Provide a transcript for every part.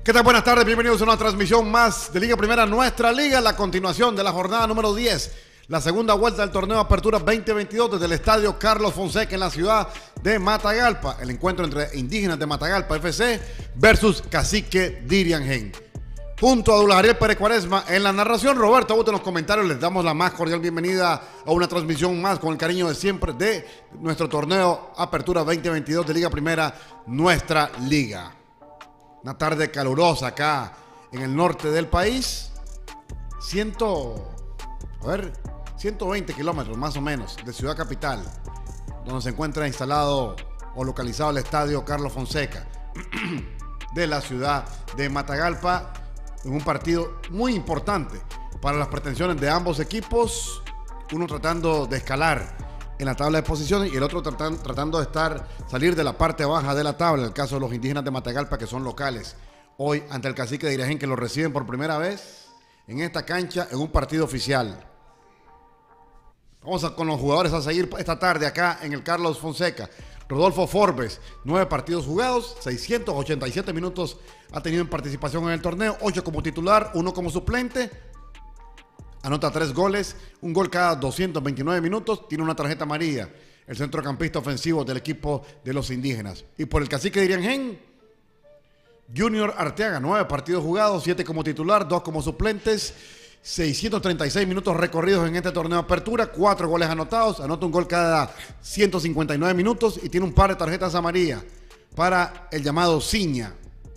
¿Qué tal? Buenas tardes, bienvenidos a una transmisión más de Liga Primera, nuestra liga, la continuación de la jornada número 10, la segunda vuelta del torneo Apertura 2022 desde el estadio Carlos Fonseca en la ciudad de Matagalpa. El encuentro entre Indígenas de Matagalpa FC versus Cacique Diriangén. Junto a Dulariel Pérez Cuaresma en la narración, Roberto Augusto en los comentarios, les damos la más cordial bienvenida a una transmisión más con el cariño de siempre de nuestro torneo Apertura 2022 de Liga Primera, nuestra liga. Una tarde calurosa acá en el norte del país. 120 kilómetros más o menos de Ciudad Capital, donde se encuentra instalado o localizado el estadio Carlos Fonseca de la ciudad de Matagalpa, en un partido muy importante para las pretensiones de ambos equipos, uno tratando de escalar en la tabla de posiciones y el otro tratando de salir de la parte baja de la tabla, en el caso de los Indígenas de Matagalpa, que son locales hoy ante el Cacique de Diriangén, que lo reciben por primera vez en esta cancha en un partido oficial. Vamos con los jugadores a seguir esta tarde acá en el Carlos Fonseca. Rodolfo Forbes, 9 partidos jugados, 687 minutos ha tenido en participación en el torneo, 8 como titular, 1 como suplente. Anota 3 goles, un gol cada 229 minutos, tiene una tarjeta amarilla, el centrocampista ofensivo del equipo de los Indígenas. Y por el Cacique de Diriangén, Junior Arteaga, 9 partidos jugados, 7 como titular, 2 como suplentes, 636 minutos recorridos en este torneo Apertura, 4 goles anotados, anota un gol cada 159 minutos y tiene un par de tarjetas amarillas para el llamado Ciña.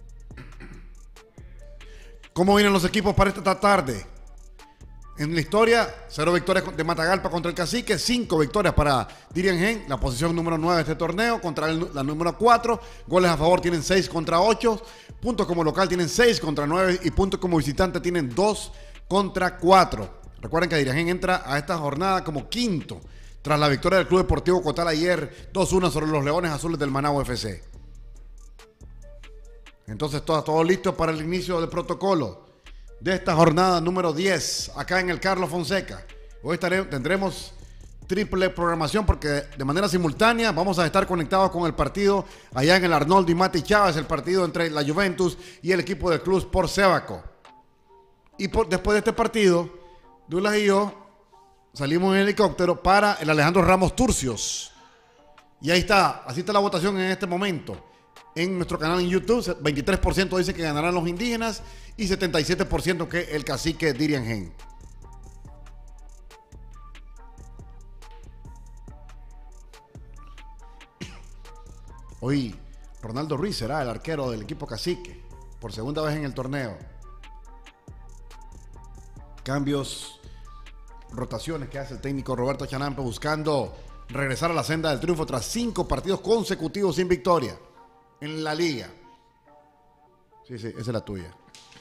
¿Cómo vienen los equipos para esta tarde? En la historia, 0 victorias de Matagalpa contra el Cacique, 5 victorias para Diriangén, la posición número 9 de este torneo, contra la número 4. Goles a favor tienen 6 contra 8, puntos como local tienen 6 contra 9 y puntos como visitante tienen 2 contra 4. Recuerden que Diriangén entra a esta jornada como quinto, tras la victoria del Club Deportivo Cotal ayer 2-1 sobre los Leones Azules del Managua FC. Entonces todo listo para el inicio del protocolo de esta jornada número 10 acá en el Carlos Fonseca. Hoy tendremos triple programación porque de manera simultánea vamos a estar conectados con el partido allá en el Arnoldo y Mati Chávez, el partido entre la Juventus y el equipo del Club Sport Sébaco. Y después de este partido, Dulas y yo salimos en helicóptero para el Alejandro Ramos Turcios. Y ahí está, así está la votación en este momento. En nuestro canal en YouTube, 23% dice que ganarán los indígenas y 77% que el Cacique Diriangén. Hoy Ronaldo Ruiz será el arquero del equipo Cacique por segunda vez en el torneo. Cambios, rotaciones que hace el técnico Roberto Chanampe buscando regresar a la senda del triunfo tras 5 partidos consecutivos sin victoria en la liga. Sí, esa es la tuya.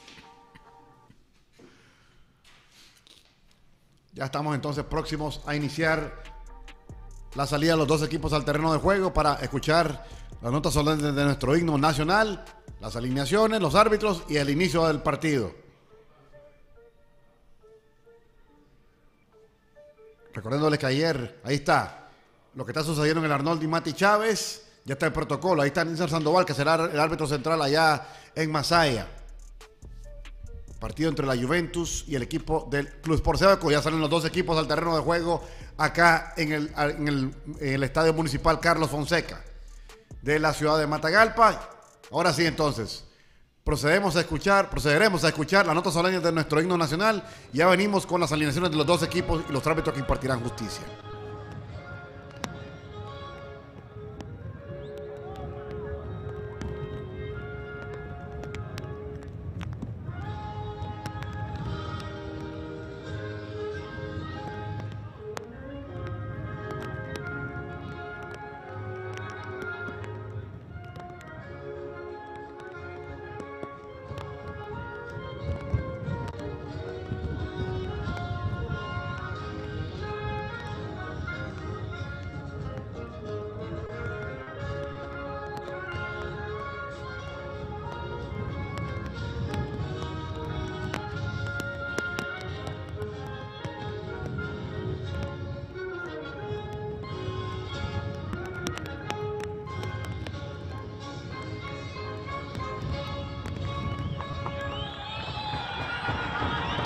Ya estamos entonces próximos a iniciar la salida de los dos equipos al terreno de juego para escuchar las notas solemnes de nuestro himno nacional, las alineaciones, los árbitros y el inicio del partido. Recordándoles que ayer, ahí está, lo que está sucediendo en el Arnoldo y Mati Chávez. Ya está el protocolo, ahí está Nilson Sandoval, que será el árbitro central allá en Masaya. Partido entre la Juventus y el equipo del Club Sport Sébaco. Ya salen los dos equipos al terreno de juego acá en el Estadio Municipal Carlos Fonseca de la ciudad de Matagalpa. Ahora sí, entonces, procederemos a escuchar las notas solemnes de nuestro himno nacional. Ya venimos con las alineaciones de los dos equipos y los árbitros que impartirán justicia.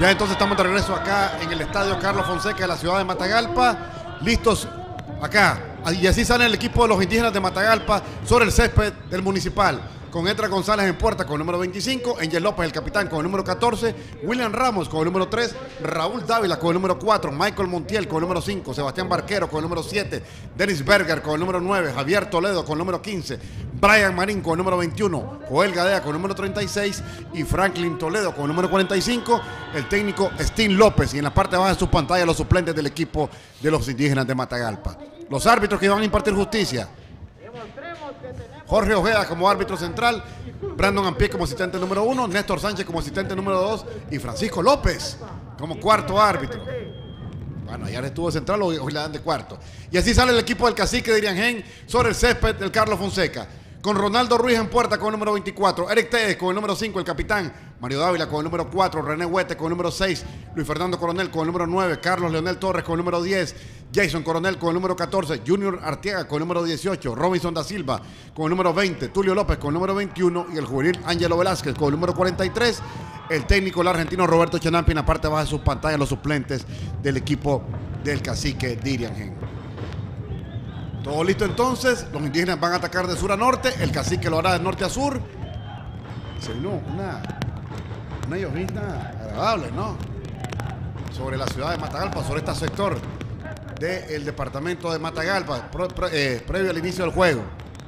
Ya entonces estamos de regreso acá en el estadio Carlos Fonseca de la ciudad de Matagalpa. Listos acá. Y así sale el equipo de los indígenas de Matagalpa sobre el césped del municipal. Con Edra González en puerta con el número 25, Angel López el capitán con el número 14, William Ramos con el número 3, Raúl Dávila con el número 4, Michael Montiel con el número 5, Sebastián Barquero con el número 7, Dennis Berger con el número 9, Javier Toledo con el número 15, Brian Marín con el número 21, Joel Gadea con el número 36 y Franklin Toledo con el número 45, el técnico Stin López y en la parte baja de sus pantallas los suplentes del equipo de los indígenas de Matagalpa. Los árbitros que van a impartir justicia: Jorge Ojeda como árbitro central, Brandon Ampie como asistente número 1, Néstor Sánchez como asistente número 2 y Francisco López como cuarto árbitro. Bueno, ayer estuvo de central, hoy le dan de cuarto. Y así sale el equipo del cacique de Iriangén sobre el césped del Carlos Fonseca. Con Ronaldo Ruiz en puerta con el número 24, Eric Tedes con el número 5, el capitán, Mario Dávila con el número 4, René Huete con el número 6, Luis Fernando Coronel con el número 9, Carlos Leonel Torres con el número 10, Jason Coronel con el número 14, Junior Arteaga con el número 18, Robinson da Silva con el número 20, Tulio López con el número 21 y el juvenil Ángelo Velázquez con el número 43. El técnico el argentino Roberto Chanampi en la parte baja de sus pantallas, los suplentes del equipo del cacique de Iriangén. Todo listo entonces, los indígenas van a atacar de sur a norte, el cacique lo hará de norte a sur. Se vino una llovizna agradable, ¿no? Sobre la ciudad de Matagalpa, sobre este sector del departamento de Matagalpa, previo al inicio del juego.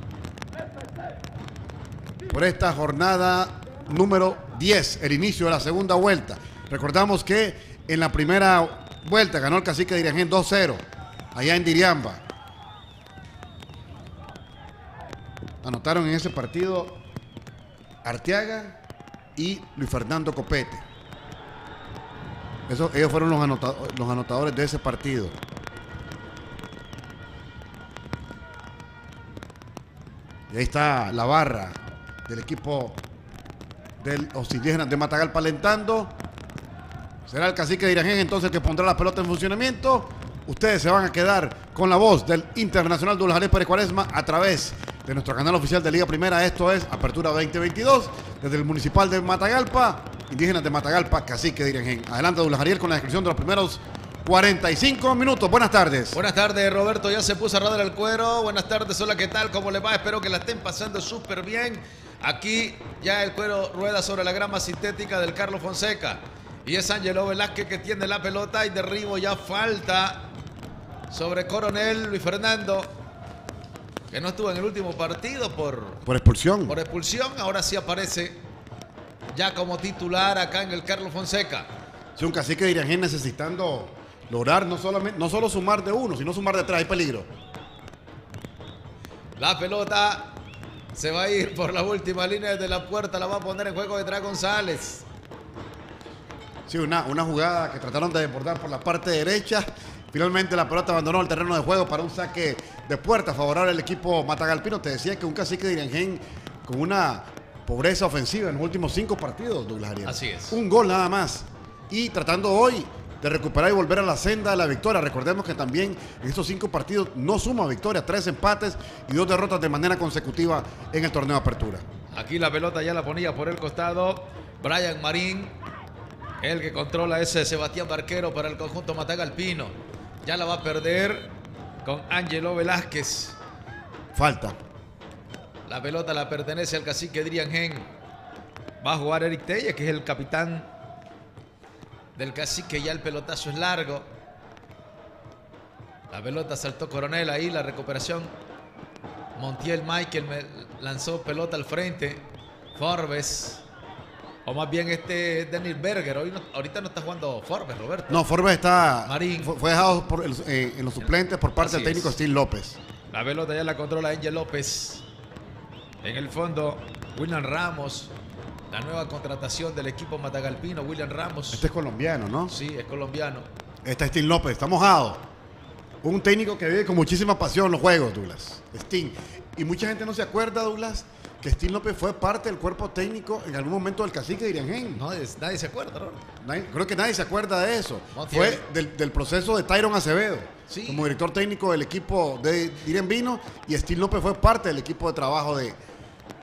Por esta jornada número 10, el inicio de la segunda vuelta. Recordamos que en la primera vuelta ganó el cacique de Iriangén 2-0, allá en Diriamba. Anotaron en ese partido Arteaga y Luis Fernando Copete. Ellos fueron los anotadores de ese partido. Y ahí está la barra del equipo de los indígenas de Matagalpa alentando. Será el cacique de Iriangén entonces el que pondrá la pelota en funcionamiento. Ustedes se van a quedar con la voz del internacional Douglas Ariel Pérez Cuaresma a través de nuestro canal oficial de Liga Primera. Esto es Apertura 2022 desde el municipal de Matagalpa, indígenas de Matagalpa, cacique de Iriangén. Adelante Douglas Ariel con la descripción de los primeros 45 minutos. Buenas tardes. Buenas tardes, Roberto. Ya se puso a rodar el cuero. Buenas tardes. Hola, ¿qué tal? ¿Cómo les va? Espero que la estén pasando súper bien. Aquí ya el cuero rueda sobre la grama sintética del Carlos Fonseca. Y es Ángelo Velázquez que tiene la pelota y derribo ya falta sobre Coronel Luis Fernando, que no estuvo en el último partido por expulsión. Por expulsión. Ahora sí aparece ya como titular acá en el Carlos Fonseca. Sí, un cacique de Iriangén necesitando lograr no solo sumar de uno, sino sumar de tres. Hay peligro. La pelota se va a ir por la última línea de la puerta. La va a poner en juego Edra González. Sí, una jugada que trataron de desbordar por la parte derecha. Finalmente la pelota abandonó el terreno de juego para un saque de puerta favorable al equipo matagalpino. Te decía que un cacique de Iriangén con una pobreza ofensiva en los últimos 5 partidos, Douglas Ariel. Así es. Un gol nada más. Y tratando hoy de recuperar y volver a la senda de la victoria. Recordemos que también en estos 5 partidos no suma victoria, 3 empates y 2 derrotas de manera consecutiva en el torneo de apertura. Aquí la pelota ya la ponía por el costado Brian Marín, el que controla ese Sebastián Barquero para el conjunto matagalpino. Ya la va a perder con Ángelo Velázquez. Falta. La pelota la pertenece al cacique de Iriangén. Va a jugar Eric Telles, que es el capitán del cacique. Ya el pelotazo es largo. La pelota saltó Coronel ahí, la recuperación. Montiel Michael lanzó pelota al frente. Forbes. O más bien Dennis Berger. Ahorita no está jugando Forbes, Roberto. No, Forbes está. Marín. Fue dejado en los suplentes por parte del técnico Stin López. La pelota ya la controla Ángel López. En el fondo, William Ramos. La nueva contratación del equipo matagalpino, William Ramos. Este es colombiano, ¿no? Sí, es colombiano. Este es Stin López, está mojado. Un técnico que vive con muchísima pasión los juegos, Douglas. Stin. Y mucha gente no se acuerda, Douglas, que Stin López fue parte del cuerpo técnico en algún momento del cacique de Iriangén. No, nadie se acuerda, ¿no? Creo que nadie se acuerda de eso. Montiel. Fue del proceso de Tyron Acevedo, sí, como director técnico del equipo de Iriambino, y Stin López fue parte del equipo de trabajo de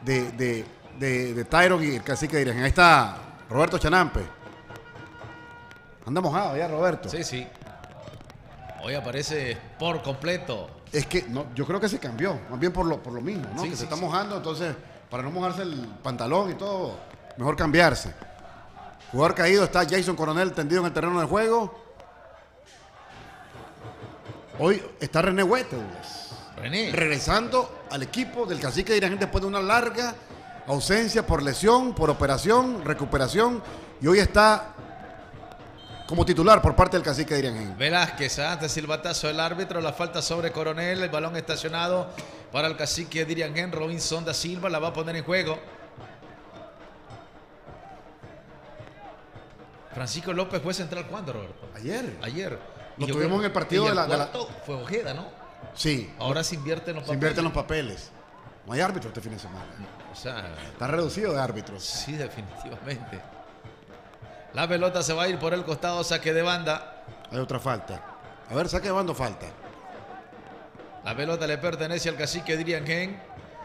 Tyron y el cacique de Iriangén. Ahí está Roberto Chanampe. Anda mojado ya, Roberto. Sí, sí. Hoy aparece por completo. Es que no, yo creo que se cambió, más bien por lo mismo, ¿no? Sí, que sí, se está sí. mojando, entonces, para no mojarse el pantalón y todo, mejor cambiarse. Jugador caído está Jason Coronel tendido en el terreno de juego. Hoy está René Huete, René. regresando al equipo del Cacique de Irajen después de una larga ausencia por lesión, por operación, recuperación, y hoy está como titular por parte del Cacique de Irajen. Velázquez, ante silbatazo del árbitro, la falta sobre Coronel, el balón estacionado para el Cacique de Iriangén. Robinson da Silva la va a poner en juego. Francisco López fue central, ¿cuándo, Roberto? Ayer. Ayer. Lo Y yo tuvimos creo- en el partido y de la- cuarto fue Ojeda, ¿no? Sí. Ahora se invierte en los Se papeles. invierten los papeles. No hay árbitro este fin de semana. O sea, Está reducido de árbitros. sí, definitivamente. La pelota se va a ir por el costado, saque de banda. Hay otra falta. A ver, saque de bando falta. La pelota le pertenece al Cacique de Iriangén.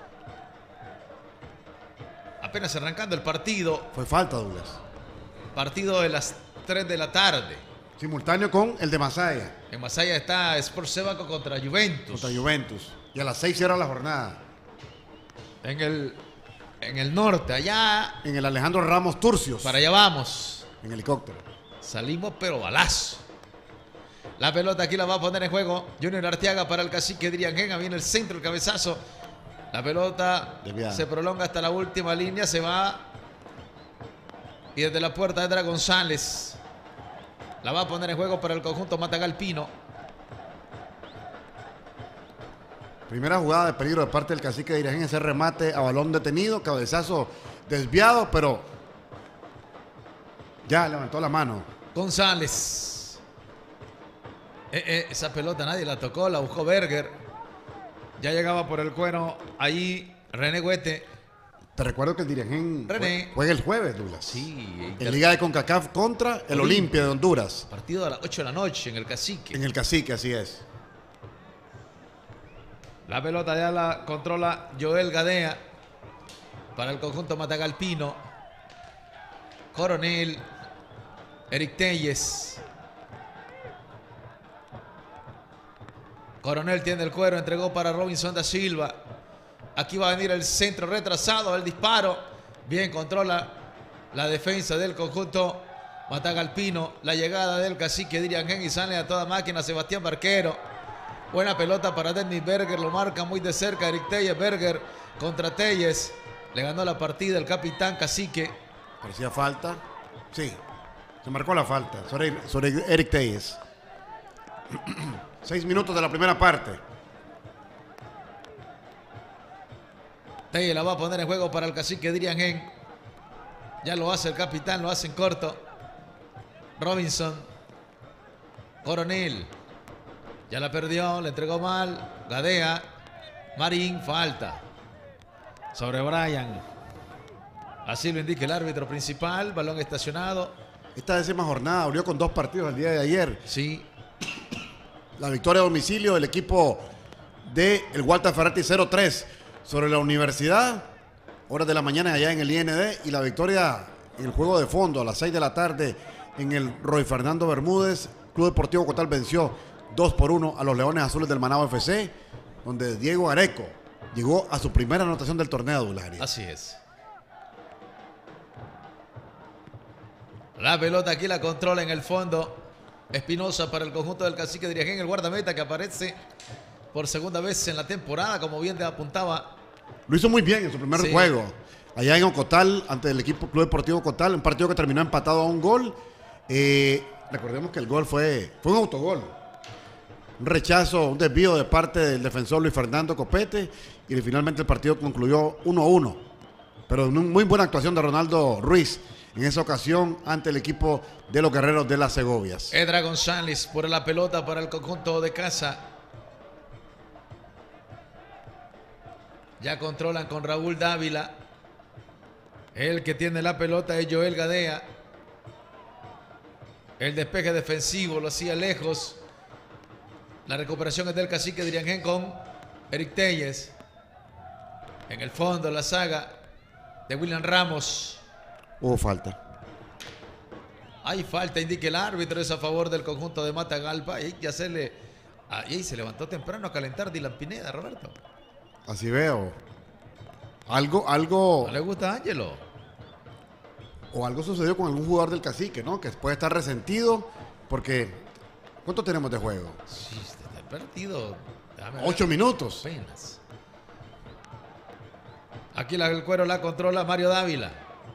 Apenas arrancando el partido. Fue falta, Douglas. Partido de las 3 de la tarde. Simultáneo con el de Masaya En Masaya está Sport Sebaco contra Juventus. contra Juventus. Y a las 6 cierra la jornada. En el norte, allá. En el Alejandro Ramos Turcios. Para allá vamos. En helicóptero. Salimos pero balazo. La pelota aquí la va a poner en juego Junior Arteaga para el Cacique de Iriangén. Viene el centro, el cabezazo. La pelota Desviada. se prolonga hasta la última línea. Se va. Y desde la puerta entra González. La va a poner en juego para el conjunto Matagalpino. Primera jugada de peligro de parte del Cacique de Irajen. Ese remate a balón detenido. Cabezazo desviado, pero ya levantó la mano. González. Esa pelota nadie la tocó, la buscó Berger. Ya llegaba por el cuero ahí René Huete. Te recuerdo que el Irajen René. juega el jueves, Douglas. Sí, En Liga de CONCACAF contra el Olimpia de Honduras. partido a las 8 de la noche en el Cacique. En el Cacique, así es. La pelota ya la controla Joel Gadea para el conjunto Matagalpino. Coronel, Eric Telles. Coronel tiene el cuero, entregó para Robinson da Silva. Aquí va a venir el centro retrasado, el disparo. Bien controla la defensa del conjunto Matagalpino. La llegada del Cacique de Iriangén y sale a toda máquina Sebastián Barquero. Buena pelota para Dennis Berger, lo marca muy de cerca Eric Telles. Berger contra Telles. Le ganó la partida el capitán Cacique. Parecía falta. Sí, se marcó la falta sobre Eric Telles. 6 minutos de la primera parte. Telles la va a poner en juego para el Cacique de Iriangén. Ya lo hace el capitán, lo hace en corto. Robinson. Coronel. Ya la perdió, le entregó mal. Gadea. Marín, falta. Sobre Brian. Así lo indica el árbitro principal. Balón estacionado. Esta 10ª jornada abrió con 2 partidos el día de ayer. Sí. La victoria a domicilio del equipo de el Walter Ferretti 0-3 sobre la Universidad. Horas de la mañana allá en el IND. Y la victoria en el juego de fondo a las 6 de la tarde en el Roy Fernando Bermúdez. Club Deportivo Cotal venció 2-1 a los Leones Azules del Manao FC, donde Diego Areco llegó a su primera anotación del torneo, Douglas. Así es. La pelota aquí la controla en el fondo Espinosa para el conjunto del Cacique de Iriangén, el guardameta que aparece por segunda vez en la temporada, como bien te apuntaba. Lo hizo muy bien en su primer Sí. juego. Allá en Ocotal, ante el equipo Club Deportivo Ocotal, un partido que terminó empatado a un gol. Recordemos que el gol fue un autogol. Un rechazo, un desvío de parte del defensor Luis Fernando Copete. Y finalmente el partido concluyó 1-1. Pero una muy buena actuación de Ronaldo Ruiz en esa ocasión ante el equipo de los Guerreros de las Segovias. Edra González por la pelota para el conjunto de casa. Ya controlan con Raúl Dávila. El que tiene la pelota es Joel Gadea. El despeje defensivo lo hacía lejos. La recuperación es del Cacique de Iriangén con Eric Telles. En el fondo la saga de William Ramos. Hubo falta. Hay falta, indica el árbitro, es a favor del conjunto de Matagalpa. Y ya ahí se levantó temprano a calentar Dylan Pineda, Roberto. Así veo. Algo. ¿No le gusta a Ángelo? O algo sucedió con algún jugador del Cacique, ¿no? Que puede estar resentido porque... ¿Cuánto tenemos de juego? Sí, está perdido. 8 minutos. Apenas. Aquí el cuero la controla Mario Dávila.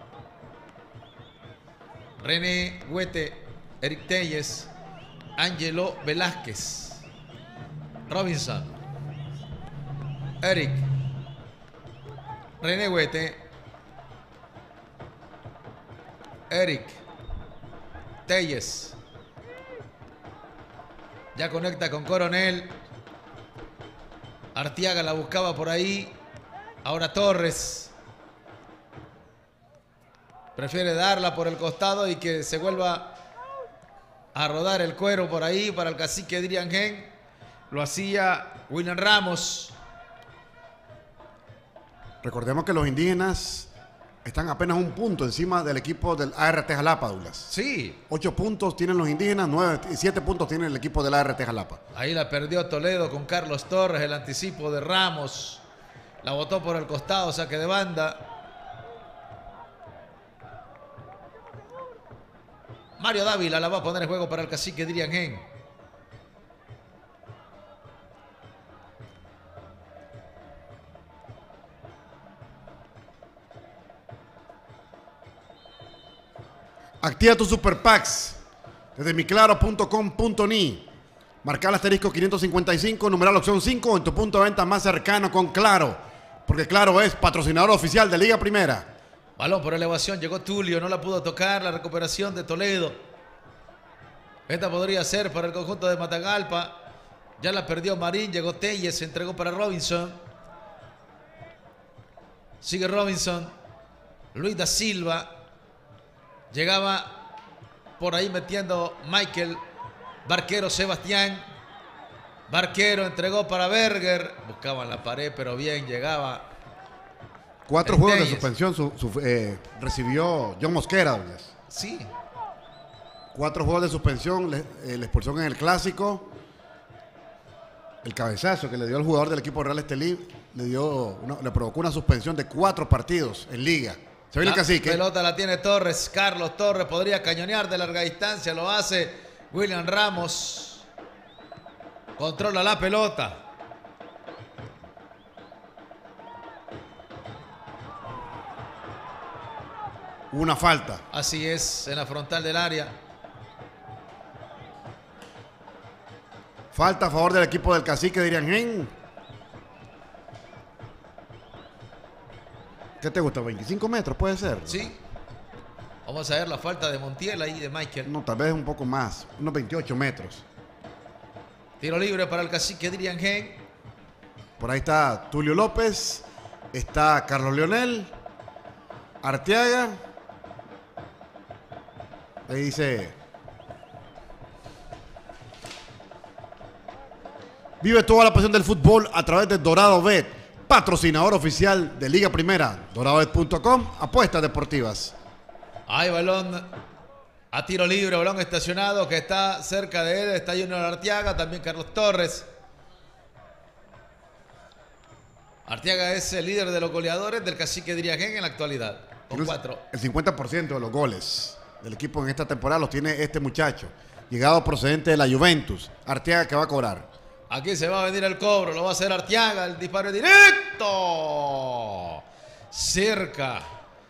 René Huete, Eric Telles, Ángelo Velázquez, Robinson, Eric, René Huete, Eric, Telles. Ya conecta con Coronel. Arteaga la buscaba por ahí. Ahora Torres. Prefiere darla por el costado y que se vuelva a rodar el cuero por ahí para el cacique Dirian Gen. Lo hacía William Ramos. Recordemos que los indígenas están apenas un punto encima del equipo del ART Jalapa, Douglas. Sí. 8 puntos tienen los indígenas, 7 puntos tiene el equipo del ART Jalapa. Ahí la perdió Toledo con Carlos Torres, el anticipo de Ramos. La botó por el costado, saque de banda. Mario Dávila la va a poner en juego para el cacique Dirian Gen. Activa tu Super Packs desde miclaro.com.ni. Marca el asterisco 555, numeral opción 5 en tu punto de venta más cercano con Claro. Porque Claro es patrocinador oficial de Liga Primera. Balón por elevación, llegó Tulio, no la pudo tocar, la recuperación de Toledo. Esta podría ser para el conjunto de Matagalpa. Ya la perdió Marín, llegó Telles, se entregó para Robinson. Sigue Robinson. Luis da Silva. Llegaba por ahí metiendo Michael. Barquero Sebastián. Barquero entregó para Berger. Buscaban la pared, pero bien llegaba. 4 juegos de suspensión recibió John Mosquera, Douglas. Sí. 4 juegos de suspensión, la expulsión en el clásico. El cabezazo que le dio al jugador del equipo Real Estelí le provocó una suspensión de 4 partidos en liga. Se viene el cacique. La pelota la tiene Torres. Carlos Torres podría cañonear de larga distancia. Lo hace William Ramos. Controla la pelota. Una falta. Así es, en la frontal del área. Falta a favor del equipo del cacique de Dirian Gen. ¿Qué te gusta? ¿25 metros puede ser? Sí. Vamos a ver la falta de Montiel ahí de Michael. No, tal vez un poco más. Unos 28 metros. Tiro libre para el cacique Dirian Gen. Por ahí está Tulio López. Está Carlos Leonel. Arteaga. Ahí dice: vive toda la pasión del fútbol a través de Dorado Bet, patrocinador oficial de Liga Primera. DoradoBet.com, apuestas deportivas. Hay balón a tiro libre, balón estacionado que está cerca de él. Está Junior Arteaga, también Carlos Torres. Arteaga es el líder de los goleadores del cacique Dirian Gen en la actualidad, con 4. El 50% de los goles del equipo en esta temporada los tiene este muchacho, llegado procedente de la Juventus. Arteaga que va a cobrar. Aquí se va a venir el cobro, lo va a hacer Arteaga, el disparo directo. Cerca,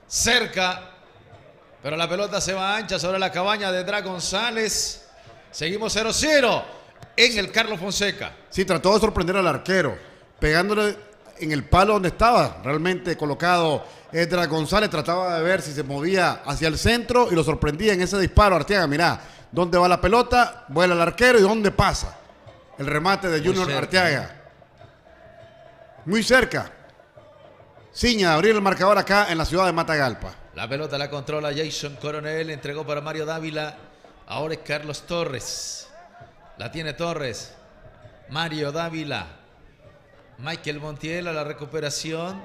pero la pelota se va ancha sobre la cabaña de Dra González. Seguimos 0-0 en el Carlos Fonseca. Sí, trató de sorprender al arquero, pegándole en el palo donde estaba realmente colocado Edra González. Trataba de ver si se movía hacia el centro y lo sorprendía en ese disparo. Arteaga, mirá, ¿dónde va la pelota? Vuela el arquero y ¿dónde pasa? El remate de Junior Arteaga. Muy cerca. Ciña de abrir el marcador acá en la ciudad de Matagalpa. La pelota la controla Jason Coronel. Entregó para Mario Dávila. Ahora es Carlos Torres. La tiene Torres. Mario Dávila. Michael Montiel a la recuperación.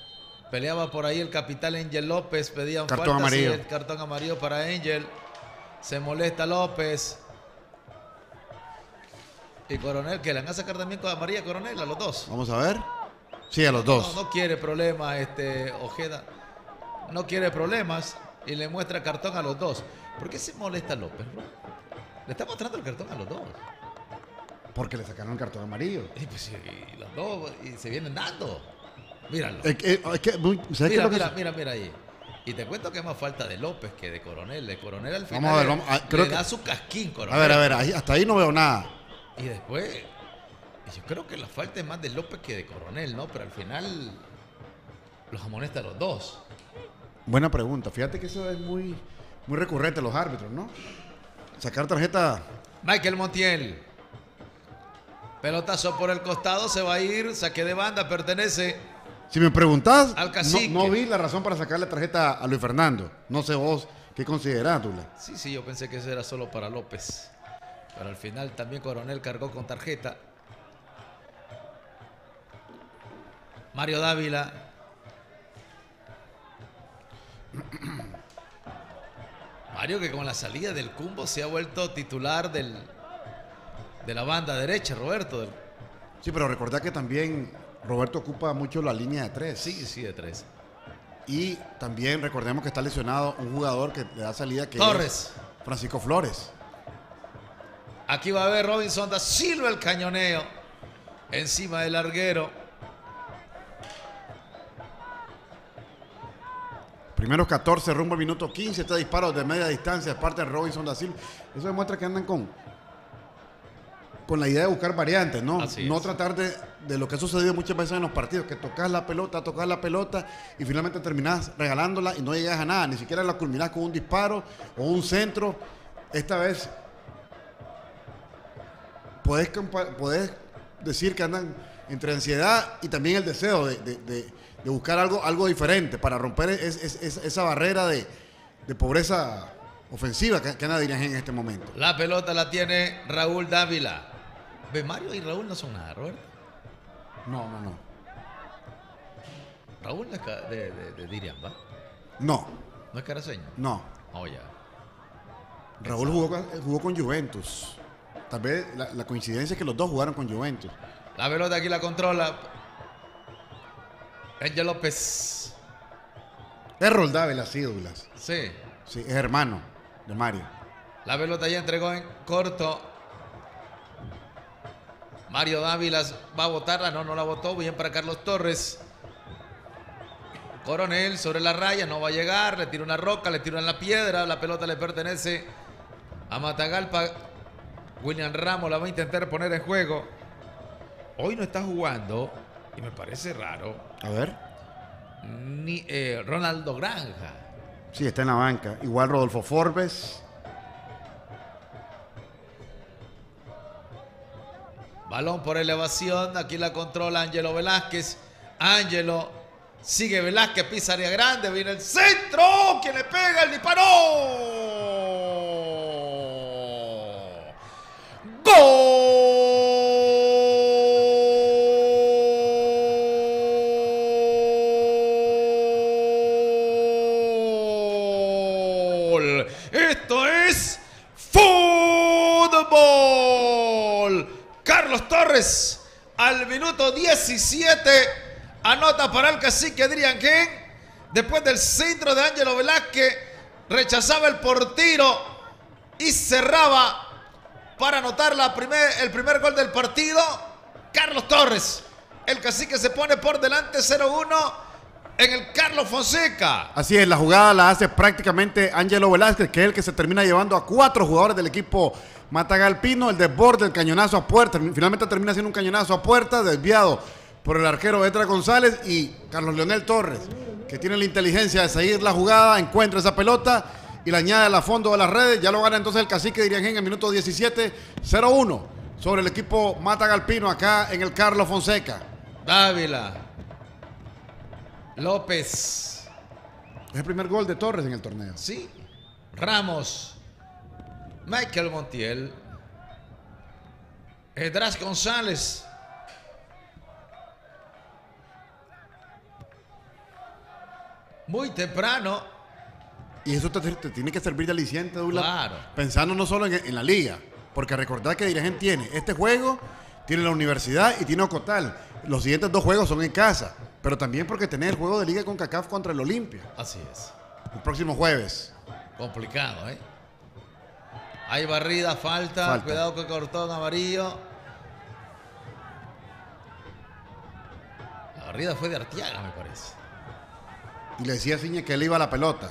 Peleaba por ahí el capitán Angel López. Pedía un cartón amarillo. Sí, el cartón amarillo para Angel. Se molesta López. Y Coronel, que le van a sacar también con amarilla a Coronel, a los dos. Vamos a ver. Sí, a los dos. No quiere problemas, Ojeda. No quiere problemas y le muestra cartón a los dos. ¿Por qué se molesta López, bro? Le está mostrando el cartón a los dos. Porque le sacaron el cartón amarillo. Y pues sí, los dos y se vienen dando. Míralo. ¿Sabes qué es lo que Mira ahí. Y te cuento que es más falta de López que de Coronel. De Coronel al final Vamos a ver, creo le da su casquín, Coronel. A ver, hasta ahí no veo nada. Y después, yo creo que la falta es más de López que de Coronel, ¿no? Pero al final los amonesta a los dos. Buena pregunta. Fíjate que eso es muy recurrente los árbitros, ¿no? Sacar tarjeta. Michael Montiel. Pelotazo por el costado, se va a ir, saque de banda, pertenece. Si me preguntás, al cacique. No vi la razón para sacarle tarjeta a Luis Fernando. No sé vos qué considerás, Tula. Sí, yo pensé que eso era solo para López. Pero al final también Coronel cargó con tarjeta. Mario Dávila. Mario, que con la salida del Cumbo se ha vuelto titular de la banda derecha, Roberto. Sí, pero recordá que también Roberto ocupa mucho la línea de tres. Sí, de tres. Y también recordemos que está lesionado un jugador que le da salida, que Torres. es Francisco Flores. Aquí va a ver Robinson da Silva el cañoneo encima del larguero. Primeros 14 rumbo al minuto 15. Este disparo de media distancia de parte de Robinson da Silva. Eso demuestra que andan con la idea de buscar variantes, ¿no? No tratar de lo que ha sucedido muchas veces en los partidos, que tocas la pelota y finalmente terminás regalándola y no llegas a nada. Ni siquiera la culminás con un disparo o un centro. Esta vez podés decir que andan entre ansiedad y también el deseo de buscar algo diferente para romper esa barrera de pobreza ofensiva que anda dirigiendo en este momento. La pelota la tiene Raúl Dávila. ¿Ve? Mario y Raúl no son nada, Roberto. No. Raúl no es de Dirian, ¿va? No. ¿No es caraceño? No. Oh, ya. Raúl jugó con Juventus. Tal vez la coincidencia es que los dos jugaron con Juventus. La pelota aquí la controla Angel López. Es Raúl Dávila, sí, Douglas. Sí. Sí, es hermano de Mario. La pelota ya entregó en corto. Mario Dávila va a botarla. No la botó. Bien para Carlos Torres. Coronel sobre la raya. No va a llegar. Le tira una roca. Le tira en la piedra. La pelota le pertenece a Matagalpa. William Ramos la va a intentar poner en juego. Hoy no está jugando. Y me parece raro. A ver. Ni Ronaldo Granja. Sí, está en la banca. Igual Rodolfo Forbes. Balón por elevación. Aquí la controla Ángelo Velázquez. Ángelo sigue Velázquez. Pisa área grande. Viene el centro. ¿Quién le pega? El disparo. ¡Gol! Esto es fútbol. Carlos Torres al minuto 17 anota para el cacique Adrián Gen. Después del centro de Ángelo Velázquez, rechazaba el portero y cerraba para anotar el primer gol del partido. Carlos Torres. El cacique se pone por delante 0-1 en el Carlos Fonseca. Así es, la jugada la hace prácticamente Ángelo Velázquez, que es el que se termina llevando a 4 jugadores del equipo matagalpino. El desborde, el cañonazo a puerta. Finalmente termina siendo un cañonazo a puerta, desviado por el arquero Etra González, y Carlos Leonel Torres, que tiene la inteligencia de seguir la jugada, encuentra esa pelota y la añade al fondo de las redes. Ya lo gana entonces el cacique de Iriangén en el minuto 17, 0-1 sobre el equipo matagalpino acá en el Carlos Fonseca. Dávila. López. Es el primer gol de Torres en el torneo. Sí. Ramos. Michael Montiel. Edras González. Muy temprano. Y eso te tiene que servir de aliciente, Douglas. Claro. Pensando no solo en la liga. Porque recordad que Dirigen tiene este juego, tiene la universidad y tiene Ocotal. Los siguientes 2 juegos son en casa. Pero también porque tener el juego de liga con CACAF contra el Olimpia. Así es. El próximo jueves. Complicado, ¿eh? Hay barrida, falta. Cuidado con cortón amarillo. La barrida fue de Arteaga, me parece. Y le decía a Ciñe que él iba a la pelota.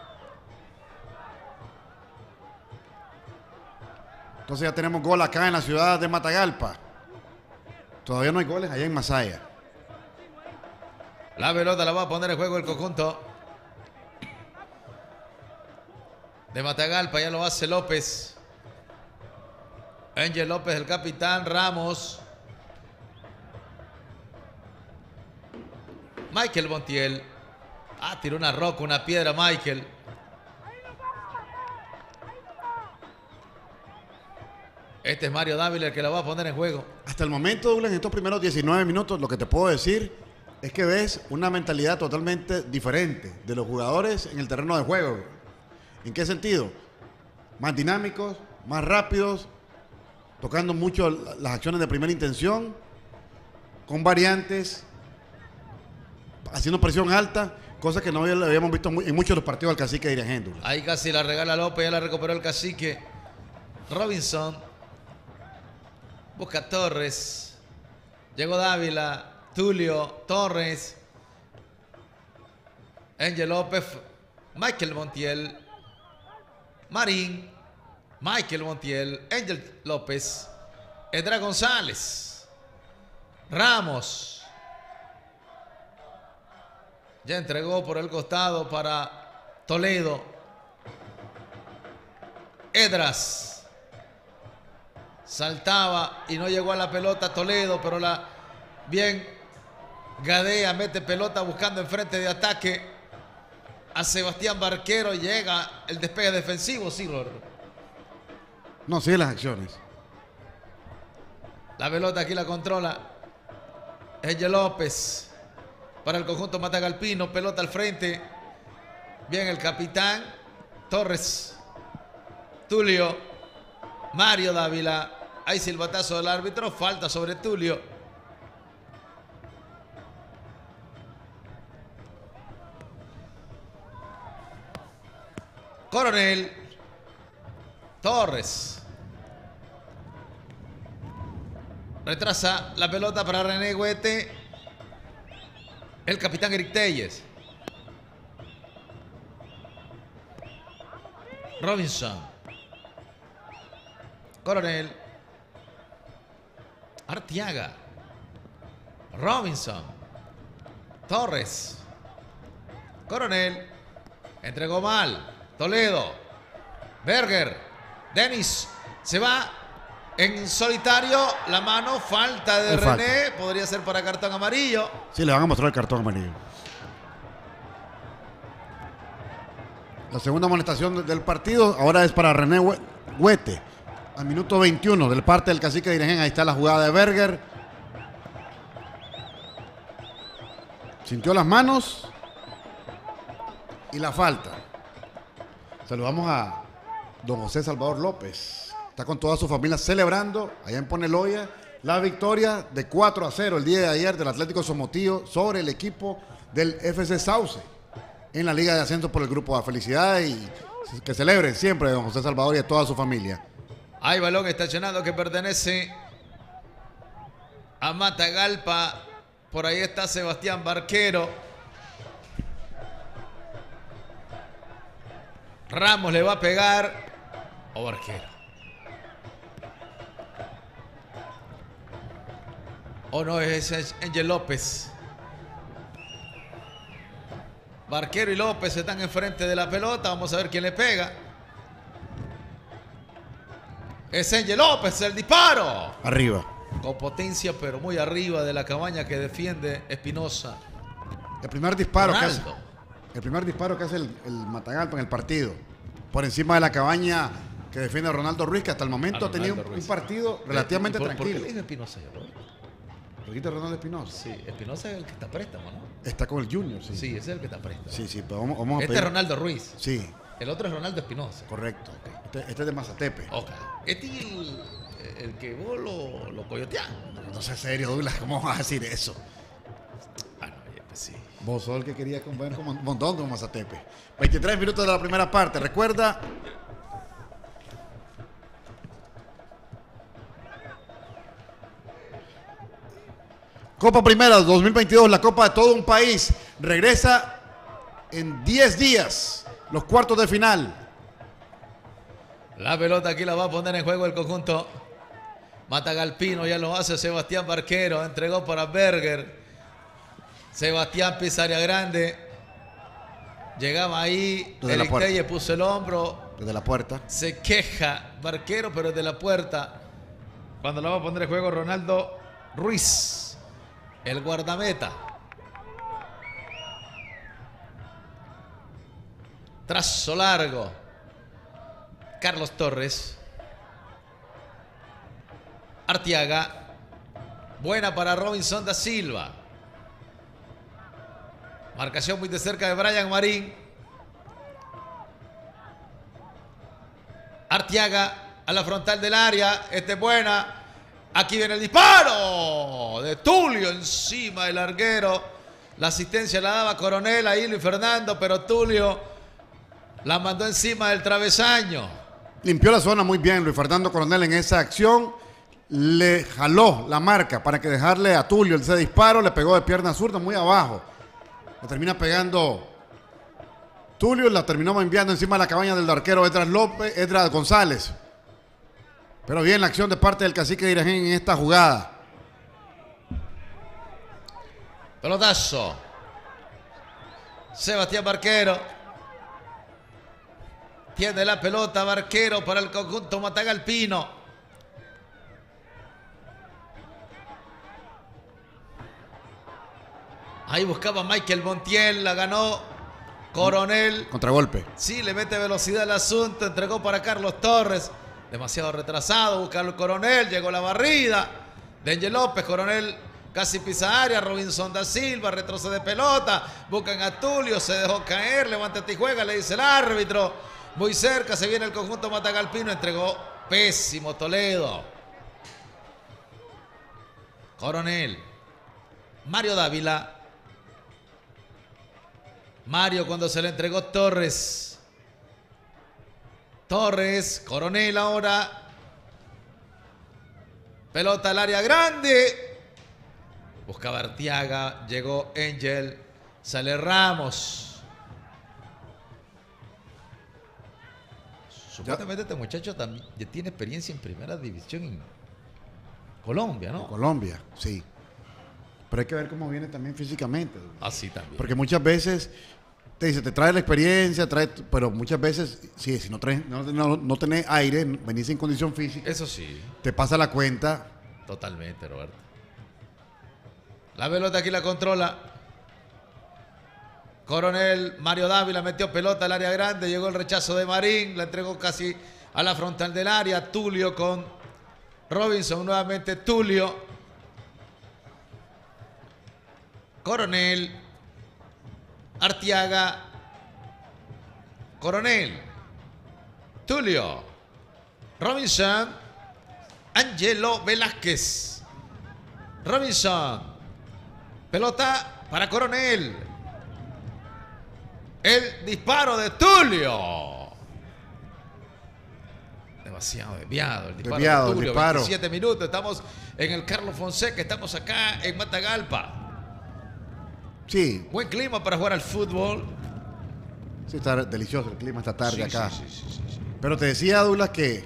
Entonces ya tenemos gol acá en la ciudad de Matagalpa. Todavía no hay goles allá en Masaya. La pelota la va a poner en juego el conjunto de Matagalpa. Ya lo hace López. Ángel López, el capitán. Ramos. Michael Montiel. Tiró una roca, una piedra Michael. Este es Mario Dávila el que la va a poner en juego. Hasta el momento, Douglas, en estos primeros 19 minutos, lo que te puedo decir es que ves una mentalidad totalmente diferente de los jugadores en el terreno de juego. ¿En qué sentido? Más dinámicos, más rápidos, tocando mucho las acciones de primera intención, con variantes, haciendo presión alta, cosa que no habíamos visto en muchos de los partidos del Cacique dirigiendo. Ahí casi la regala López, ya la recuperó el Cacique. Robinson. Busca Torres. Llegó Dávila. Tulio. Torres. Ángel López. Michael Montiel. Marín. Michael Montiel. Ángel López. Edra González. Ramos. Ya entregó por el costado para Toledo. Edras. Saltaba y no llegó a la pelota Toledo, pero bien Gadea mete pelota buscando enfrente de ataque a Sebastián Barquero. Llega el despegue defensivo, sí, Lord. No, sigue las acciones. La pelota aquí la controla Ángel López para el conjunto matagalpino. Pelota al frente. Bien el capitán Torres. Tulio. Mario Dávila. Hay silbatazo del árbitro. Falta sobre Tulio. Coronel. Torres. Retrasa la pelota para René Güete. El capitán Eric Telles. Robinson. Coronel. Arteaga. Robinson. Torres. Coronel. Entregó mal. Toledo. Berger. Denis. Se va en solitario. La mano. Falta de René. Podría ser para cartón amarillo. Sí, le van a mostrar el cartón amarillo. La segunda amonestación del partido ahora es para René Güete. Al minuto 21 del parte del Cacique de Dirigen. Ahí está la jugada de Berger. Sintió las manos y la falta. Saludamos a don José Salvador López. Está con toda su familia celebrando allá en Poneloya la victoria de 4-0 el día de ayer del Atlético Somotillo sobre el equipo del FC Sauce en la Liga de Ascenso por el Grupo A. Felicidades y que celebren siempre don José Salvador y a toda su familia. Hay balón estacionado que pertenece a Matagalpa. Por ahí está Sebastián Barquero. Ramos le va a pegar. O Barquero. O no, ese es Ángel López. Barquero y López están enfrente de la pelota. Vamos a ver quién le pega. Es Ángel López, el disparo. Arriba. Con potencia, pero muy arriba de la cabaña que defiende Espinosa. El primer disparo Ronaldo. que hace el Matagalpa en el partido. Por encima de la cabaña que defiende a Ronaldo Ruiz, que hasta el momento ha tenido un partido relativamente tranquilo. ¿Por qué le dijo Espinosa? Jorgito Ronaldo Espinosa. Sí, Espinosa es el que está a préstamo, ¿no? Está con el Junior, sí. Sí, ese es el que está a préstamo. Sí, sí, pero vamos a Este es Ronaldo Ruiz. Sí, El otro es Ronaldo Espinosa. correcto. Este es de Mazatepe. Ok. Este es el que vos lo coyoteás. No sé serio, Douglas, ¿cómo vas a decir eso? Ah, no, pues sí. Vos sos el que quería ver como un montón con Mazatepe. 23 minutos de la primera parte. Recuerda. Copa Primera 2022, la Copa de todo un país. Regresa en 10 días, los cuartos de final. La pelota aquí la va a poner en juego el conjunto Matagalpino. Ya lo hace Sebastián Barquero. Entregó para Berger. Sebastián Pisaria Grande. Llegaba ahí. Eric Telle puso el hombro. Desde la puerta. Se queja Barquero, pero desde la puerta. Cuando la va a poner en juego Ronaldo Ruiz, el guardameta. Trazo largo. Carlos Torres. Arteaga. Buena para Robinson da Silva. Marcación muy de cerca de Brian Marín. Arteaga a la frontal del área. Este es buena. Aquí viene el disparo de Tulio encima del larguero. La asistencia la daba Coronel ahí Luis Fernando, pero Tulio la mandó encima del travesaño. Limpió la zona muy bien Luis Fernando Coronel en esa acción. Le jaló la marca para que dejarle a Tulio ese disparo. Le pegó de pierna zurda muy abajo. Le termina pegando Tulio. La terminó enviando encima de la cabaña del arquero Edras González. Pero bien la acción de parte del cacique de Irajén en esta jugada. Pelotazo. Sebastián Barquero. Tiene la pelota Barquero para el conjunto Matagalpino. Ahí buscaba Michael Montiel, la ganó Coronel. Contragolpe. Sí, le mete velocidad al asunto, entregó para Carlos Torres. Demasiado retrasado, busca el Coronel, llegó la barrida. Dengue López, Coronel casi pisa área, Robinson da Silva, retrocede pelota, buscan a Tulio, se dejó caer, levántate y juega, le dice el árbitro. Muy cerca se viene el conjunto Matagalpino, entregó pésimo Toledo. Coronel. Mario Dávila. Mario cuando se le entregó Torres. Torres, Coronel ahora. Pelota al área grande. Buscaba Arteaga, llegó Angel, sale Ramos. Supuestamente este muchacho también ya tiene experiencia en primera división en Colombia, ¿no? Colombia, sí. Pero hay que ver cómo viene también físicamente. Así también. Porque muchas veces te dice, te trae la experiencia, pero muchas veces, sí, si no tenés aire, venís en condición física. Eso sí. Te pasa la cuenta. Totalmente, Roberto. La pelota aquí la controla Coronel. Mario Dávila metió pelota al área grande. Llegó el rechazo de Marín. La entregó casi a la frontal del área. Tulio con Robinson. Nuevamente Tulio. Coronel. Arteaga. Coronel. Tulio. Robinson. Angelo Velázquez. Robinson. Pelota para Coronel. El disparo de Tulio. Demasiado desviado el disparo de Tulio. El disparo. 27 minutos. Estamos en el Carlos Fonseca. Estamos acá en Matagalpa. Sí. Buen clima para jugar al fútbol. Sí, está delicioso el clima esta tarde acá. Sí. Pero te decía, Douglas, que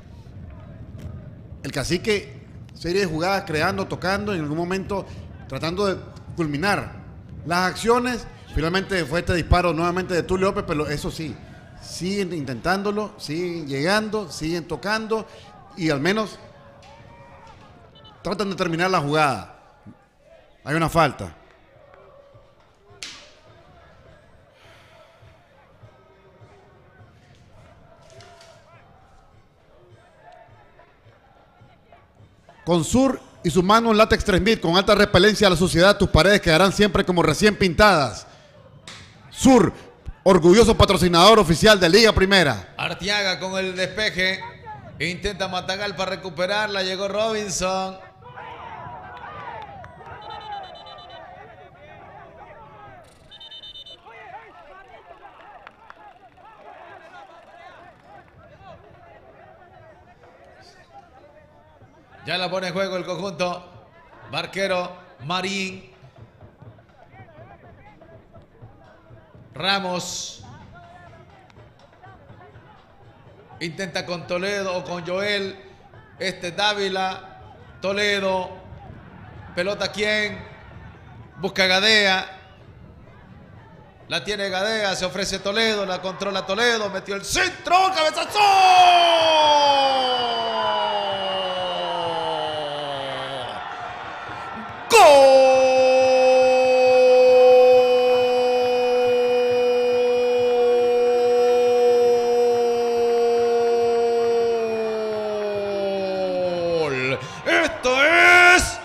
el cacique, serie de jugadas creando, tocando, y en algún momento tratando de culminar las acciones. Finalmente fue este disparo nuevamente de Tulio López, pero eso sí, siguen intentándolo, siguen llegando, siguen tocando y al menos tratan de terminar la jugada. Hay una falta. Consur y sus manos látex 3000 con alta repelencia a la suciedad, tus paredes quedarán siempre como recién pintadas. Sur, orgulloso patrocinador oficial de Liga Primera. Arteaga con el despeje. Intenta Matagalpa recuperarla. Llegó Robinson. Ya la pone en juego el conjunto. Barquero, Marín. Ramos. Intenta con Toledo o con Joel. Dávila. Toledo. Pelota quién. Busca Gadea. La tiene Gadea. Se ofrece Toledo. La controla Toledo. Metió el centro. ¡Cabezazo! ¡Gol! Esto es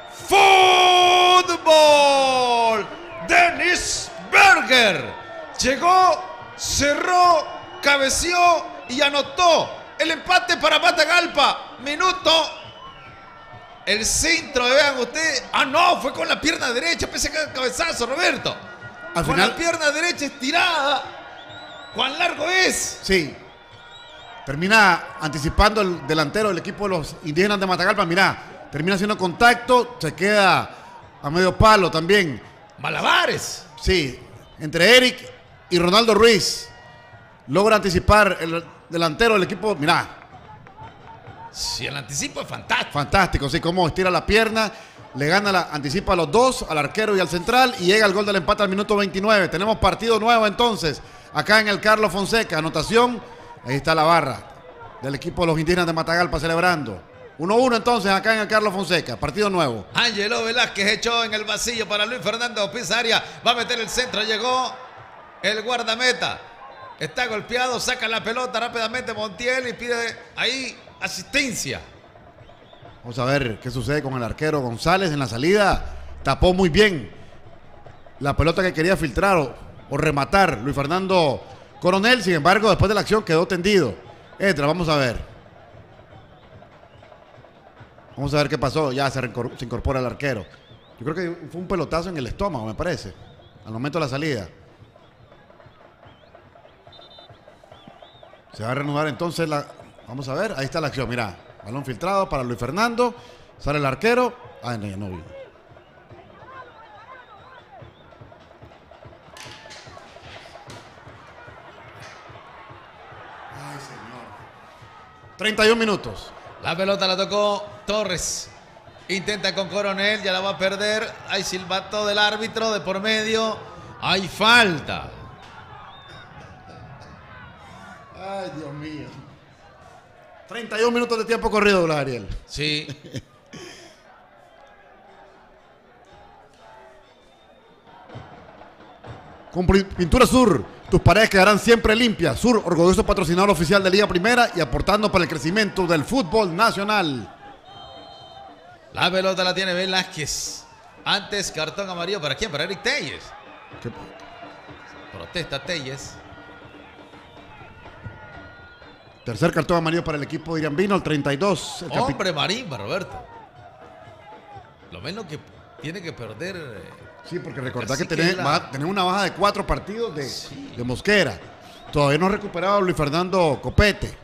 fútbol. Dennis Berger llegó, cerró, cabeceó y anotó el empate para Matagalpa. Minuto. El centro, vean ustedes. Ah, no, fue con la pierna derecha. Pensé que era cabezazo, Roberto. Al con final, la pierna derecha estirada. ¿Cuán largo es? sí. Termina anticipando el delantero del equipo de los indígenas de Matagalpa. Mirá, termina haciendo contacto. Se queda a medio palo también. Malabares. Sí, entre Eric y Ronaldo Ruiz. Logra anticipar el delantero del equipo. Mirá. Sí, el anticipo es fantástico. Fantástico, sí, como estira la pierna, le gana, anticipa a los dos, al arquero y al central, y llega el gol del empate al minuto 29. Tenemos partido nuevo entonces, acá en el Carlos Fonseca. Anotación, ahí está la barra del equipo de los indígenas de Matagalpa celebrando. 1-1 entonces acá en el Carlos Fonseca, partido nuevo. Ángelo Velázquez echó en el vacío para Luis Fernando Pizaria. Va a meter el centro, llegó el guardameta. Está golpeado, saca la pelota rápidamente Montiel y pide ahí asistencia. Vamos a ver qué sucede con el arquero González en la salida. Tapó muy bien la pelota que quería filtrar o rematar Luis Fernando Coronel. Sin embargo, después de la acción quedó tendido. Entra, vamos a ver. Vamos a ver qué pasó. Ya se incorpora el arquero. Yo creo que fue un pelotazo en el estómago, me parece, al momento de la salida. Se va a reanudar entonces la... Vamos a ver, ahí está la acción, mirá. Balón filtrado para Luis Fernando. Sale el arquero. Ah, no, ya no vino. Ay, señor. 31 minutos. La pelota la tocó Torres. Intenta con Coronel, ya la va a perder. Hay silbato del árbitro de por medio. Hay falta. Ay, Dios mío. 31 minutos de tiempo corrido, Ariel. Sí. Con Pintura Sur, tus paredes quedarán siempre limpias. Sur, orgulloso patrocinador oficial de Liga Primera y aportando para el crecimiento del fútbol nacional. La pelota la tiene Velázquez. Antes cartón amarillo, ¿para quién? Para Eric Telles. ¿Qué? Protesta Telles. Tercer cartón amarillo para el equipo de Iriambino, el 32. El Hombre marimba, Roberto. Lo menos que tiene que perder. Sí, porque recordad Así que tenés una baja de 4 partidos de Mosquera. Todavía no ha recuperado a Luis Fernando Copete.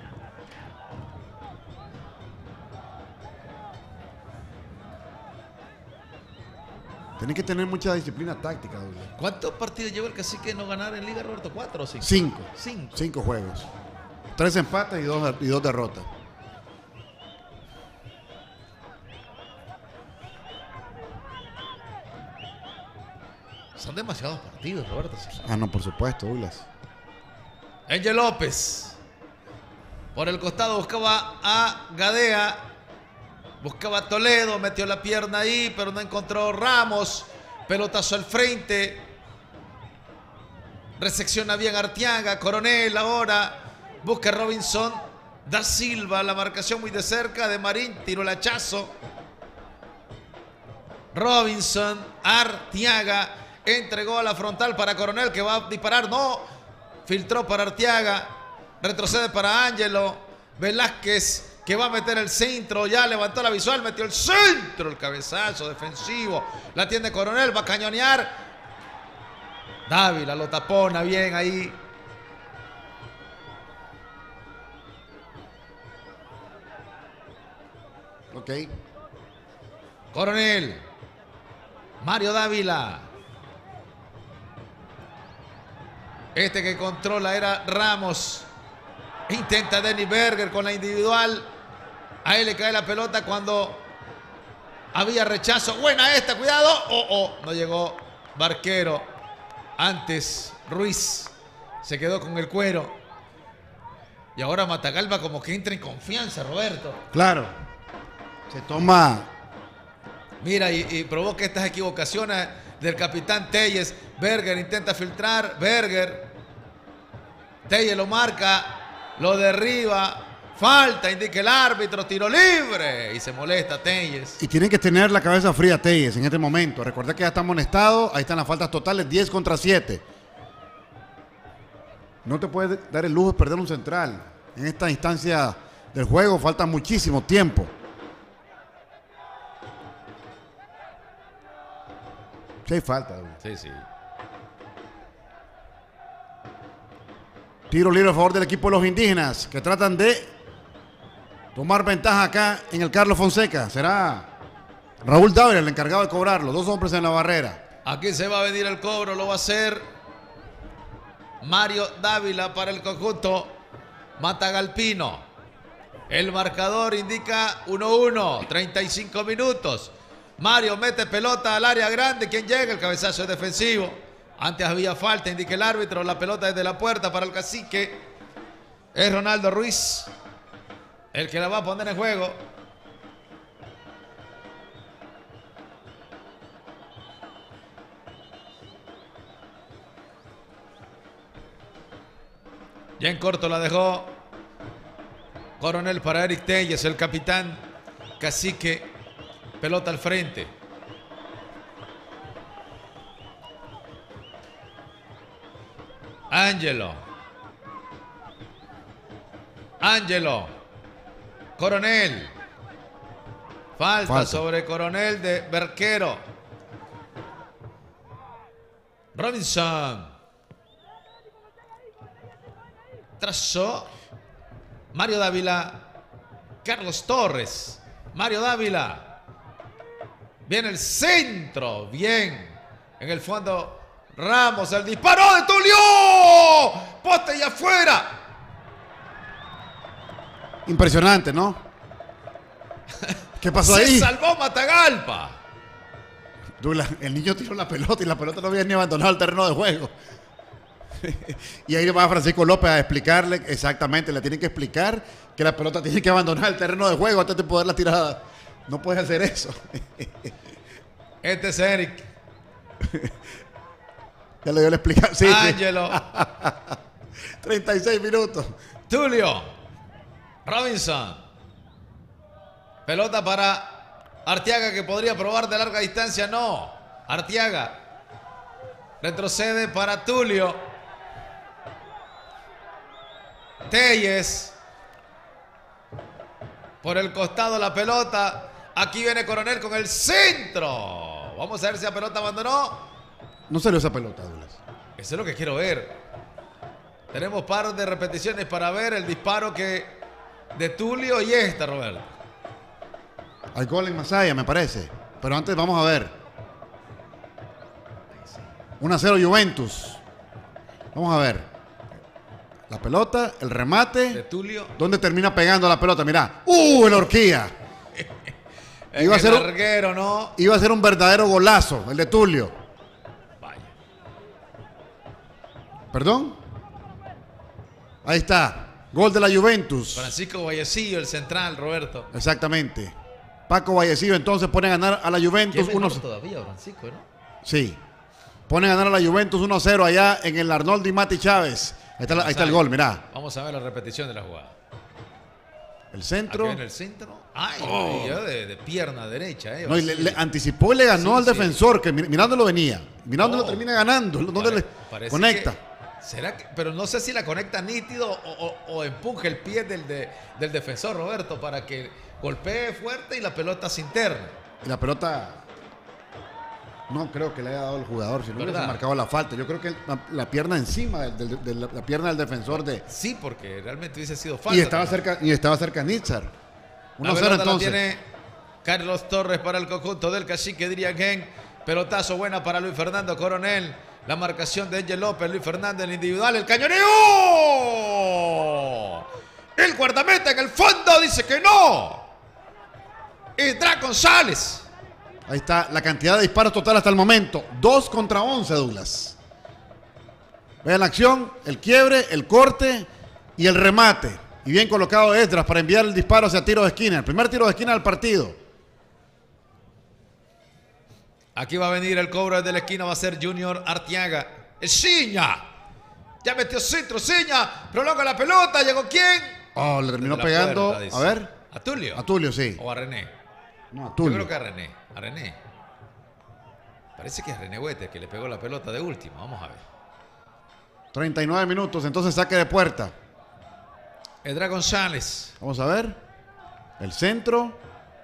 Tienen que tener mucha disciplina táctica, Douglas. ¿Cuántos partidos lleva el Cacique no ganar en Liga, Roberto? ¿4 o 5? 5. 5. 5 juegos. 3 empates y 2 derrotas. Son demasiados partidos, Roberto. Ah, no, por supuesto, Douglas. Angel López. Por el costado buscaba a Gadea. Buscaba a Toledo. Metió la pierna ahí, pero no encontró Ramos. Pelotazo al frente. Recepciona bien Arteaga. Coronel ahora. Busca a Robinson. Da Silva. La marcación muy de cerca de Marín. Tiro el hachazo. Robinson, Arteaga, entregó a la frontal para Coronel que va a disparar, no, filtró para Arteaga, retrocede para Ángelo, Velázquez que va a meter el centro, ya levantó la visual, metió el centro, el cabezazo defensivo, la tiene Coronel, va a cañonear, Dávila lo tapona bien ahí. Ok. Coronel, Mario Dávila. Este que controla era Ramos. Intenta Dennis Berger con la individual. Ahí le cae la pelota cuando había rechazo. Buena esta, cuidado. No llegó Barquero. Antes Ruiz se quedó con el cuero. Y ahora Matagalpa como que entra en confianza, Roberto. Claro. Se toma. Mira, y provoca estas equivocaciones del capitán Telles. Berger intenta filtrar. Berger. Telles lo marca. Lo derriba. Falta, indica el árbitro. Tiro libre. Y se molesta Telles. Y tienen que tener la cabeza fría Telles en este momento. Recordad que ya está amonestado. Ahí están las faltas totales. 10 contra 7. No te puedes dar el lujo de perder un central. En esta instancia del juego falta muchísimo tiempo. Sí hay falta. Sí, sí. Tiro libre a favor del equipo de los indígenas, que tratan de tomar ventaja acá en el Carlos Fonseca. Será Raúl Dávila el encargado de cobrarlo. 2 hombres en la barrera. Aquí se va a venir el cobro, lo va a hacer Mario Dávila para el conjunto matagalpino. El marcador indica 1-1, 35 minutos. Mario mete pelota al área grande. ¿Quién llega? El cabezazo es defensivo. Antes había falta, indica el árbitro. La pelota desde la puerta para el cacique. Es Ronaldo Ruiz el que la va a poner en juego. Ya en corto la dejó Coronel para Eric Telles, el capitán. Cacique, pelota al frente. Ángelo. Coronel. Falta sobre Coronel de Barquero. Robinson. Trazó. Mario Dávila. Carlos Torres. Mario Dávila. Viene el centro. Bien. En el fondo Ramos. El disparo de Tulio. Poste y afuera. Impresionante, ¿no? ¿Qué pasó ahí? Se salvó Matagalpa. Douglas, el niño tiró la pelota y la pelota no había ni abandonado el terreno de juego. Y ahí va Francisco López a explicarle exactamente, le tienen que explicar que la pelota tiene que abandonar el terreno de juego antes de poderla tirar. No puedes hacer eso. Este es Eric. Ya le dio la explicación. Sí, Ángelo. Sí. 36 minutos. Tulio. Robinson. Pelota para Arteaga que podría probar de larga distancia. No. Arteaga. Retrocede para Tulio. Telles. Por el costado la pelota. Aquí viene Coronel con el centro. Vamos a ver si la pelota abandonó. No salió esa pelota, Douglas. Eso es lo que quiero ver. Tenemos par de repeticiones para ver el disparo de Tulio y esta, Roberto. Hay gol en Masaya, me parece. Pero antes vamos a ver. 1-0 Juventus. Vamos a ver. La pelota, el remate. De Tulio. ¿Dónde termina pegando la pelota? Mirá. La horquilla. Iba a ser larguero, ¿no? Iba a ser un verdadero golazo, el de Tulio. Vaya. ¿Perdón? Ahí está. Gol de la Juventus. Francisco Vallecillo, el central, Roberto. Exactamente. Paco Vallecillo entonces pone a ganar a la Juventus. Todavía, Francisco, ¿no? Sí. Pone a ganar a la Juventus 1-0 allá en el Arnoldo y Mati Chávez. Ahí está el gol, mirá. Vamos a ver la repetición de la jugada. El centro. Aquí en el centro. Ay, yo de pierna derecha. No, y le anticipó y le ganó al defensor, que mirándolo venía. Mirándolo termina ganando. ¿Dónde le conecta? ¿Será que? Pero no sé si la conecta nítido o empuje el pie del defensor, Roberto, para que golpee fuerte y la pelota se interne. Y la pelota no creo que le haya dado el jugador, si no hubiese marcado la falta. Yo creo que la pierna encima de la pierna del defensor de... Sí, porque realmente hubiese sido falta. Y estaba cerca Nitzar. 1-0 entonces. La tiene Carlos Torres para el conjunto del Cacique Diriangén. Pelotazo buena para Luis Fernando Coronel. La marcación de Angel López, Luis Fernández en individual, el cañoneo. El guardameta en el fondo dice que no. Y Drá González. Ahí está la cantidad de disparos total hasta el momento. 2 contra 11, Douglas. Vean la acción, el quiebre, el corte y el remate. Y bien colocado Esdras para enviar el disparo hacia tiro de esquina. El primer tiro de esquina del partido. Aquí va a venir el cobro desde la esquina, va a ser Junior Arteaga. ¡Es Ciña! Ya metió centro, Ciña. Prolonga la pelota, ¿llegó quién? Oh, le terminó pegando. Puerta, a ver. ¿A Tulio? A Tulio, sí. ¿O a René? No, a Tulio. Yo creo que a René. A René. Parece que es René Huete que le pegó la pelota de último. Vamos a ver. 39 minutos, entonces saque de puerta. Edra González. Vamos a ver. El centro.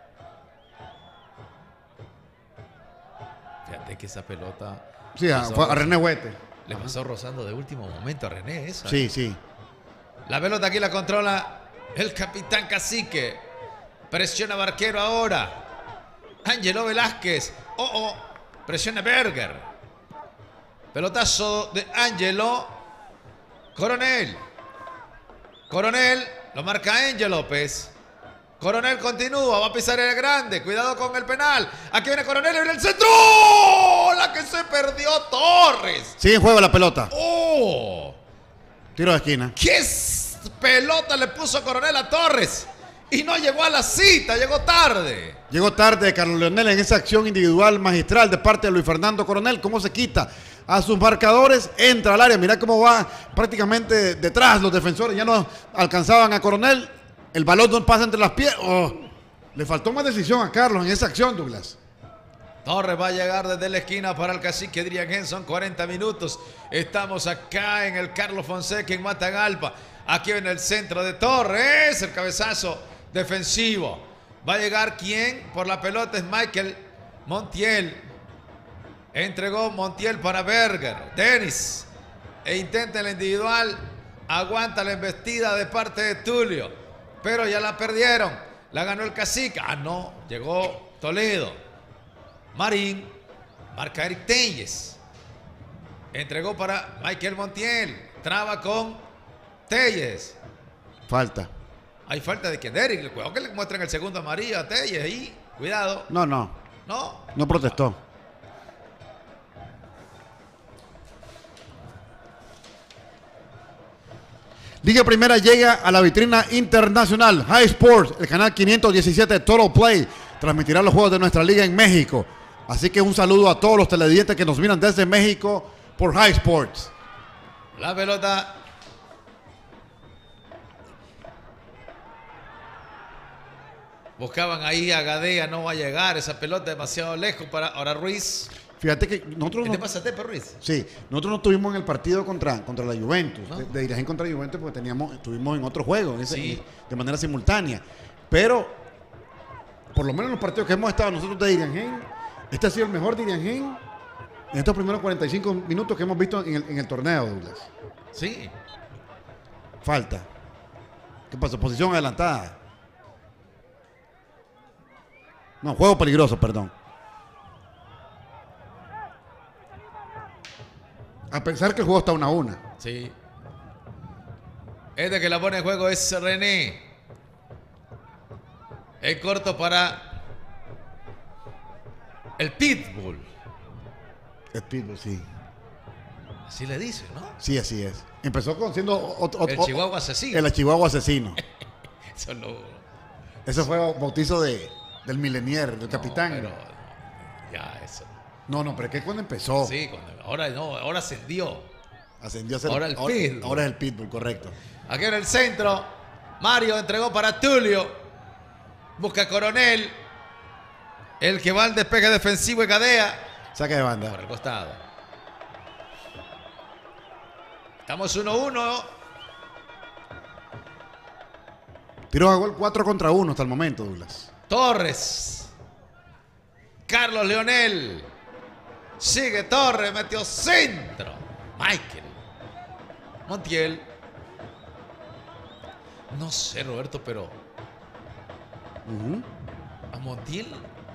Fíjate que esa pelota... Sí, fue a René Huete. Le pasó rozando de último momento a René esa. Sí, sí. La pelota aquí la controla el capitán Cacique. Presiona Barquero ahora. Ángelo Velázquez. Presiona Berger. Pelotazo de Ángelo. Coronel. Coronel. Lo marca Ángel López. Coronel continúa. Va a pisar el grande. Cuidado con el penal. Aquí viene Coronel en el centro. La que se perdió Torres. Sigue en juego la pelota. Tiro de esquina. ¿Qué pelota le puso Coronel a Torres? Y no llegó a la cita, llegó tarde. Llegó tarde Carlos Leonel en esa acción individual magistral de parte de Luis Fernando Coronel. ¿Cómo se quita a sus marcadores? Entra al área, mira cómo va prácticamente detrás. Los defensores ya no alcanzaban a Coronel. El balón no pasa entre las piernas. Le faltó más decisión a Carlos en esa acción, Douglas. Torres va a llegar desde la esquina para el Cacique Diriangén. Son 40 minutos. Estamos acá en el Carlos Fonseca en Matagalpa. Aquí en el centro de Torres. El cabezazo defensivo. Va a llegar ¿quién? Por la pelota es Michael Montiel. Entregó Montiel para Berger. Tenis. E intenta la individual. Aguanta la embestida de parte de Tulio. Pero ya la perdieron. La ganó el Cacique. No. Llegó Toledo. Marín. Marca Eric Telles. Entregó para Michael Montiel. Traba con Telles. Falta. Hay falta de quién, Eric. Cuidado que le muestran el segundo amarillo a Telles ahí. Cuidado. No. No protestó. Liga Primera llega a la vitrina internacional. High Sports, el canal 517 Total Play, transmitirá los juegos de nuestra liga en México. Así que un saludo a todos los televidentes que nos miran desde México por High Sports. La pelota. Buscaban ahí a Gadea, no va a llegar. Esa pelota demasiado lejos para ahora Ruiz. Fíjate que nosotros... ¿Qué te pasa, Tepe Ruiz? Sí, nosotros no estuvimos en el partido contra la Juventus, ¿no? de Diriangén contra Juventus, porque estuvimos en otro juego, de manera simultánea. Pero, por lo menos en los partidos que hemos estado nosotros de Diriangén, este ha sido el mejor Diriangén en estos primeros 45 minutos que hemos visto en el torneo, Douglas. Sí. Falta. ¿Qué pasó? Posición adelantada. No, juego peligroso, perdón. A pensar que el juego está 1-1. Sí. Este que la pone en juego es René. El corto para el Pitbull. El Pitbull, sí. Así le dicen, ¿no? Sí, así es. Empezó siendo el Chihuahua asesino. El Chihuahua asesino. Eso no. Ese fue bautizo del milenier, del capitán. Pero ya, eso. No, pero es que cuando empezó. Sí, ahora ascendió. Ascendió a ser. Ahora el Pitbull. Ahora es el Pitbull, correcto. Aquí en el centro, Mario entregó para Tulio. Busca Coronel. El que va al despegue defensivo es Gadea. Saque de banda. Por el costado. Estamos 1-1. Tiros a gol 4 contra 1 hasta el momento, Douglas. Torres. Carlos Leonel. Sigue Torres. Metió centro. Michael. Montiel. No sé, Roberto, pero a Montiel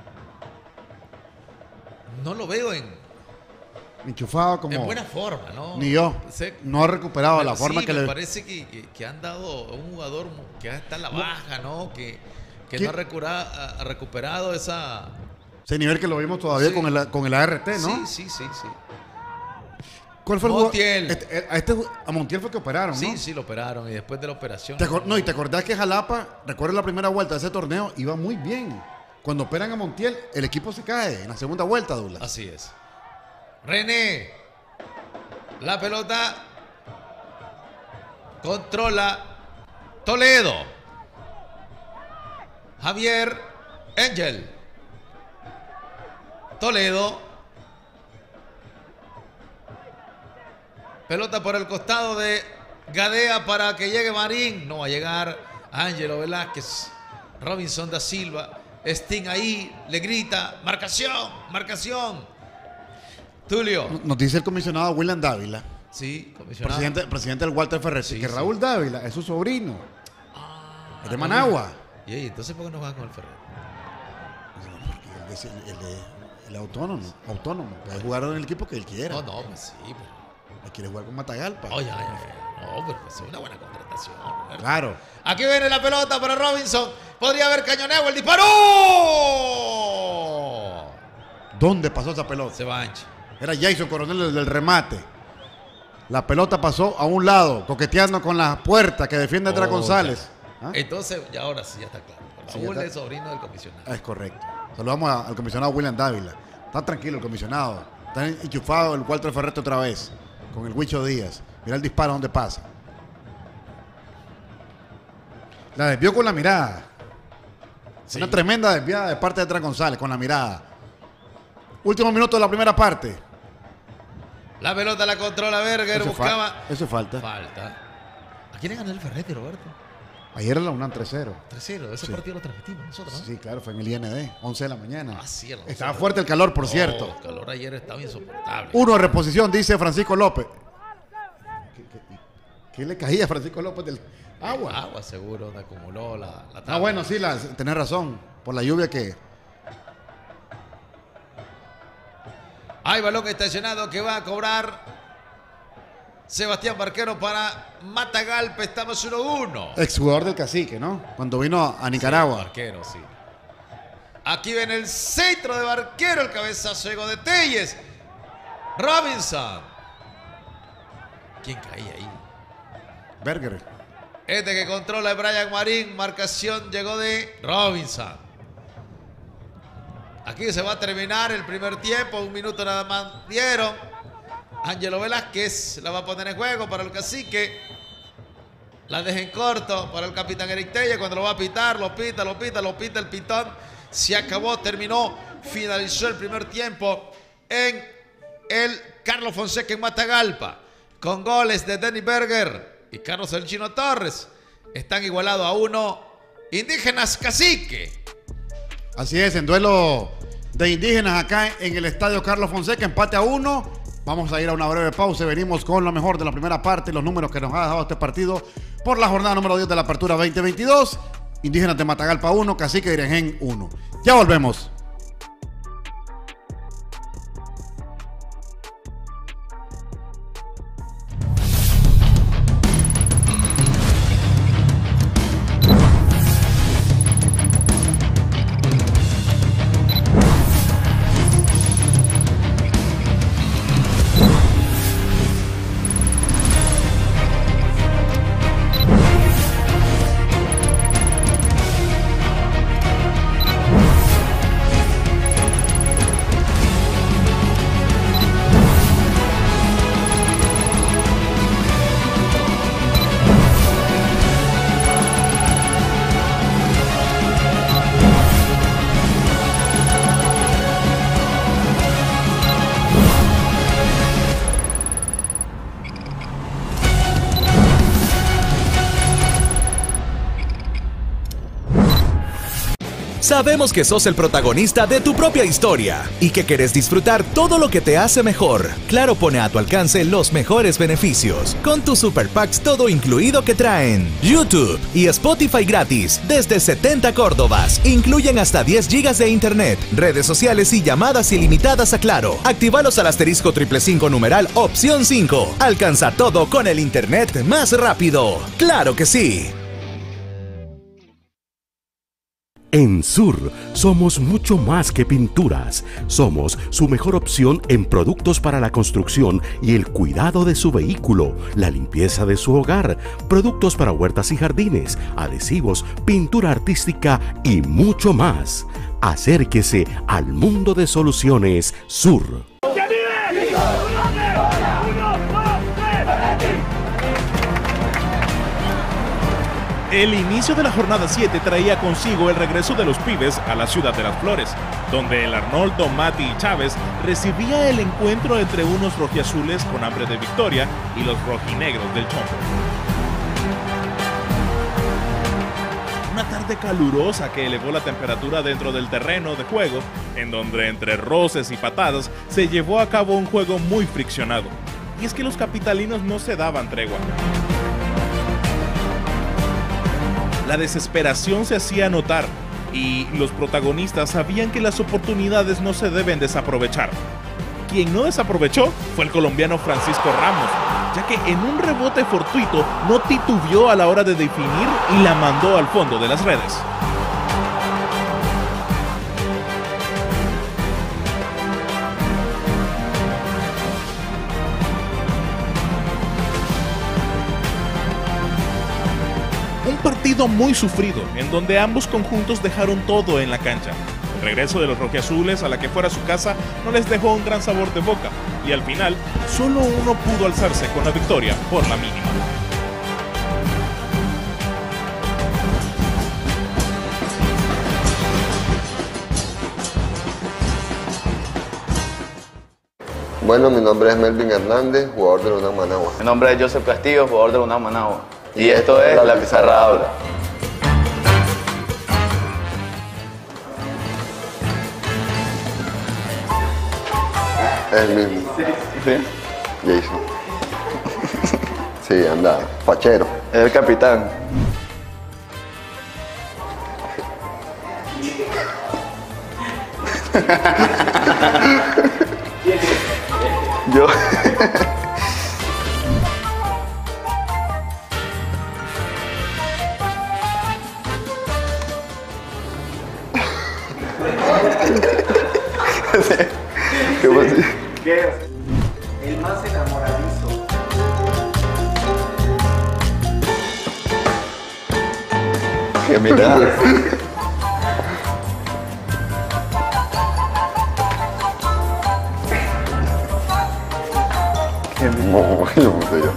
no lo veo enchufado como... en buena forma, ¿no? Ni yo. No ha recuperado la forma que me le... parece que han dado un jugador que está en la baja, ¿no? Que no ha recuperado ese nivel que lo vimos todavía con el ART, ¿no? Sí. ¿Cuál fue Montiel. A Montiel fue que operaron, ¿no? Sí, lo operaron y después de la operación... Y te acordás que Jalapa, recuerda la primera vuelta de ese torneo, iba muy bien. Cuando operan a Montiel, el equipo se cae en la segunda vuelta, Douglas. Así es. René. La pelota. Controla Toledo. Javier Ángel. Toledo. Pelota por el costado de Gadea para que llegue Marín. No va a llegar Ángelo Velázquez. Robinson da Silva. Sting ahí. Le grita. Marcación. Tulio. Nos dice el comisionado William Dávila. Sí, comisionado. Presidente del Walter Ferretti. Sí, que Raúl Dávila es su sobrino. Es de Managua. Y entonces, ¿por qué no juega con el Ferretti? El autónomo. Puede jugar en el equipo que él quiera. No, pues sí, pero... Quiere jugar con Matagalpa. No, pero es una buena contratación. ¿Verdad? Claro. Aquí viene la pelota para Robinson. Podría haber cañoneo. El disparo. ¿Dónde pasó esa pelota? Se va ancho. Era Jason Coronel del remate. La pelota pasó a un lado, coqueteando con la puerta que defiende Andrés González. ¿Ah? Entonces, ya ahora sí, ya está claro. Raúl es sobrino del comisionado. Es correcto. Saludamos al comisionado William Dávila. Está tranquilo el comisionado. Está enchufado el Walter Ferretti otra vez. Con el Huicho Díaz. Mira el disparo donde pasa. La desvió con la mirada. Sí. Una tremenda desviada de parte de Andrés González con la mirada. Último minuto de la primera parte. La pelota la controla Berger. Buscaba. Eso es falta. ¿A quién le ganó el Ferretti, Roberto? Ayer en la UNAM 3-0. 3-0. Ese partido lo transmitimos nosotros, ¿no? Sí, claro, fue en el IND. 11 de la mañana. Sí, estaba fuerte el calor, por cierto. El calor ayer estaba insoportable. 1 de reposición, dice Francisco López. ¿Qué le caía a Francisco López del agua? Agua, seguro, te acumuló la tabla. Bueno, sí, tenés razón. Por la lluvia que... Hay balón estacionado que va a cobrar Sebastián Barquero para Matagalpa. Estamos 1-1. Exjugador del Cacique, ¿no? Cuando vino a Nicaragua. Sí, Barquero, sí. Aquí ven el centro de Barquero. El cabezazo llegó de Telles. Robinson. ¿Quién caía ahí? Berger. Este que controla es Brian Marín. Marcación llegó de Robinson. Aquí se va a terminar el primer tiempo. 1 minuto nada más dieron. Ángelo Velázquez la va a poner en juego para el Cacique. La deja en corto para el capitán Eric Telles. Cuando lo va a pitar, lo pita el pitón. Se acabó, terminó, finalizó el primer tiempo en el Carlos Fonseca en Matagalpa. Con goles de Denny Berger y Carlos El Chino Torres. Están igualados a 1. Indígenas Cacique. Así es, en duelo de indígenas acá en el estadio Carlos Fonseca, empate a 1. Vamos a ir a una breve pausa y venimos con lo mejor de la primera parte y los números que nos ha dejado este partido por la jornada número 10 de la Apertura 2022. Indígenas de Matagalpa 1, Cacique de Irengén 1. Ya volvemos. Sabemos que sos el protagonista de tu propia historia y que querés disfrutar todo lo que te hace mejor. Claro pone a tu alcance los mejores beneficios, con tus Super Packs todo incluido que traen YouTube y Spotify gratis desde 70 Córdobas. Incluyen hasta 10 gigas de internet, redes sociales y llamadas ilimitadas a Claro. Actívalos al asterisco 555 numeral opción 5. Alcanza todo con el internet más rápido. ¡Claro que sí! En Sur somos mucho más que pinturas. Somos su mejor opción en productos para la construcción y el cuidado de su vehículo, la limpieza de su hogar, productos para huertas y jardines, adhesivos, pintura artística y mucho más. Acérquese al mundo de soluciones Sur. El inicio de la jornada 7 traía consigo el regreso de los pibes a la ciudad de las Flores, donde el Arnoldo, Mati y Chávez recibía el encuentro entre unos rojiazules con hambre de victoria y los rojinegros del Chombo. Una tarde calurosa que elevó la temperatura dentro del terreno de juego, en donde entre roces y patadas se llevó a cabo un juego muy friccionado. Y es que los capitalinos no se daban tregua. La desesperación se hacía notar y los protagonistas sabían que las oportunidades no se deben desaprovechar. Quien no desaprovechó fue el colombiano Francisco Ramos, ya que en un rebote fortuito no titubeó a la hora de definir y la mandó al fondo de las redes. Un partido muy sufrido, en donde ambos conjuntos dejaron todo en la cancha. El regreso de los rojiazules a la que fuera su casa no les dejó un gran sabor de boca, y al final, solo uno pudo alzarse con la victoria por la mínima. Bueno, mi nombre es Melvin Hernández, jugador de la UNAM Managua. Mi nombre es Joseph Castillo, jugador de la UNAM Managua. Y esto es La Pizarra Habla. El mismo. ¿Sí? Jason. Sí, anda, fachero. Es el capitán. Yo. ¿Qué pasó? ¿Qué es? El más enamoradizo. ¿Qué mirada? No, yo no sé yo.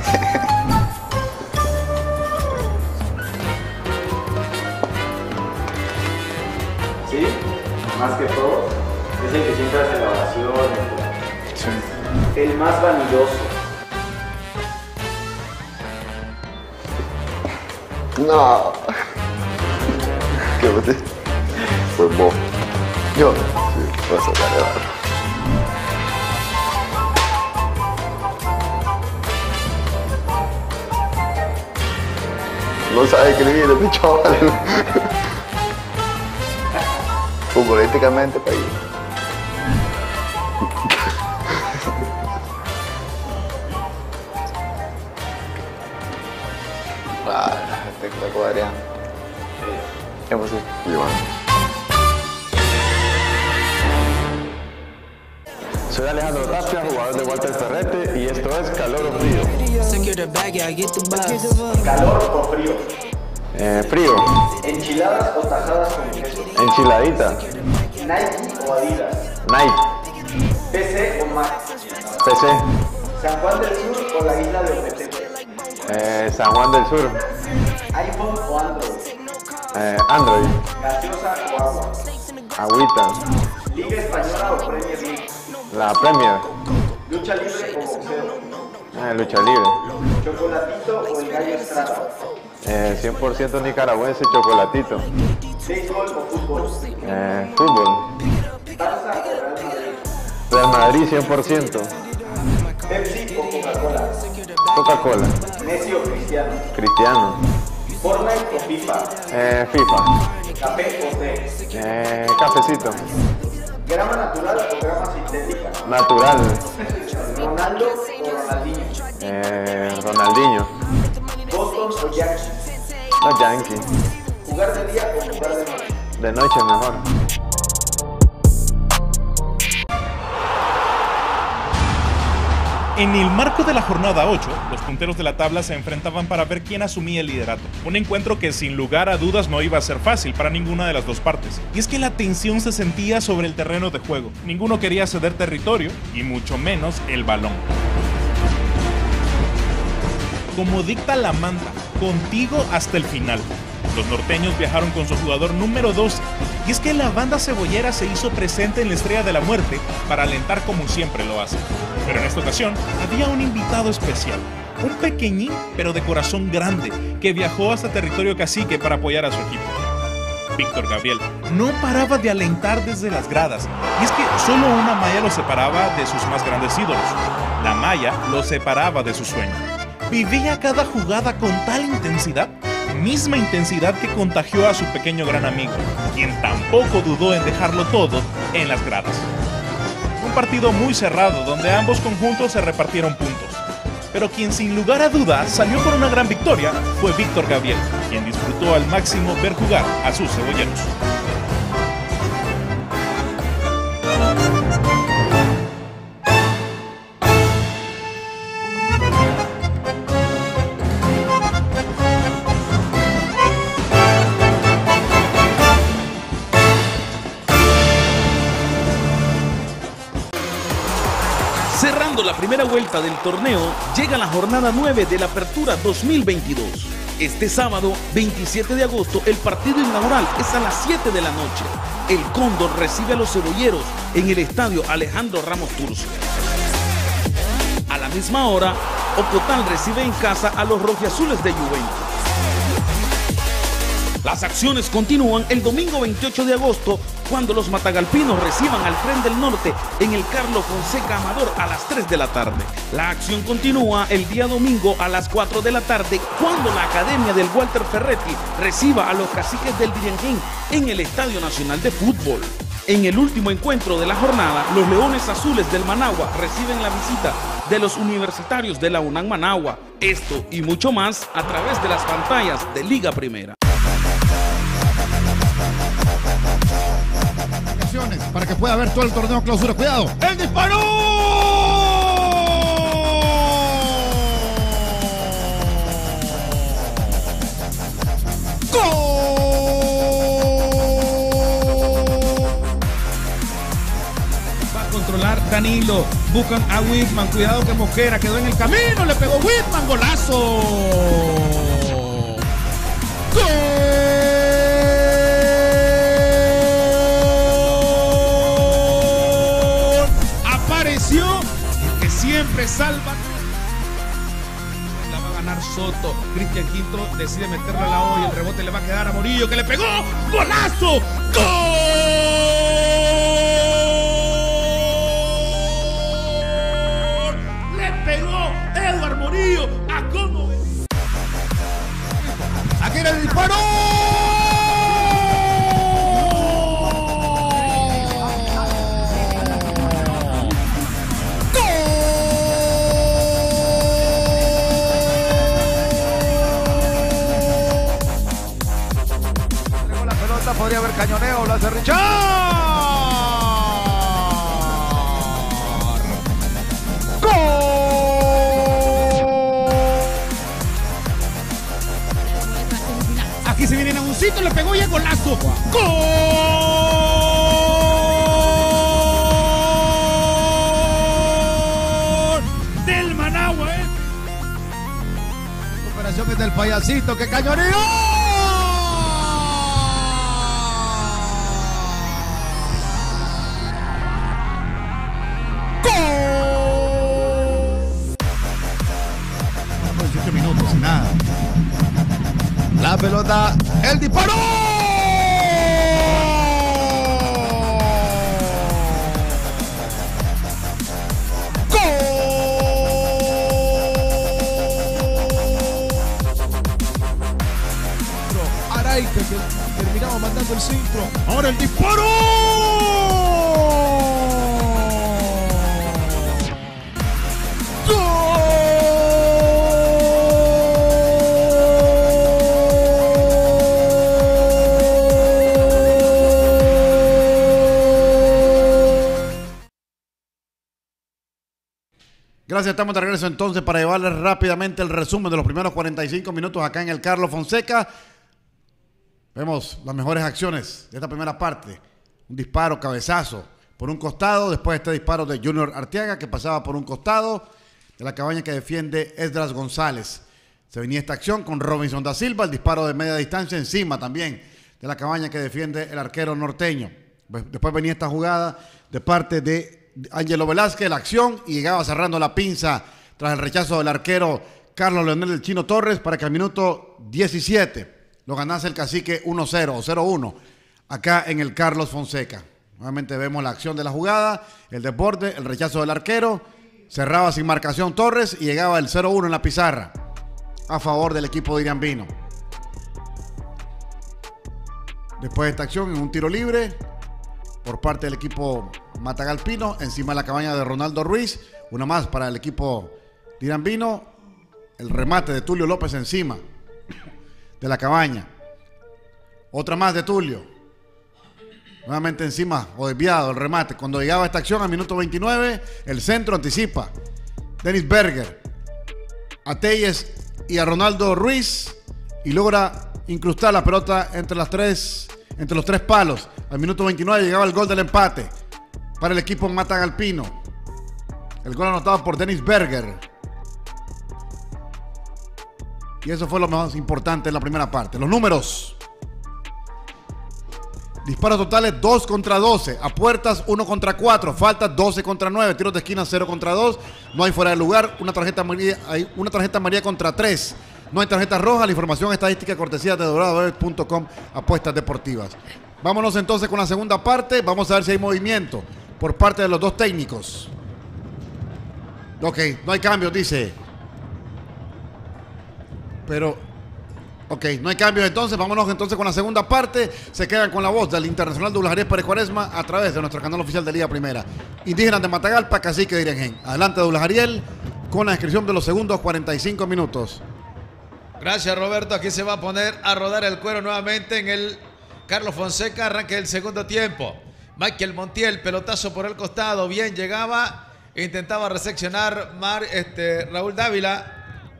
¿Sí? Más que todo. Es el que siempre hace la oración. Sí. El más vanidoso. No. ¿Qué pasó? Pues vos. Yo. Sí, vas a sacar. No sabe escribir este chaval. Futbolísticamente, país. Este loco Adrián. ¿Qué pasó? Iván. Soy Alejandro Tapia, jugador de Walter Ferrete, y esto es Calor o Frío. ¿Calor o frío? Frío. ¿Enchiladas o tajadas con queso? Enchiladita. ¿Nike o Adidas? Nike. ¿PC o Mac? PC. ¿San Juan del Sur o la isla de Ometepe? San Juan del Sur. ¿iPhone o Android? Android. ¿Gaseosa o agua? Agüita. ¿Liga Española o Premier League? La Premier. ¿Lucha libre o boxeo? Lucha libre. ¿Chocolatito o el gallo Estrada? 100% nicaragüense, chocolatito. ¿Béisbol o fútbol? Fútbol. ¿Barça o Real Madrid? Real Madrid 100%. ¿Pepsi o Coca-Cola? Coca-Cola. ¿Messi o Cristiano? Cristiano. ¿Fortnite o FIFA? FIFA. ¿Café o té? Cafecito. ¿Grama natural o grama sintética? Natural. ¿Ronaldo o Ronaldinho? Ronaldinho. ¿Boston o Yankees? Los Yankees. ¿Jugar de día o jugar de noche? De noche mejor. En el marco de la jornada 8, los punteros de la tabla se enfrentaban para ver quién asumía el liderato. Un encuentro que sin lugar a dudas no iba a ser fácil para ninguna de las dos partes. Y es que la tensión se sentía sobre el terreno de juego. Ninguno quería ceder territorio y mucho menos el balón. Como dicta la manta, contigo hasta el final. Los norteños viajaron con su jugador número 12, y es que la banda cebollera se hizo presente en la Estrella de la Muerte para alentar como siempre lo hace. Pero en esta ocasión había un invitado especial, un pequeñín pero de corazón grande, que viajó hasta territorio cacique para apoyar a su equipo. Víctor Gabriel no paraba de alentar desde las gradas, y es que solo una malla lo separaba de sus más grandes ídolos. La malla lo separaba de su sueño. Vivía cada jugada con tal intensidad, misma intensidad que contagió a su pequeño gran amigo, quien tampoco dudó en dejarlo todo en las gradas. Un partido muy cerrado donde ambos conjuntos se repartieron puntos, pero quien sin lugar a dudas salió con una gran victoria fue Víctor Gabriel, quien disfrutó al máximo ver jugar a sus cebolleros. Cerrando la primera vuelta del torneo, llega la jornada 9 de la Apertura 2022. Este sábado, 27 de agosto, el partido inaugural es a las 7 de la noche. El Cóndor recibe a los cebolleros en el estadio Alejandro Ramos Turcio. A la misma hora, Ocotal recibe en casa a los rojiazules de Juventus. Las acciones continúan el domingo 28 de agosto, cuando los matagalpinos reciban al Tren del Norte en el Carlos Fonseca Amador a las 3 de la tarde. La acción continúa el día domingo a las 4 de la tarde, cuando la Academia del Walter Ferretti reciba a los Caciques del Diriangén en el Estadio Nacional de Fútbol. En el último encuentro de la jornada, los Leones Azules del Managua reciben la visita de los universitarios de la UNAM Managua. Esto y mucho más a través de las pantallas de Liga Primera. Para que pueda ver todo el torneo clausura. ¡Cuidado! ¡El disparo! ¡Gol! Va a controlar Danilo. Buscan a Whitman. Cuidado que Mosquera quedó en el camino. Le pegó Whitman. ¡Golazo! ¡Gol! Que siempre salva. La va a ganar Soto. Cristian Quinto decide meterla a la olla. El rebote le va a quedar a Morillo, que le pegó. ¡Golazo! ¡Gol! Le pegó Edward Morillo. ¿A cómo? Aquí era el disparo. Podría haber cañoneo, lo hace Richard. ¡Gol! Aquí se viene Naguncito, le pegó y el golazo. ¡Gol! Del Managua, Operación es del payasito, que cañoneo. La pelota, el disparo. Araite que terminaba mandando el centro. Ahora el disparo. Gracias, estamos de regreso entonces para llevarles rápidamente el resumen de los primeros 45 minutos acá en el Carlos Fonseca. Vemos las mejores acciones de esta primera parte. Un disparo, cabezazo por un costado, después este disparo de Junior Arteaga que pasaba por un costado de la cabaña que defiende Esdras González. Se venía esta acción con Robinson da Silva, el disparo de media distancia encima también de la cabaña que defiende el arquero norteño. Después venía esta jugada de parte de Ángelo Velázquez, la acción, y llegaba cerrando la pinza tras el rechazo del arquero Carlos Leonel del Chino Torres para que al minuto 17 lo ganase el Cacique 1-0 o 0-1 acá en el Carlos Fonseca. Nuevamente vemos la acción de la jugada, el desborde, el rechazo del arquero, cerraba sin marcación Torres y llegaba el 0-1 en la pizarra a favor del equipo de Iriambino. Después de esta acción, en un tiro libre por parte del equipo matagalpino, encima de la cabaña de Ronaldo Ruiz, una más para el equipo de Iriambino, el remate de Tulio López encima de la cabaña, otra más de Tulio, nuevamente encima o desviado el remate. Cuando llegaba esta acción al minuto 29, el centro anticipa Dennis Berger a Telles y a Ronaldo Ruiz y logra incrustar la pelota entre los tres palos. Al minuto 29 llegaba el gol del empate para el equipo matagalpino. El gol anotado por Dennis Berger. Y eso fue lo más importante en la primera parte. Los números. Disparos totales 2 contra 12. A puertas 1 contra 4. Faltas 12 contra 9. Tiros de esquina 0 contra 2. No hay fuera de lugar. Una tarjeta amarilla contra 3. No hay tarjeta roja. La información estadística cortesía de doradobet.com, apuestas deportivas. Vámonos entonces con la segunda parte. Vamos a ver si hay movimiento por parte de los dos técnicos. Ok, no hay cambios, dice. Pero, ok, no hay cambios entonces. Vámonos entonces con la segunda parte. Se quedan con la voz del internacional Douglas Arias Pérez Cuaresma a través de nuestro canal oficial de Liga Primera. Indígenas de Matagalpa, Cacique de Iriangén. Adelante, Douglas Ariel, con la descripción de los segundos 45 minutos. Gracias, Roberto. Aquí se va a poner a rodar el cuero nuevamente en el Carlos Fonseca. Arranque el segundo tiempo. Michael Montiel, pelotazo por el costado. Bien, llegaba. Intentaba reseccionar Raúl Dávila.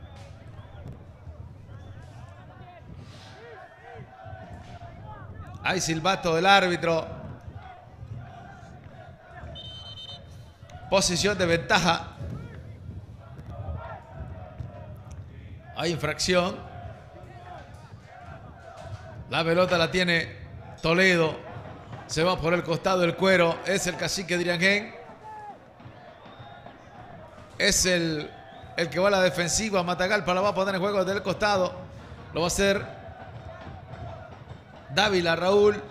Hay silbato del árbitro. Posición de ventaja. Hay infracción. La pelota la tiene Toledo. Se va por el costado del cuero. Es el Cacique de Iriangén. Es el que va a la defensiva. Matagalpa la va a poner en juego desde el costado. Lo va a hacer Dávila, Raúl.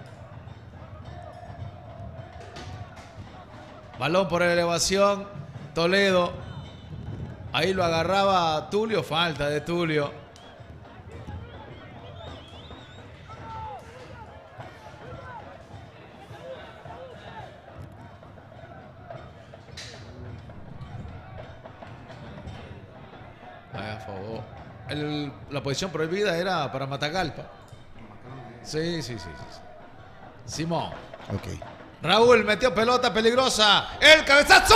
Balón por elevación. Toledo. Ahí lo agarraba Tulio. Falta de Tulio. A favor. La posición prohibida era para Matagalpa. Sí. Simón. Ok. Raúl metió pelota peligrosa. ¡El cabezazo!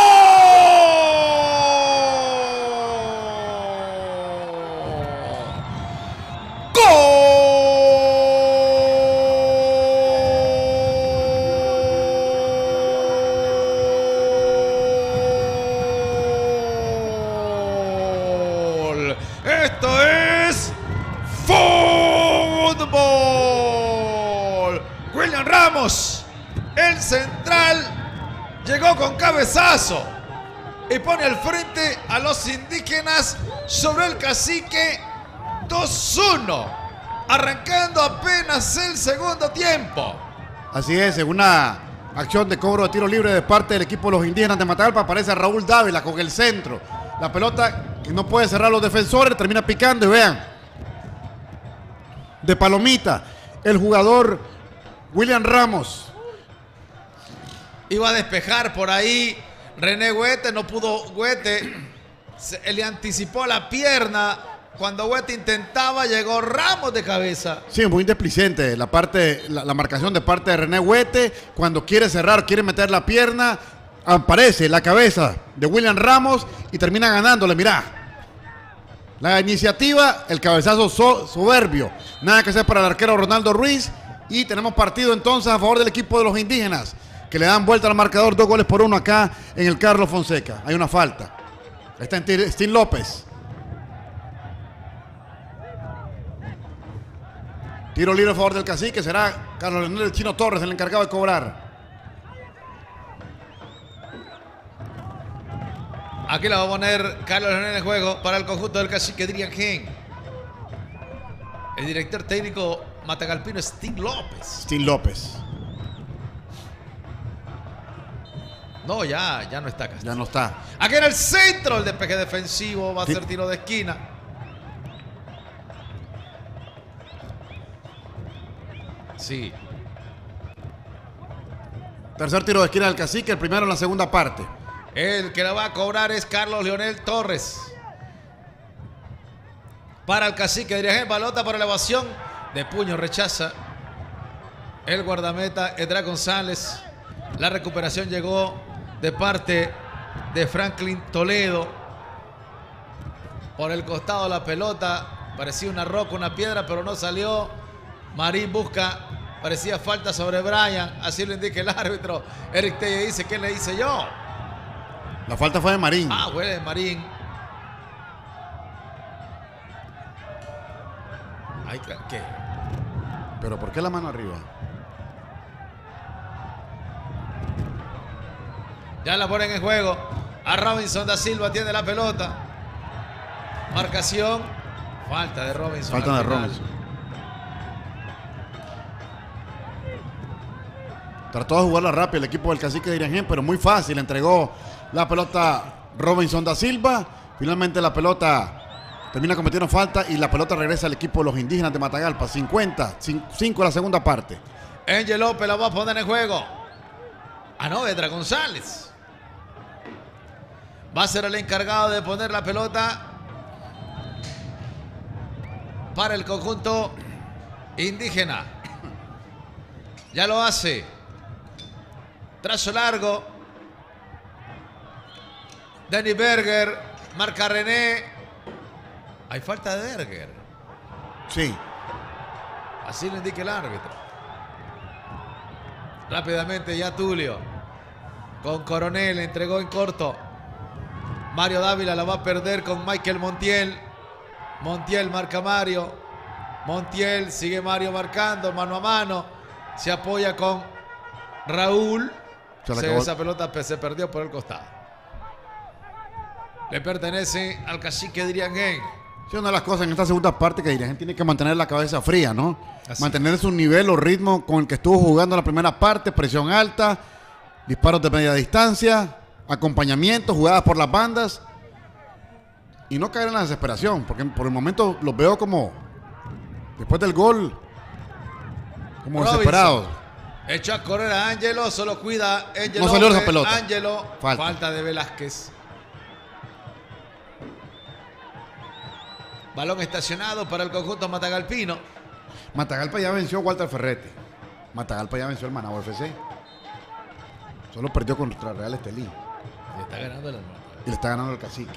¡Gol! Esto es fútbol. William Ramos, el central, llegó con cabezazo y pone al frente a los indígenas sobre el Cacique 2-1. Arrancando apenas el segundo tiempo. Así es, en una acción de cobro de tiro libre de parte del equipo de los indígenas de Matagalpa, aparece Raúl Dávila con el centro. La pelota que no puede cerrar los defensores, termina picando y vean. De palomita, el jugador William Ramos. Iba a despejar por ahí René Huete, no pudo Huete. Le anticipó la pierna. Cuando Huete intentaba, llegó Ramos de cabeza. Sí, muy displicente la marcación de parte de René Huete. Cuando quiere cerrar, quiere meter la pierna, aparece la cabeza de William Ramos y termina ganándole. Mirá, la iniciativa, el cabezazo soberbio. Nada que hacer para el arquero Ronaldo Ruiz. Y tenemos partido entonces a favor del equipo de los indígenas, que le dan vuelta al marcador, 2-1 acá en el Carlos Fonseca. Hay una falta. Está en Stin López. Tiro libre a favor del Cacique, será Carlos Leonel el Chino Torres el encargado de cobrar. Aquí la va a poner Carlos Leonel en el juego para el conjunto del Cacique Diriangén. El director técnico matagalpino es Stin López. Stin López. No, ya no está acá. Ya no está. Aquí en el centro, el despeje defensivo va a ser tiro de esquina. Sí. Tercer tiro de esquina del Cacique, el primero en la segunda parte. El que la va a cobrar es Carlos Leonel Torres. Para el Cacique, dirige balota por elevación. De puño rechaza el guardameta Edra González. La recuperación llegó de parte de Franklin Toledo. Por el costado la pelota. Parecía una roca, una piedra, pero no salió. Marín busca, parecía falta sobre Brian, así lo indica el árbitro. Eric Telle dice, ¿qué le hice yo? La falta fue de Marín. Ah, fue de Marín. Ay, ¿qué? ¿Pero por qué la mano arriba? Ya la ponen en juego. A Robinson da Silva tiene la pelota. Marcación. Falta de Robinson. Falta de Robinson. Trató de jugarla rápido el equipo del Cacique de Iriangén, pero muy fácil. Entregó la pelota Robinson da Silva. Finalmente la pelota termina cometiendo falta y la pelota regresa al equipo de los indígenas de Matagalpa. 50-5 la segunda parte. Angel López la va a poner en juego. Ah, no, Edra González. Va a ser el encargado de poner la pelota para el conjunto indígena. Ya lo hace. Trazo largo. Danny Berger. Marca René. Hay falta de Berger. Sí. Así lo indica el árbitro. Rápidamente ya Tulio. Con Coronel. Entregó en corto. Mario Dávila la va a perder con Michael Montiel. Montiel marca Mario. Montiel sigue Mario marcando mano a mano. Se apoya con Raúl. Esa pelota se perdió por el costado. Le pertenece al Cacique Diriangén. Sí, una de las cosas en esta segunda parte que Diriangén tiene que mantener la cabeza fría, ¿no? Así. Mantener su nivel o ritmo con el que estuvo jugando en la primera parte. Presión alta, disparos de media distancia, acompañamiento, jugadas por las bandas. Y no caer en la desesperación, porque por el momento los veo como, después del gol, como Robinson. desesperados. Echó a correr a Ángelo, solo cuida Ángelo. No salió esa pelota. Ángelo, Falta. falta de Velázquez. Balón estacionado para el conjunto matagalpino. Matagalpa ya venció a Walter Ferretti. Matagalpa ya venció al Managua FC. Solo perdió contra Real Estelí. Le está ganando el Managua. Y le está ganando el Cacique.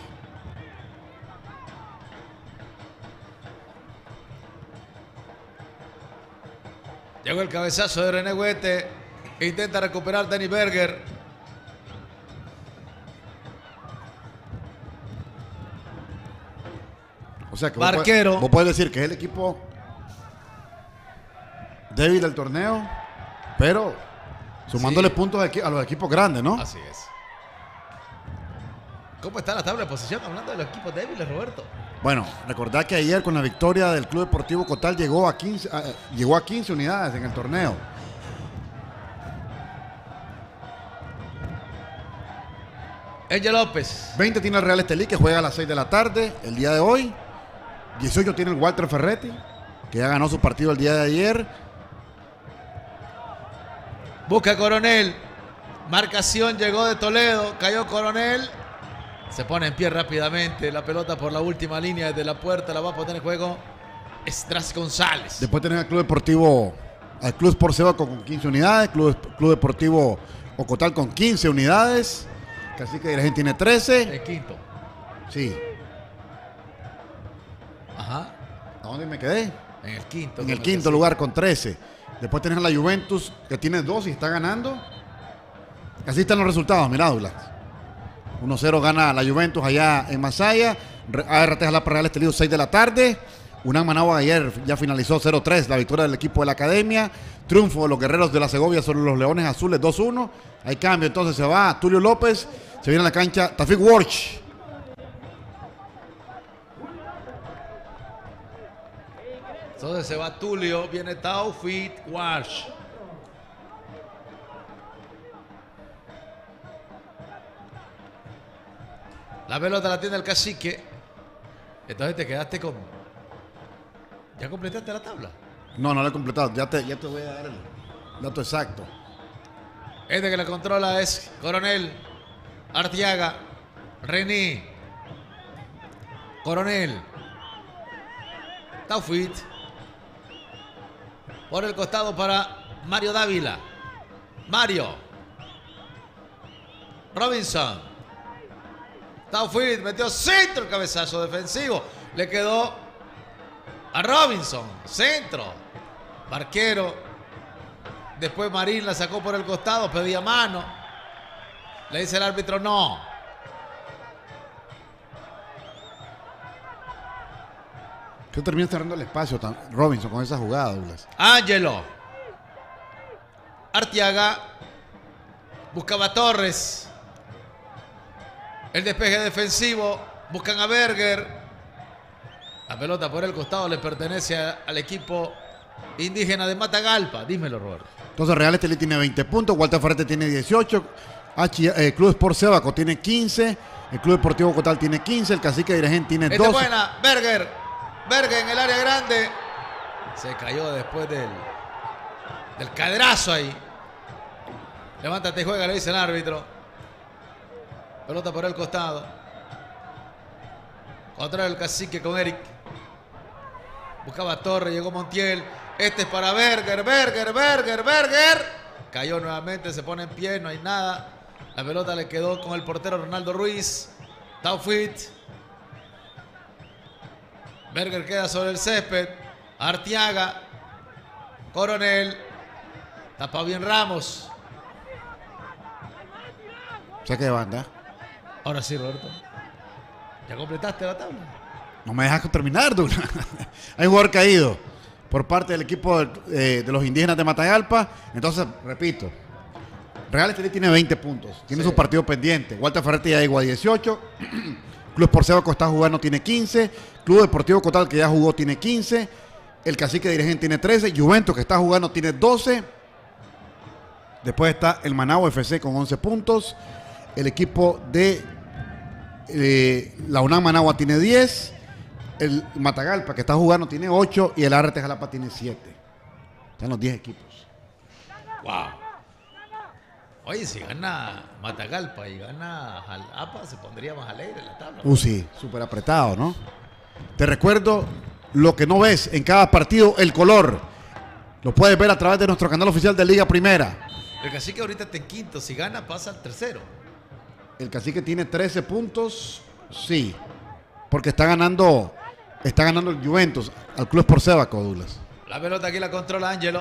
Llegó el cabezazo de René Huete. Intenta recuperar Danny Berger. O sea que Barquero. Vos podés decir que es el equipo débil del torneo, pero sumándole puntos a los equipos grandes, ¿no? Así es. ¿Cómo está la tabla de posición? Hablando de los equipos débiles, Roberto. Bueno, recordad que ayer con la victoria del Club Deportivo Cotal llegó a 15 unidades en el torneo. Angel López. 20 tiene el Real Estelí, que juega a las 6 de la tarde el día de hoy. 18 tiene el Walter Ferretti, que ya ganó su partido el día de ayer. Busca Coronel. Marcación, llegó de Toledo. Cayó Coronel. Se pone en pie rápidamente. La pelota por la última línea desde la puerta. La va a poner en juego Estras González. Después tenés al Club Deportivo, al Club Sport Sebaco con 15 unidades. Club Deportivo Ocotal con 15 unidades. Cacique Dirigente tiene 13. El quinto. Sí. Ajá. ¿A dónde me quedé? En el quinto. En el quinto lugar con 13. Después tenés a la Juventus, que tiene 2 y está ganando. Así están los resultados, mirá, Douglas. 1-0 gana la Juventus allá en Masaya. ART Jalapa Real Estelí 6 de la tarde. Unam Managua ayer ya finalizó 0-3 la victoria del equipo de la Academia. Triunfo de los Guerreros de la Segovia sobre los Leones Azules 2-1. Hay cambio, entonces se va Tulio López. Se viene a la cancha Tafik Warch. Entonces se va Tulio, viene Taufik Warch. La pelota la tiene el Cacique. Entonces te quedaste con... ¿Ya completaste la tabla? No, no la he completado. Ya te voy a dar el dato exacto. Este que la controla es Coronel, Artiaga, René, Coronel, Taufik. Por el costado para Mario Dávila. Mario. Robinson. Taufik metió centro, el cabezazo defensivo. Le quedó a Robinson. Centro. Barquero. Después Marín la sacó por el costado. Pedía mano. Le dice el árbitro no. Que termina cerrando el espacio Robinson con esa jugada, Douglas. Ángelo. Artiaga. Buscaba a Torres. El despeje defensivo. Buscan a Berger. La pelota por el costado le pertenece al equipo indígena de Matagalpa. Dímelo, Roberto. Entonces Real Estelí tiene 20 puntos. Walter Ferretti tiene 18. Club Sport Sebaco tiene 15. El Club Deportivo Cotal tiene 15. El Cacique Dirigente tiene 12. Buena. Berger. Berger en el área grande. Se cayó después del cadrazo ahí. Levántate y juega, le dice el árbitro. Pelota por el costado. Contra el Cacique con Eric. Buscaba Torre, llegó Montiel. Este es para Berger. Cayó nuevamente, se pone en pie, no hay nada. La pelota le quedó con el portero Ronaldo Ruiz. Taufik. Berger queda sobre el césped. Artiaga. Coronel. Tapa bien Ramos. Saque de banda. Ahora sí, Roberto. ¿Ya completaste la tabla? No me dejas terminar, Douglas. Hay un jugador caído por parte del equipo de los indígenas de Matagalpa. Entonces, repito, Real Estelí tiene 20 puntos. Tiene sus partidos pendientes. Walter Ferretti ya llegó a 18. Club Sport Sebaco está jugando, tiene 15. Club Deportivo Cotal, que ya jugó, tiene 15. El Cacique Dirigente tiene 13. Juventus, que está jugando, tiene 12. Después está el Managua FC con 11 puntos. El equipo de la UNAM Managua tiene 10. El Matagalpa, que está jugando, tiene 8. Y el ART Jalapa tiene 7. Están los 10 equipos. Wow. Oye, si gana Matagalpa y gana Jalapa, se pondría más alegre la tabla. Sí, súper apretado, ¿no? Te recuerdo lo que no ves en cada partido, el color. Lo puedes ver a través de nuestro canal oficial de Liga Primera. El Cacique ahorita está en quinto. Si gana, pasa al tercero. El Cacique tiene 13 puntos, sí. Porque está ganando el Juventus al Club Sport Sebaco, Douglas. La pelota aquí la controla Ángelo.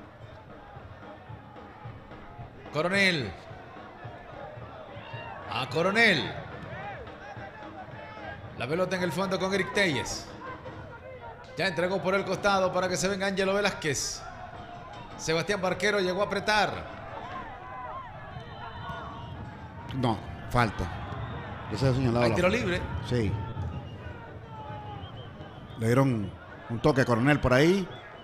Coronel. A Coronel. La pelota en el fondo con Eric Telles. Ya entregó por el costado para que se venga Ángelo Velázquez. Sebastián Barquero llegó a apretar. No, falta. Ese es señalado. ¿Hay tiro libre? Sí. Le dieron un toque a Coronel por ahí.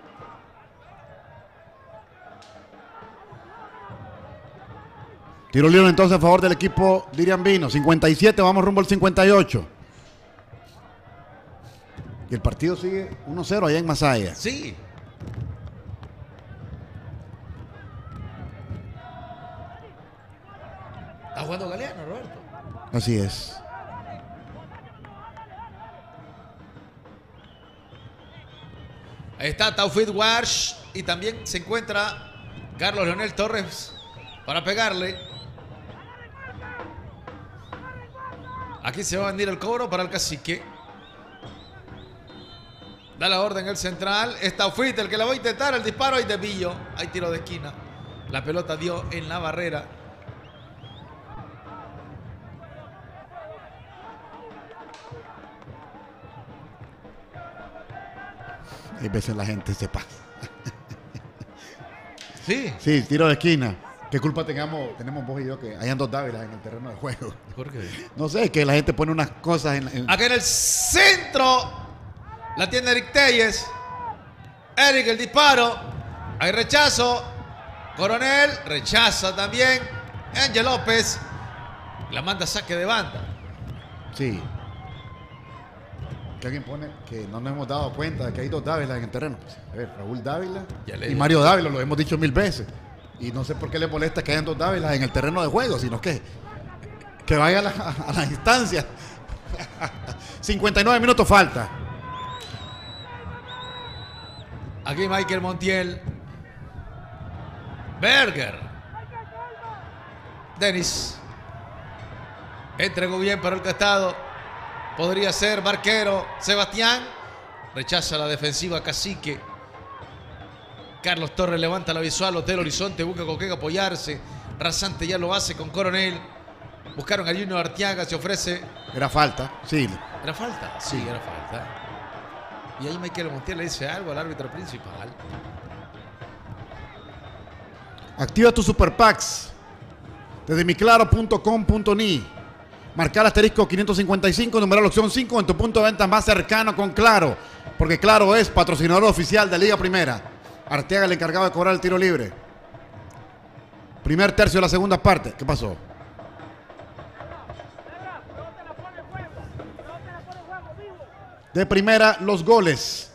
Tiro libre entonces a favor del equipo de Iriambino. 57, vamos rumbo al 58. Y el partido sigue 1-0 allá en Masaya. Sí. Está jugando Galeano, Roberto. Así es. Ahí está Taufik Wash y también se encuentra Carlos Leonel Torres para pegarle. Aquí se va a venir el cobro para el Cacique. Da la orden el central. Es Taufik el que la va a intentar. El disparo y de Villo. Hay tiro de esquina. La pelota dio en la barrera. Hay veces la gente se pasa. Sí. Sí, tiro de esquina. ¿Qué culpa tenemos vos y yo que hayan dos Dávilas en el terreno de juego? ¿Por qué? No sé, que la gente pone unas cosas en... Aquí en el centro la tiene Eric Telles. Eric, el disparo. Hay rechazo. Coronel rechaza también. Ángel López la manda a saque de banda. Sí. Que alguien pone que no nos hemos dado cuenta de que hay dos Dávilas en el terreno. Pues, a ver, Raúl Dávila y Mario Dávila, lo hemos dicho 1000 veces. Y no sé por qué le molesta que hayan dos Dávilas en el terreno de juego, sino que vaya a la instancia. 59 minutos falta. Aquí Michael Montiel. Berger. Denis. Entregó bien para el costado. Podría ser Barquero. Sebastián. Rechaza la defensiva Cacique. Carlos Torres levanta la visual. Hotel Horizonte busca con qué apoyarse. Rasante ya lo hace con Coronel. Buscaron a Junior Arteaga. Se ofrece. Era falta, sí. ¿Era falta? Sí, era falta. Y ahí Michael Montiel le dice algo al árbitro principal. Activa tu Super Packs desde miclaro.com.ni. Marcar el asterisco 555, numeral opción 5 en tu punto de venta más cercano con Claro. Porque Claro es patrocinador oficial de Liga Primera. Arteaga el encargado de cobrar el tiro libre. Primer tercio de la segunda parte. ¿Qué pasó? De primera, los goles.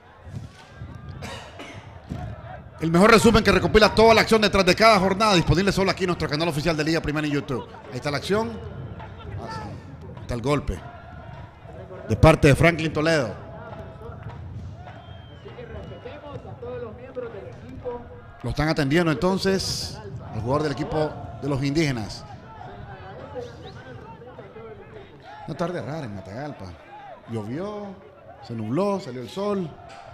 El mejor resumen que recopila toda la acción detrás de cada jornada. Disponible solo aquí en nuestro canal oficial de Liga Primera en YouTube. Ahí está la acción. Ahí está el golpe. De parte de Franklin Toledo. Lo están atendiendo entonces al jugador del equipo de los indígenas. Una tarde rara en Matagalpa. Llovió, se nubló, salió el sol.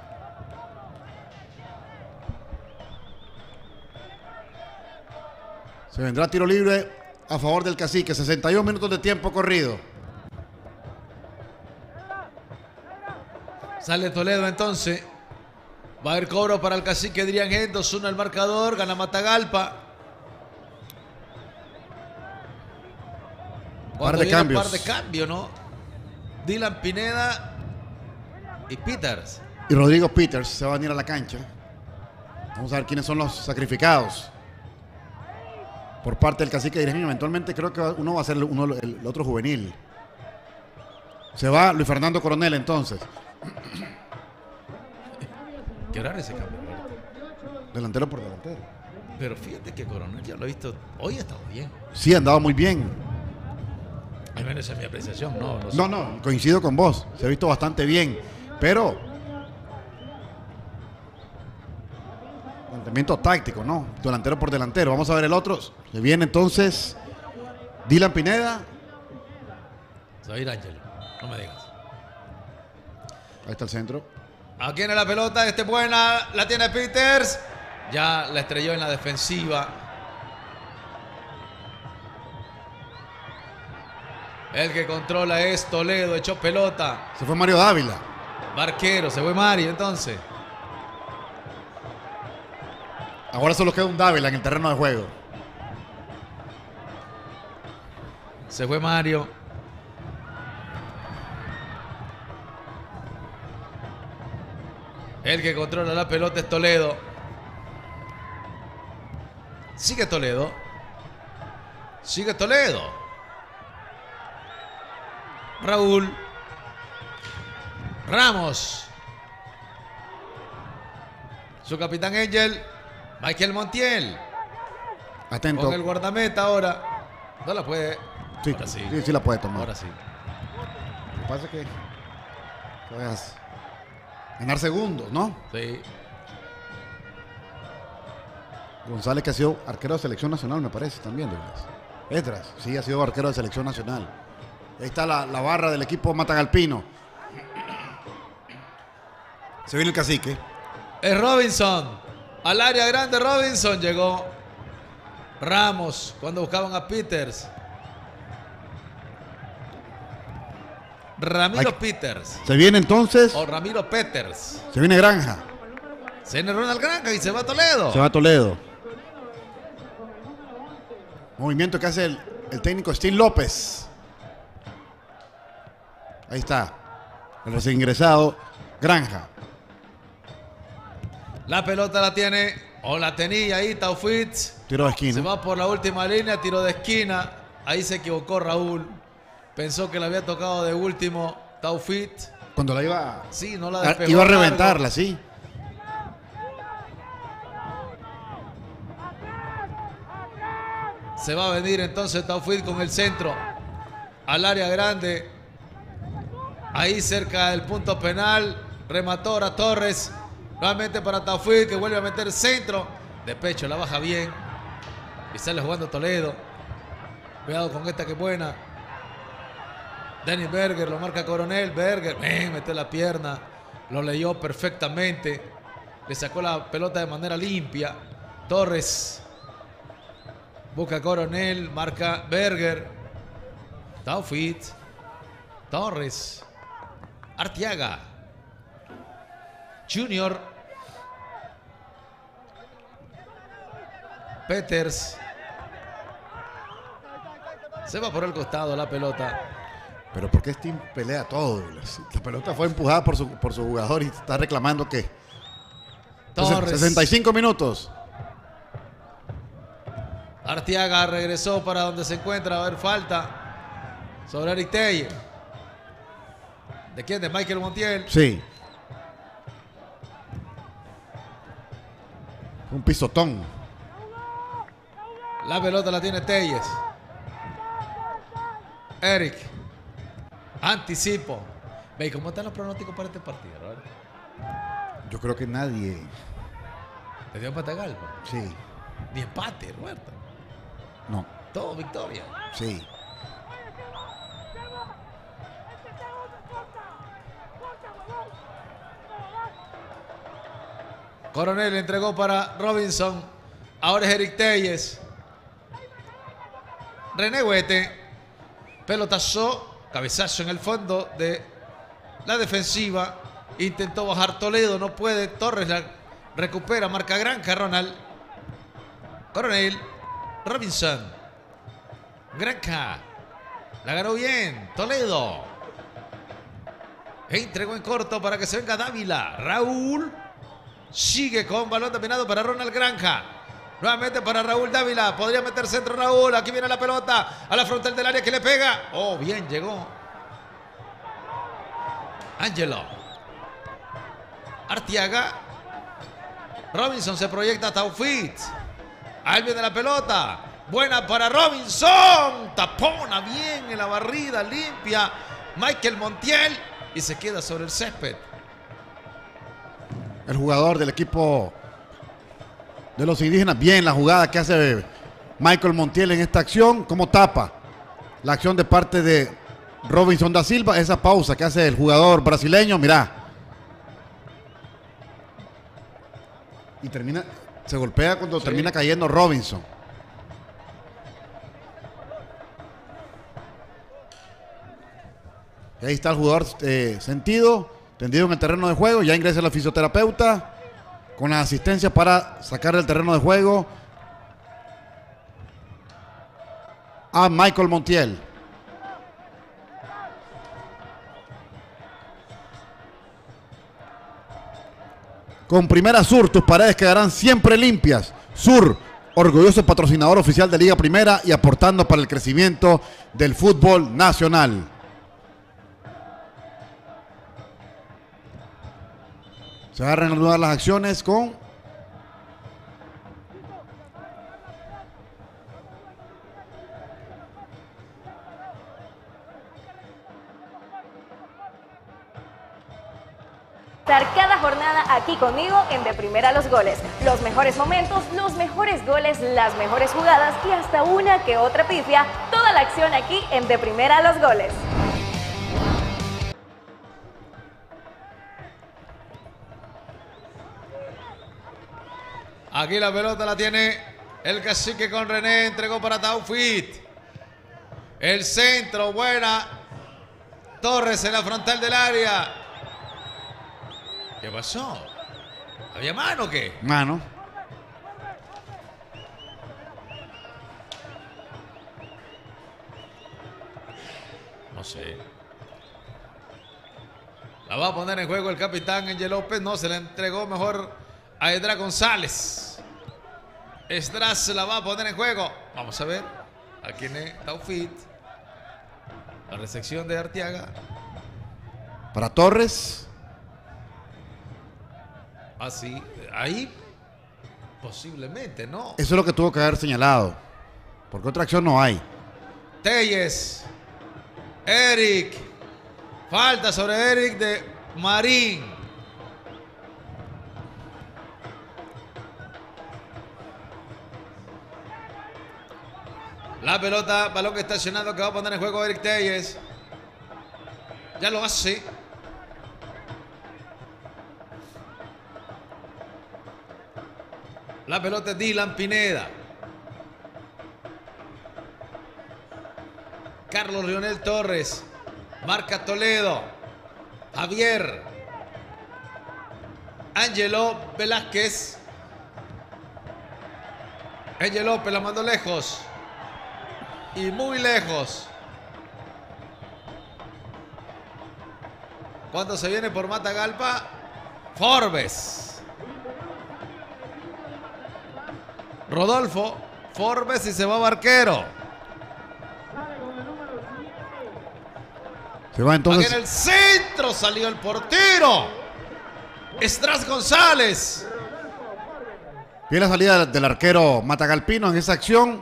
Se vendrá tiro libre a favor del Cacique. 61 minutos de tiempo corrido. Sale Toledo entonces. Va a haber cobro para el Cacique Adrián G. 2-1 el marcador. Gana Matagalpa. Par de cambios. Par de cambios, ¿no? Dylan Pineda y Peters. Y Rodrigo Peters se va a venir a la cancha. Vamos a ver quiénes son los sacrificados por parte del Cacique Adrián. Eventualmente creo que uno va a ser el otro juvenil. Se va Luis Fernando Coronel entonces. ¿Qué horario ese cambio? Delantero por delantero. Pero fíjate que Coronel ya lo he visto. Hoy ha estado bien. Sí, ha andado muy bien. Al menos esa es mi apreciación. No, coincido con vos. Se ha visto bastante bien. Pero planteamiento táctico, ¿no? Delantero por delantero. Vamos a ver el otro. Se viene entonces Dylan Pineda. David Ángel. No me digas. Ahí está el centro. Aquí en la pelota, este buena, la tiene Peters. Ya la estrelló en la defensiva. El que controla es Toledo, echó pelota. Se fue Mario Dávila. Barquero, se fue Mario entonces. Ahora solo queda un Dávila en el terreno de juego. Se fue Mario. El que controla la pelota es Toledo. Sigue Toledo. Sigue Toledo. Raúl. Ramos. Su capitán Angel. Michael Montiel. Atento. Con el guardameta ahora. No la puede. Sí, Ahora sí. sí la puede tomar. Ahora sí. Lo que pasa es que puedes ganar segundos, ¿no? Sí. González, que ha sido arquero de selección nacional, me parece, también, Douglas. Edras, sí, ha sido arquero de selección nacional. Ahí está la barra del equipo matagalpino. Se viene el cacique. Es Robinson. Al área grande Robinson llegó. Ramos cuando buscaban a Peters. Ramiro Peters. Se viene entonces. O Ramiro Peters. Se viene Granja. Se viene Ronald Granja y se va a Toledo. Se va a Toledo. Movimiento que hace el técnico Steve López. Ahí está. El recién ingresado Granja. La pelota la tiene, o la tenía ahí Taufik. Tiro de esquina. Se va por la última línea, tiro de esquina. Ahí se equivocó Raúl. Pensó que le había tocado de último Taufik. Cuando la iba. Sí, no la despegó. Iba a reventarla, sí. Se va a venir entonces Taufik con el centro al área grande. Ahí cerca del punto penal. Remató ahora Torres. Nuevamente para Taufik, que vuelve a meter centro. De pecho, la baja bien. Y sale jugando Toledo. Cuidado con esta que es buena. Dennis Berger, lo marca Coronel. Berger, metió la pierna. Lo leyó perfectamente. Le sacó la pelota de manera limpia. Torres. Busca Coronel, marca Berger. Taufik. Torres. Arteaga. Junior. Peters. Se va por el costado la pelota. Pero ¿por qué Steam pelea todo? La pelota fue empujada por su jugador y está reclamando que... Torres. 65 minutos. Arteaga regresó para donde se encuentra. A ver, falta sobre Eric Telle. ¿De quién? ¿De Michael Montiel? Sí. Un pisotón. La pelota la tiene Telles. Eric. Anticipo. Ve, ¿cómo están los pronósticos para este partido, Robert? Yo creo que nadie. ¿Te dio Matagalpa? Sí. Ni empate, Roberto. No. Todo victoria. Sí. Coronel entregó para Robinson. Ahora es Eric Telles. René Huete. Pelotazo. Cabezazo en el fondo de la defensiva. Intentó bajar Toledo. No puede. Torres la recupera. Marca Granja. Ronald. Coronel. Robinson. Granja. La ganó bien. Toledo. Entregó en corto para que se venga Dávila. Raúl. Sigue con balón dominado para Ronald Granja. Nuevamente para Raúl Dávila. Podría meter centro Raúl. Aquí viene la pelota. A la frontal del área que le pega. Oh, bien, llegó. Angelo. Arteaga. Robinson se proyecta a Taufik. Ahí viene la pelota. Buena para Robinson. Tapona bien en la barrida. Limpia. Michael Montiel. Y se queda sobre el césped. El jugador del equipo de los indígenas. Bien la jugada que hace Michael Montiel en esta acción. Cómo tapa la acción de parte de Robinson da Silva. Esa pausa que hace el jugador brasileño. Mirá. Y termina, se golpea cuando termina cayendo Robinson. Y ahí está el jugador tendido en el terreno de juego. Ya ingresa la fisioterapeuta con la asistencia para sacar del terreno de juego a Michael Montiel. Con Primera Sur, tus paredes quedarán siempre limpias. Sur, orgulloso patrocinador oficial de Liga Primera y aportando para el crecimiento del fútbol nacional. Se van a reanudar las acciones con cada jornada aquí conmigo en De Primera los Goles. Los mejores momentos, los mejores goles, las mejores jugadas y hasta una que otra pifia. Toda la acción aquí en De Primera los Goles. Aquí la pelota la tiene el Cacique con René, entregó para Taufit. El centro, buena. Torres en la frontal del área. ¿Qué pasó? ¿Había mano o qué? Mano. No sé. La va a poner en juego el capitán Angel López. No, se la entregó mejor a Esdras González. Esdras se la va a poner en juego. Vamos a ver. A quién es Taufit. La recepción de Arteaga. Para Torres. Así, ahí posiblemente, ¿no? Eso es lo que tuvo que haber señalado. Porque otra acción no hay. Telles. Eric. Falta sobre Eric de Marín. La pelota, balón que está estacionado que va a poner en juego Eric Telles. Ya lo hace. La pelota es Dylan Pineda. Carlos Leonel Torres. Marca Toledo. Javier. Ángelo Velázquez. Ángel López la mandó lejos. Y muy lejos. Cuando se viene por Matagalpa, Forbes. Rodolfo, Forbes y se va Barquero. Se va entonces. Aquí en el centro salió el portero. Esdras González. Bien la salida del arquero matagalpino en esa acción.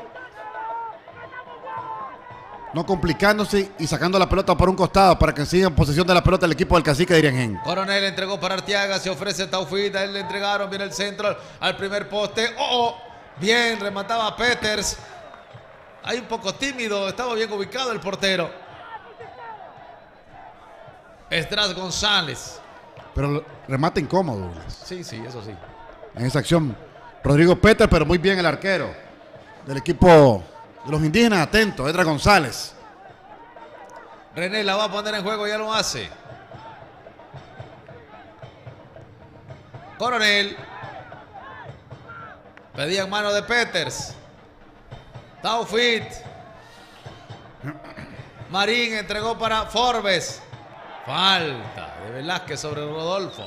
No complicándose y sacando la pelota por un costado para que siga en posesión de la pelota el equipo del Cacique de Iriangén. Coronel entregó para Arteaga, se ofrece Taufit, a él le entregaron, viene el centro al primer poste. Bien, remataba Peters. Ahí un poco tímido, estaba bien ubicado el portero. Esdras González. Pero remate incómodo. Sí, eso sí. En esa acción, Rodrigo Peters, pero muy bien el arquero del equipo de los indígenas. Atento, Esdras González. René la va a poner en juego, ya lo hace. Coronel. Pedía en mano de Peters. Taufit. Marín entregó para Forbes. Falta de Velázquez sobre Rodolfo.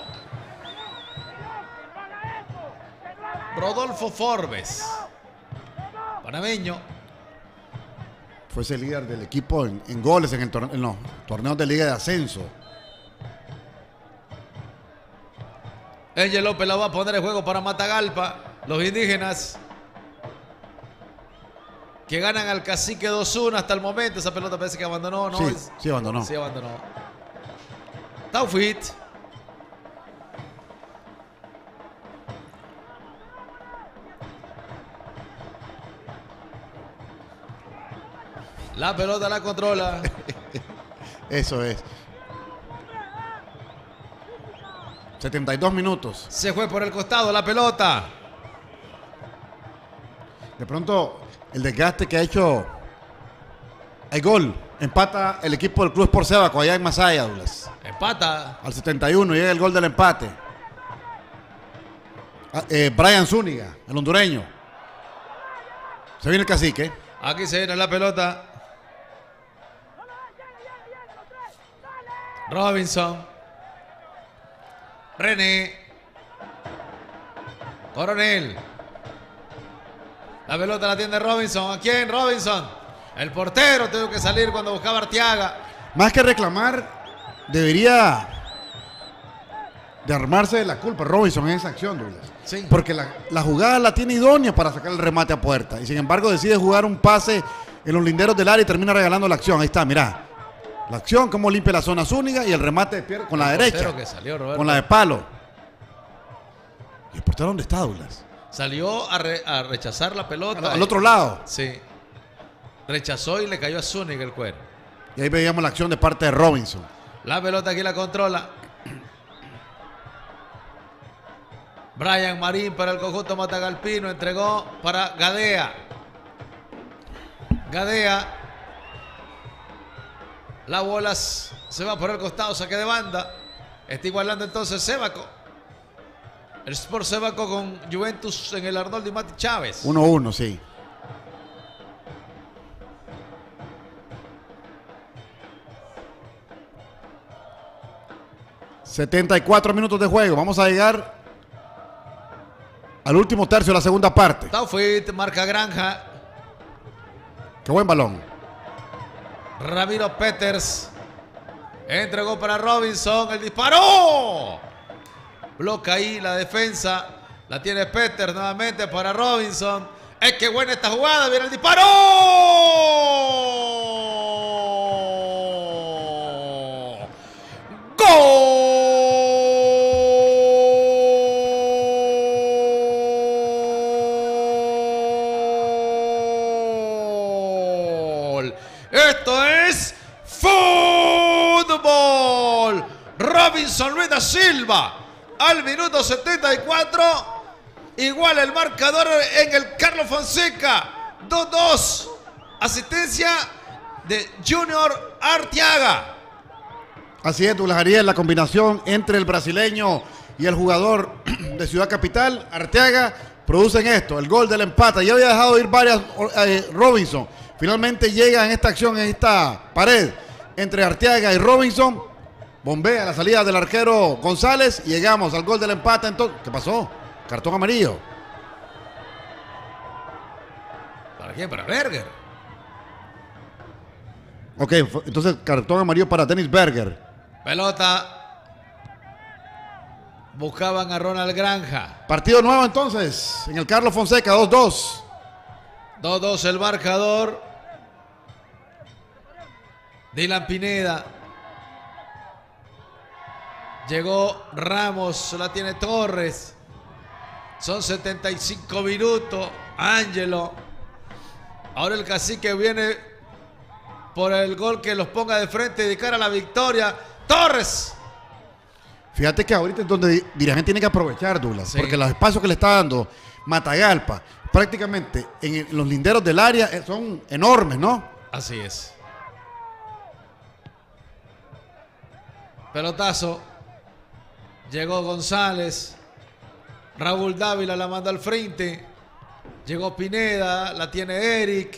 Rodolfo Forbes. Panameño. Fue ese líder del equipo en goles en los torneos de Liga de Ascenso. Ángel López la va a poner en juego para Matagalpa. Los indígenas que ganan al Cacique 2-1 hasta el momento. Esa pelota parece que abandonó, ¿no? Sí, abandonó. Sí, abandonó. Taufit. La pelota la controla. Eso es. 72 minutos. Se fue por el costado la pelota. De pronto, el desgaste que ha hecho el gol. Empata el equipo del Club Sport Sebaco allá en Masaya, Douglas. Empata. Al 71 llega el gol del empate. Brian Zúñiga, el hondureño. Se viene el Cacique. Aquí se viene la pelota. Robinson. René. Coronel. La pelota la tiene Robinson. ¿A quién? Robinson. El portero tuvo que salir cuando buscaba Arteaga. Más que reclamar, debería de armarse de la culpa Robinson en esa acción, Douglas. Sí. Porque la jugada la tiene idónea para sacar el remate a puerta. Y sin embargo decide jugar un pase en los linderos del área y termina regalando la acción. Ahí está, mirá. La acción, cómo limpia la zona Zúñiga y el remate de pierna con la derecha. Que salió, Roberto. Con la de palo. ¿Y el portero dónde está, Douglas? Salió a rechazar la pelota. Al otro lado. Sí. Rechazó y le cayó a Zúñiga el cuero. Y ahí veíamos la acción de parte de Robinson. La pelota aquí la controla Brian Marín para el conjunto matagalpino. Entregó para Gadea. Gadea. La bola se va por el costado, saque de banda. Está igualando entonces Sébaco. El Sport Sébaco con Juventus en el Arnoldo y Mati Chávez. 1-1, sí. ...74 minutos de juego. Vamos a llegar al último tercio de la segunda parte. Taufit marca Granja. Qué buen balón. Ramiro Peters. Entregó para Robinson. El disparo. Bloca ahí la defensa. La tiene Peters nuevamente para Robinson. Es que buena esta jugada. Viene el disparo. ¡Gol! Esto es fútbol. Robinson Luis da Silva al minuto 74. Igual el marcador en el Carlos Fonseca. 2-2. Asistencia de Junior Arteaga. Así es, Douglas Ariel, la combinación entre el brasileño y el jugador de Ciudad Capital, Arteaga, producen esto, el gol del empate. Ya había dejado ir varias Robinson. Finalmente llega en esta acción, en esta pared entre Arteaga y Robinson. Bombea la salida del arquero González y llegamos al gol del empate. Entonces, ¿qué pasó? Cartón amarillo. ¿Para quién? Para Berger. Ok, entonces cartón amarillo para Dennis Berger. Pelota. Buscaban a Ronald Granja. Partido nuevo entonces en el Carlos Fonseca, 2-2. 2-2 el marcador. Dylan Pineda. Llegó Ramos, la tiene Torres. Son 75 minutos. Ángelo. Ahora el cacique viene por el gol que los ponga de frente y de cara a la victoria. Torres. Fíjate que ahorita es donde Dirigente tiene que aprovechar, Douglas, Sí. porque los espacios que le está dando Matagalpa, prácticamente en los linderos del área son enormes, ¿no? Así es. Pelotazo. Llegó González. Raúl Dávila la manda al frente. Llegó Pineda. La tiene Eric.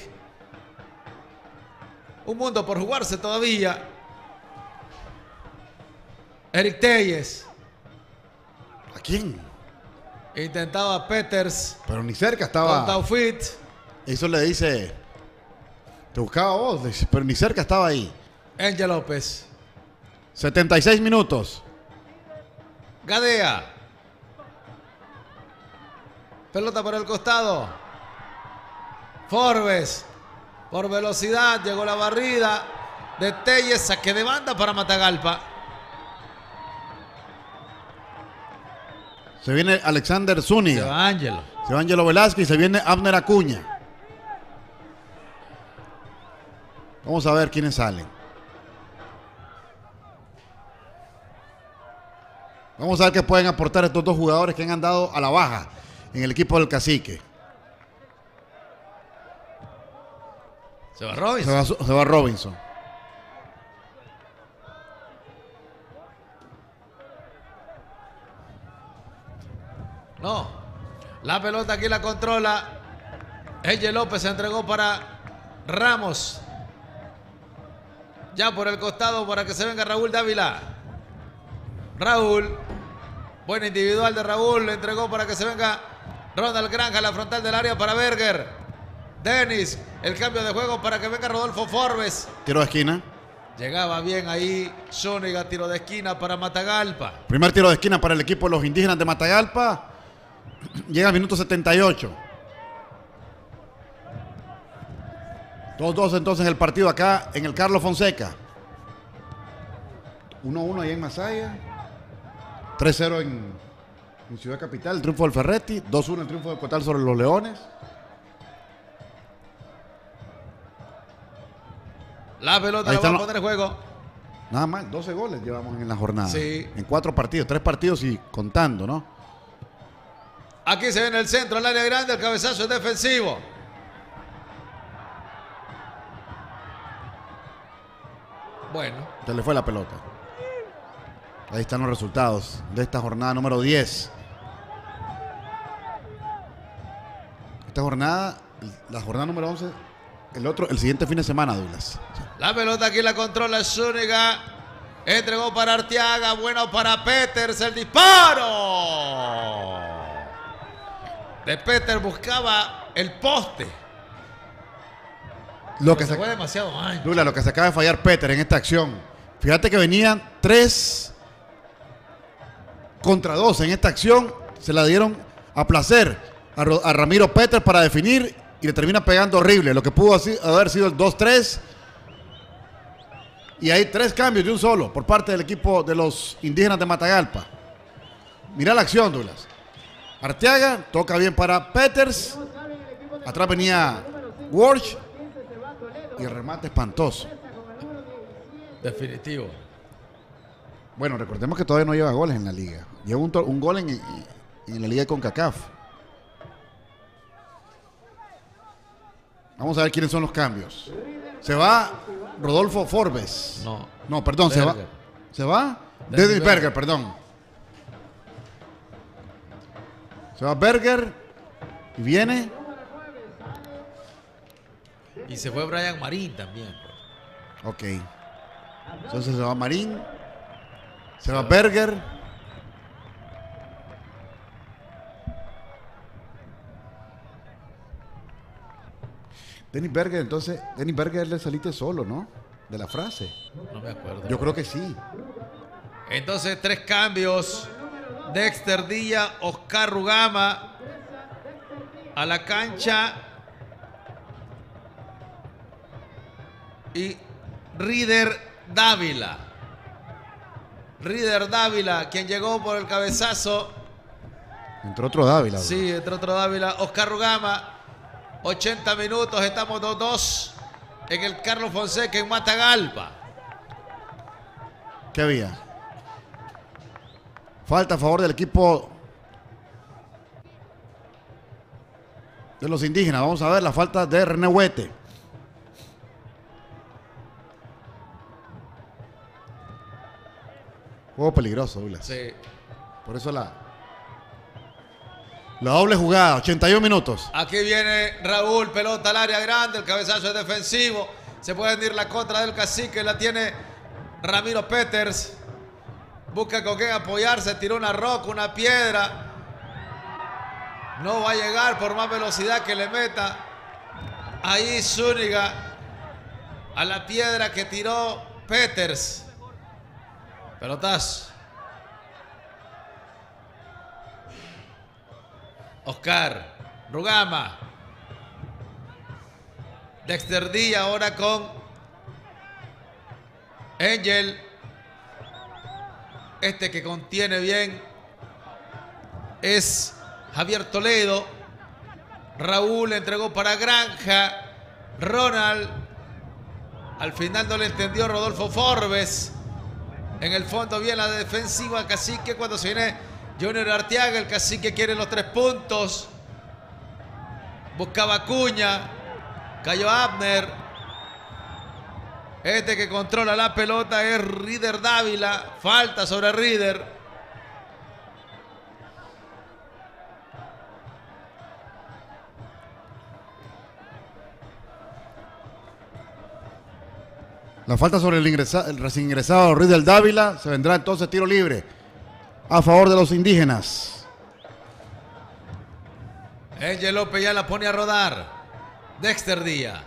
Un mundo por jugarse todavía. Eric Telles. ¿A quién? Intentaba Peters. Pero ni cerca estaba. Con Taufit. Eso le dice, te buscaba vos, pero ni cerca estaba ahí. Angel López. 76 minutos. Gadea. Pelota por el costado. Forbes. Por velocidad llegó la barrida de Telles. Saque de banda para Matagalpa. Se viene Alexander Zúñiga. Se va Ángelo. Se va Ángelo Velázquez y se viene Abner Acuña. Vamos a ver quiénes salen. Vamos a ver qué pueden aportar estos dos jugadores que han andado a la baja en el equipo del Cacique. Se va Robinson. Se va Robinson. No. La pelota aquí la controla. Angel López se entregó para Ramos. Ya por el costado para que se venga Raúl Dávila. Raúl. Buena individual de Raúl. Le entregó para que se venga Ronald Granja, la frontal del área para Berger. Dennis, el cambio de juego para que venga Rodolfo Forbes. Tiro de esquina. Llegaba bien ahí Zúñiga, tiro de esquina para Matagalpa. Primer tiro de esquina para el equipo de los indígenas de Matagalpa. Llega al minuto 78. 2-2 entonces el partido acá en el Carlos Fonseca. 1-1 ahí en Masaya. 3-0 en Ciudad Capital, el triunfo del Ferretti. 2-1 el triunfo de Cotal sobre los Leones. La pelota la va a poner en juego. Nada más, 12 goles llevamos en la jornada. Sí. En 4 partidos, 3 partidos y contando, ¿no? Aquí se ve en el centro, el área grande, el cabezazo es defensivo. Bueno. Se le fue la pelota. Ahí están los resultados de esta jornada número 10. Esta jornada, la jornada número 11, el siguiente fin de semana, Douglas. La pelota aquí la controla Zúñiga. Entregó para Arteaga, bueno para Peters, el disparo. De Peters buscaba el poste. Lo que se fue demasiado ancho. Douglas, lo que se acaba de fallar Peters en esta acción. Fíjate que venían 3 contra 2 en esta acción. Se la dieron a placer a Ramiro Peters para definir y le termina pegando horrible. Lo que pudo haber sido el 2-3. Y hay 3 cambios de un solo por parte del equipo de los indígenas de Matagalpa. Mira la acción, Douglas. Arteaga toca bien para Peters. Atrás venía Walsh. Y el remate espantoso. Definitivo. Bueno, recordemos que todavía no lleva goles en la liga. Lleva un gol en la liga de CONCACAF. Vamos a ver quiénes son los cambios. Se va Rodolfo Forbes. No, perdón, Berger. se va Dennis Berger, perdón. Se va Berger y viene. Y se fue Brian Marín también. Ok. Entonces se va Marín. Se va Berger. Dennis Berger, entonces, Dennis Berger le saliste solo, ¿no? De la frase. No me acuerdo. Yo creo que sí. Entonces, 3 cambios. Dexter Díaz, Oscar Rugama a la cancha. Y Rider Dávila. Rider Dávila, quien llegó por el cabezazo. Entró otro Dávila. Sí, entró otro Dávila. Oscar Rugama. 80 minutos, estamos 2-2 en el Carlos Fonseca en Matagalpa. ¿Qué había? Falta a favor del equipo de los indígenas. Vamos a ver la falta de René Huete. Juego peligroso, Douglas. Sí. Por eso la doble jugada, 81 minutos. Aquí viene Raúl, pelota al área grande, el cabezazo es defensivo. Se puede ir la contra del cacique, la tiene Ramiro Peters. Busca con qué apoyarse, tiró una roca, una piedra. No va a llegar por más velocidad que le meta. Ahí Zúñiga a la piedra que tiró Peters. Pelotazo. Oscar Rugama. Dexter Díaz ahora con Angel. Este que contiene bien es Javier Toledo. Raúl entregó para Granja. Ronald. Al final no le entendió Rodolfo Forbes. En el fondo bien la defensiva Cacique cuando se viene Junior Arteaga. El Cacique quiere los 3 puntos. Buscaba Acuña. Cayó Abner. Este que controla la pelota es Rider Dávila. Falta sobre Rider. La falta sobre el recién ingresado Rider Dávila. Se vendrá entonces tiro libre a favor de los indígenas. Angel López ya la pone a rodar. Dexter Díaz.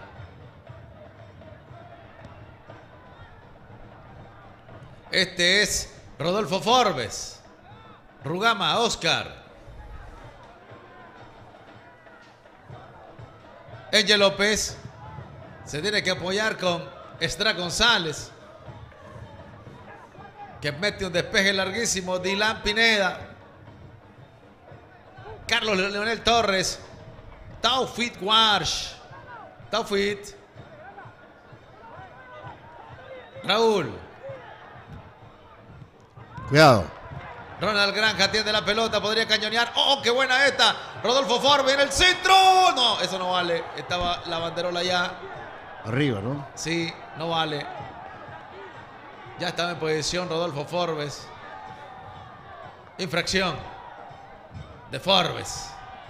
Este es Rodolfo Forbes. Rugama, Oscar. Angel López se tiene que apoyar con Esdras González, que mete un despeje larguísimo. Dylan Pineda. Carlos Leonel Torres. Taufik Warsh. Taufik. Raúl. Cuidado. Ronald Granja tiene la pelota, podría cañonear. ¡Oh, qué buena esta! Rodolfo Forbes en el centro. No, eso no vale. Estaba la banderola ya. Arriba, ¿no? Sí, no vale. Ya estaba en posición Rodolfo Forbes. Infracción de Forbes.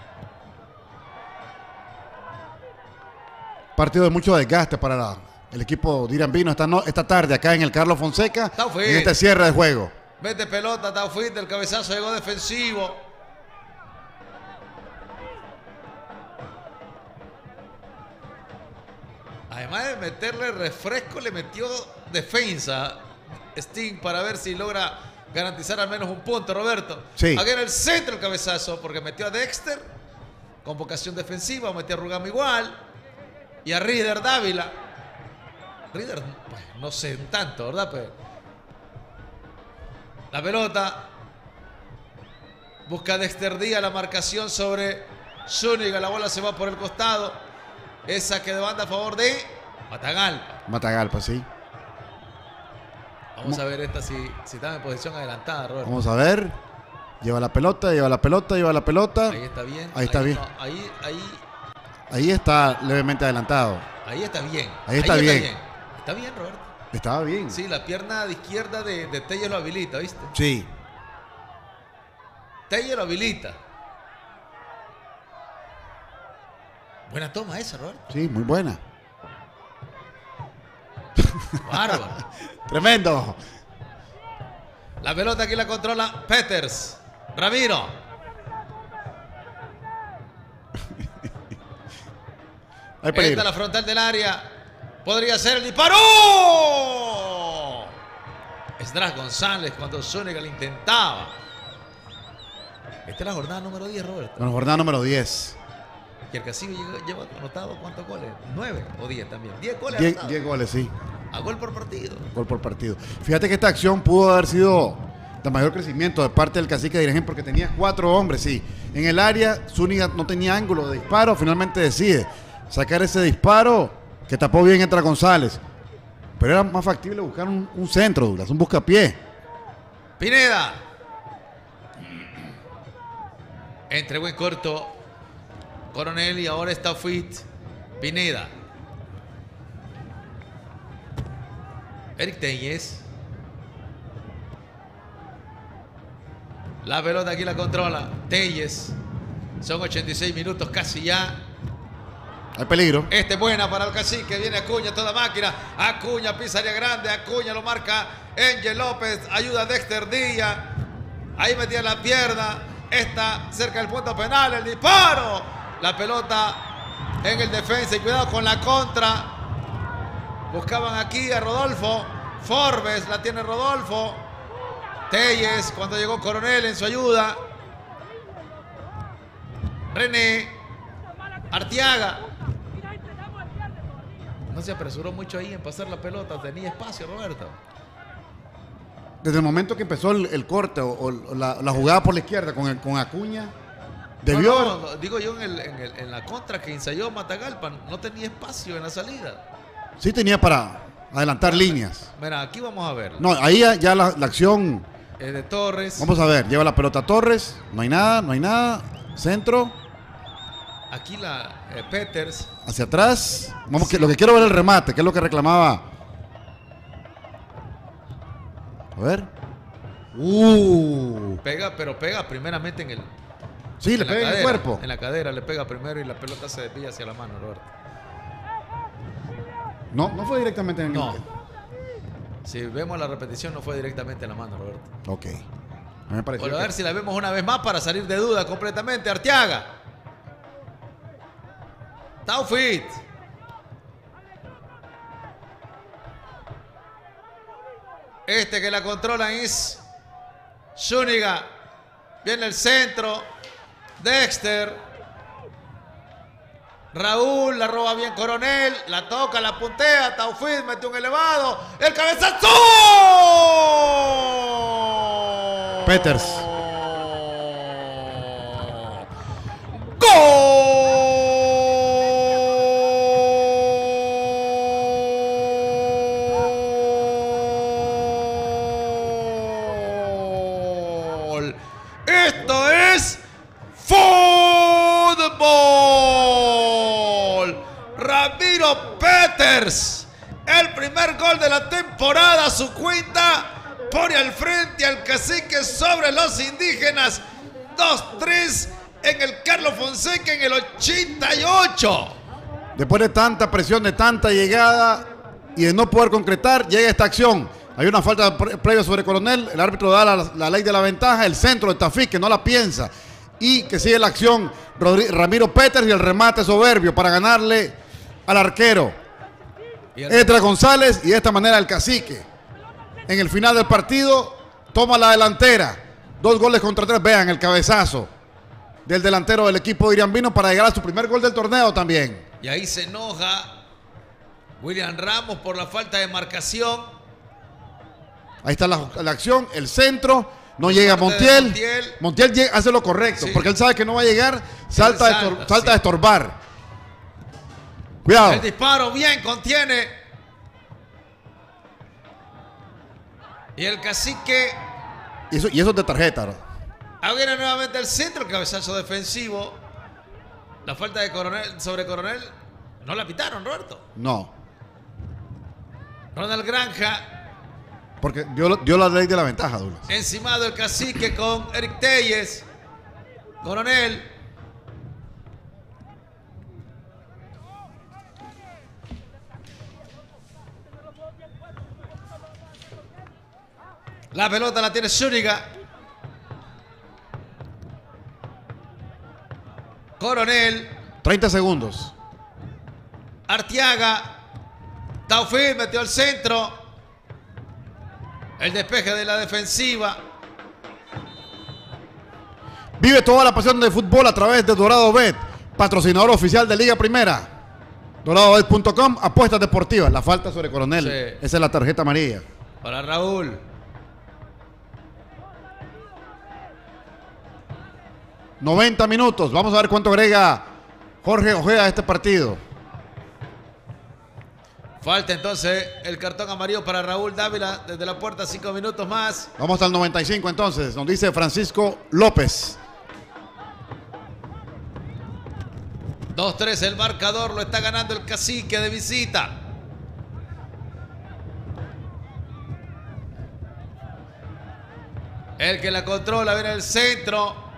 Partido de mucho desgaste para el equipo de Irambino esta tarde acá en el Carlos Fonseca. En este cierre de juego. Mete pelota, Taufik, el cabezazo llegó defensivo. Además de meterle refresco, le metió defensa Sting para ver si logra garantizar al menos un punto, Roberto. Sí. Aquí en el centro el cabezazo, porque metió a Dexter con vocación defensiva, metió a Rugama igual. Y a Rider Dávila. Rider, pues, no sé tanto, ¿verdad? Pero la pelota. Busca Dexter Díaz la marcación sobre Zúñiga. La bola se va por el costado. Esa que de banda a favor de Matagalpa. Matagalpa, sí. Vamos a ver esta si está en posición adelantada, Roberto. Vamos a ver. Lleva la pelota, lleva la pelota, lleva la pelota. Ahí está bien. Ahí está bien. No, ahí está levemente adelantado. Ahí está bien. Ahí está bien. Está bien, Roberto. Estaba bien. Sí, la pierna de izquierda de Telle lo habilita, ¿viste? Sí. Telle lo habilita. Buena toma esa, Roberto. Sí, muy buena. Bárbaro. Tremendo. La pelota aquí la controla Peters. Ramiro. Hay Esta peligro. es la frontal del área. Podría ser el disparo. Esdras González cuando Zúñiga le intentaba. Esta es la jornada número 10, Roberto. Bueno, jornada número 10. Y el Casillo lleva anotado ¿cuántos goles? 9 o 10 también. 10 goles. 10 goles, sí. A gol por partido. Gol por partido. Fíjate que esta acción pudo haber sido de mayor crecimiento de parte del cacique de Dirigente porque tenía 4 hombres, sí. En el área, Zúñiga no tenía ángulo de disparo. Finalmente decide sacar ese disparo que tapó bien Esdras González. Pero era más factible buscar un centro, Douglas, un buscapié. Pineda. Entregó en corto Coronel y ahora está fit Pineda. Eric Telles. La pelota aquí la controla Telles. Son 86 minutos casi ya. Hay peligro. Este es buena para el cacique. Viene Acuña, toda máquina. Acuña, pisa área grande. Acuña lo marca Angel López. Ayuda a Dexter Díaz. Ahí metía la pierna. Está cerca del punto penal. El disparo. La pelota en el defensa. Y cuidado con la contra. Buscaban aquí a Rodolfo. Forbes la tiene Rodolfo. Telles cuando llegó Coronel en su ayuda. René. Arteaga. No se apresuró mucho ahí en pasar la pelota. Tenía espacio, Roberto. Desde el momento que empezó el corte o la jugada por la izquierda con Acuña, debió... No, digo yo en la contra que ensayó Matagalpa, no tenía espacio en la salida. Sí tenía para adelantar líneas. Mira, aquí vamos a ver. No, ahí ya la acción... de Torres. Vamos a ver, lleva la pelota Torres, no hay nada. Centro. Aquí la Peters. Hacia atrás. Vamos, sí. Lo que quiero ver es el remate, que es lo que reclamaba. A ver. Pero pega primeramente en el... Sí, le pega en el cuerpo. En la cadera le pega primero y la pelota se desvía hacia la mano, Roberto. No fue directamente en el... No. Si vemos la repetición, no fue directamente en la mano, Roberto. Ok. Me pareció a ver si la vemos una vez más para salir de duda completamente. Arteaga. Taufik. Este que la controla es Zúñiga. Viene el centro. Dexter. Raúl la roba bien Coronel. La toca, la puntea. Taufik mete un elevado. El cabezazo. Peters. ¡Gol! Esto es fútbol. Ramiro Peters, el primer gol de la temporada, su cuenta pone al frente al Cacique sobre los indígenas. 2-3 en el Carlos Fonseca en el 88. Después de tanta presión, de tanta llegada y de no poder concretar, llega esta acción. Hay una falta previa sobre Coronel, el árbitro da la ley de la ventaja, el centro de Taufik que no la piensa y que sigue la acción Ramiro Peters y el remate soberbio para ganarle al arquero. Entra González y de esta manera el Cacique en el final del partido toma la delantera. 2 goles contra 3, vean el cabezazo del delantero del equipo de Iriambino para llegar a su primer gol del torneo también. Y ahí se enoja William Ramos por la falta de marcación. Ahí está la acción, el centro, no llega Montiel. Montiel hace lo correcto, sí, porque él sabe que no va a llegar, salta a estorbar. Cuidado. El disparo bien contiene. Y el Cacique. Y eso es de tarjeta, ¿no? Ahora viene nuevamente el centro, el cabezazo defensivo. La falta de Coronel sobre Coronel. No la pitaron, Roberto. No. Ronald Granja. Porque dio la ley de la ventaja, Douglas. Encimado el Cacique con Eric Telles. Coronel. La pelota la tiene Zúñiga. Coronel. 30 segundos. Arteaga. Taufik metió el centro. El despeje de la defensiva. Vive toda la pasión del fútbol a través de Dorado Bet, patrocinador oficial de Liga Primera. DoradoBet.com, apuestas deportivas. La falta sobre Coronel. Sí. Esa es la tarjeta amarilla. Para Raúl. ...90 minutos. Vamos a ver cuánto agrega Jorge Ojeda a este partido. Falta entonces el cartón amarillo para Raúl Dávila desde la puerta, 5 minutos más. Vamos hasta el 95 entonces, nos dice Francisco López. 2-3 el marcador, lo está ganando el Cacique de visita. El que la controla viene el centro.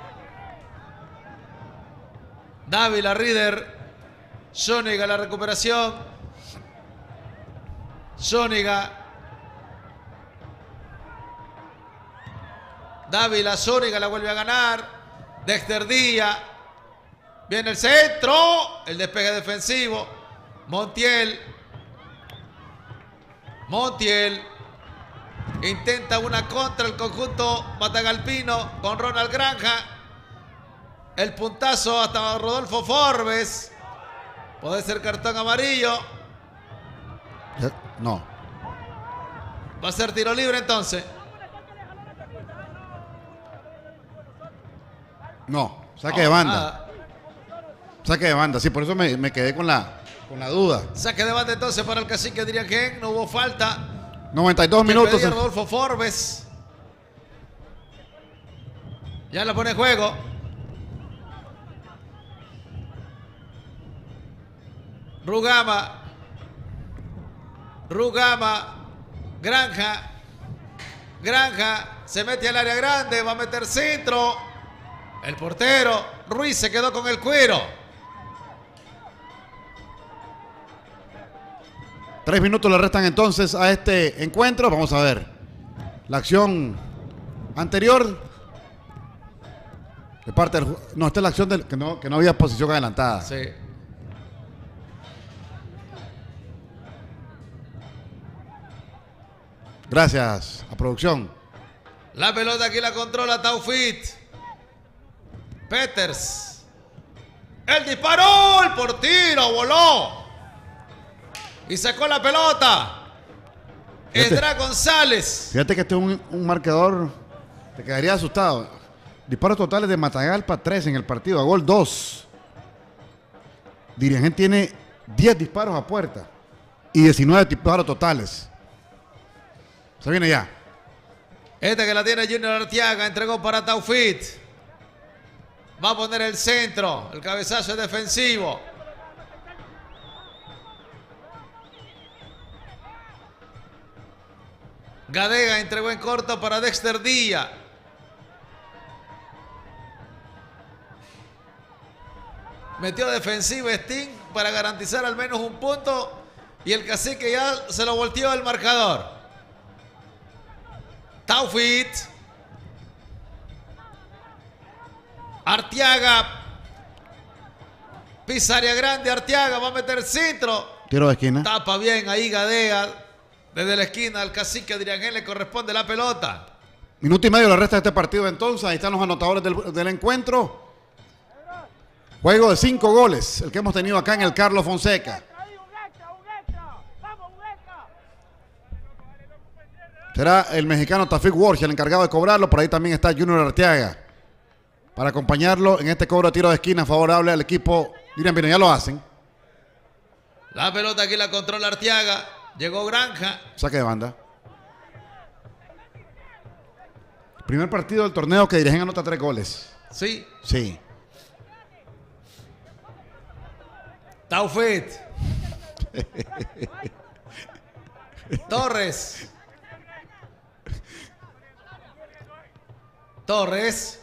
Dávila, Rieder. Zúñiga la recuperación. Zúñiga. Dávila, Zúñiga la vuelve a ganar. Dexter Díaz. Viene el centro. El despegue defensivo. Montiel. Intenta una contra el conjunto matagalpino con Ronald Granja. El puntazo hasta Rodolfo Forbes. Puede ser cartón amarillo. No. Va a ser tiro libre entonces. No, saque de banda. Saque de banda, sí, por eso me quedé con la duda. Saque de banda entonces para el Cacique, diría que no hubo falta. 92 minutos. Rodolfo Forbes. Ya la pone en juego. Rugama. Granja. Se mete al área grande. Va a meter centro. El portero. Ruiz se quedó con el cuero. 3 minutos le restan entonces a este encuentro. Vamos a ver. La acción anterior. De parte del... No, esta es la acción del que no había posición adelantada. Sí. Gracias a producción. La pelota aquí la controla Taufik. Peters. El disparó, el por tiro, voló. Y sacó la pelota. Esdra González. Fíjate que este es un marcador, te quedaría asustado. Disparos totales de Matagalpa, 3 en el partido, a gol 2. Dirigen tiene 10 disparos a puerta y 19 disparos totales. Se viene ya. Este que la tiene Junior Arteaga, entregó para Taufik. Va a poner el centro, el cabezazo es defensivo. Gadega entregó en corto para Dexter Díaz. Metió defensivo Sting para garantizar al menos un punto. Y el Cacique ya se lo volteó el marcador. Taufik. Arteaga. Pisaria grande, Arteaga va a meter centro. Tiro de esquina. Tapa bien ahí Gadea. Desde la esquina al Cacique Diriangén le corresponde la pelota. Minuto y medio le resta de este partido entonces. Ahí están los anotadores del encuentro. Juego de 5 goles, el que hemos tenido acá en el Carlos Fonseca. Será el mexicano Taufik Warsh el encargado de cobrarlo. Por ahí también está Junior Arteaga para acompañarlo en este cobro de tiro de esquina favorable al equipo Dirian Vino. Ya lo hacen. La pelota aquí la controla Arteaga. Llegó Granja. Saque de banda. Primer partido del torneo que Dirigen anota 3 goles. Sí. Sí. Taufik. Torres. Torres.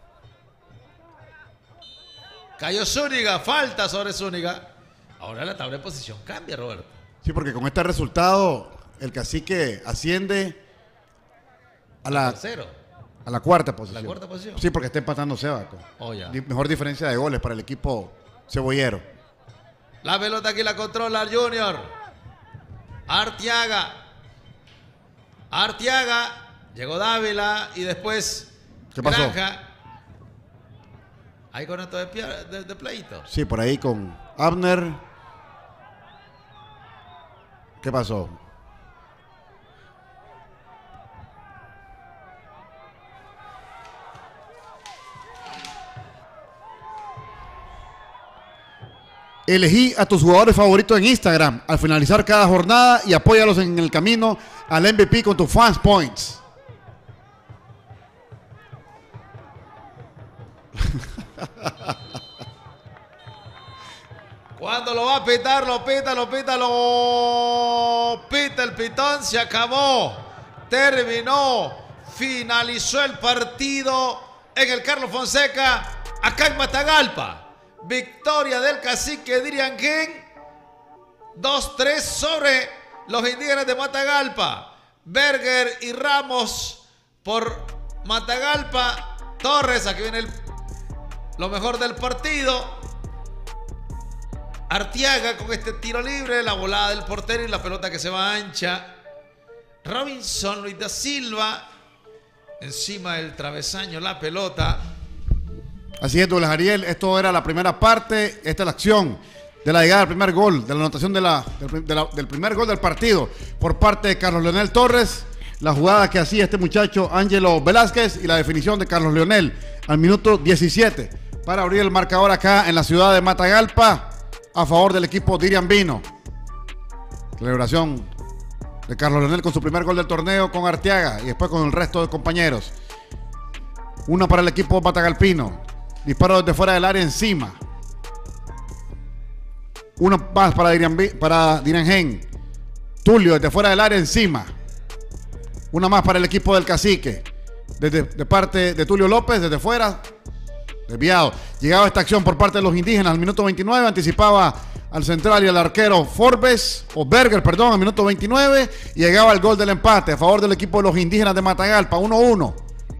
Cayó Zúñiga. Falta sobre Zúñiga. Ahora la tabla de posición cambia, Roberto. Sí, porque con este resultado el Cacique asciende a la cuarta posición. ¿La cuarta posición? Sí, porque está empatando Sebaco. Oh, ya. Mejor diferencia de goles para el equipo cebollero. La pelota aquí la controla Junior. Arteaga. Arteaga. Llegó Dávila y después ¿Qué pasó? Granja. Ahí con esto de pleito. Sí, por ahí con Abner. ¿Qué pasó? Elegí a tus jugadores favoritos en Instagram al finalizar cada jornada y apóyalos en el camino al MVP con tus Fans Points. Cuando lo va a pitar, lo pita el pitón, se acabó, terminó, finalizó el partido en el Carlos Fonseca, acá en Matagalpa. Victoria del Cacique Diriangén, 2-3 sobre los indígenas de Matagalpa. Berger y Ramos por Matagalpa. Torres, aquí viene lo mejor del partido. Arteaga con este tiro libre, la volada del portero y la pelota que se va ancha. Robinson, Luis da Silva, encima del travesaño la pelota. Así es, Douglas Ariel, esto era la primera parte, esta es la acción de la llegada del primer gol, de la anotación del primer gol del partido por parte de Carlos Leonel Torres, la jugada que hacía este muchacho Ángelo Velázquez y la definición de Carlos Leonel al minuto 17 para abrir el marcador acá en la ciudad de Matagalpa a favor del equipo Dirian Vino. Celebración de Carlos Leonel con su primer gol del torneo con Arteaga y después con el resto de compañeros. Una para el equipo matagalpino. Disparo desde fuera del área encima. Una más para Diriangén. Tulio desde fuera del área encima. Una más para el equipo del Cacique. De parte de Tulio López, desde fuera. Desviado. Llegaba esta acción por parte de los indígenas al minuto 29. Anticipaba al central y al arquero Berger, al minuto 29. Y llegaba el gol del empate a favor del equipo de los indígenas de Matagalpa. 1-1.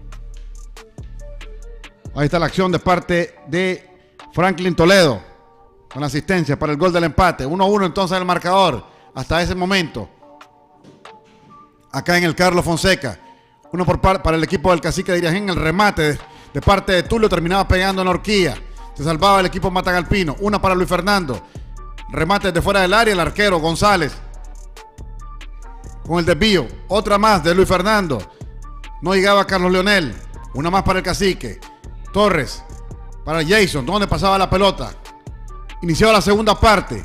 Ahí está la acción de parte de Franklin Toledo con la asistencia para el gol del empate. 1-1 entonces el marcador hasta ese momento. acá en el Carlos Fonseca. Uno para el equipo del Cacique de Iriajén, el remate de parte de Tulio terminaba pegando en la horquilla. Se salvaba el equipo matagalpino. Una para Luis Fernando. Remate de fuera del área, el arquero González. Con el desvío. Otra más de Luis Fernando. No llegaba Carlos Leonel. Una más para el Cacique. Torres. Para Jason. ¿Dónde pasaba la pelota? Iniciaba la segunda parte.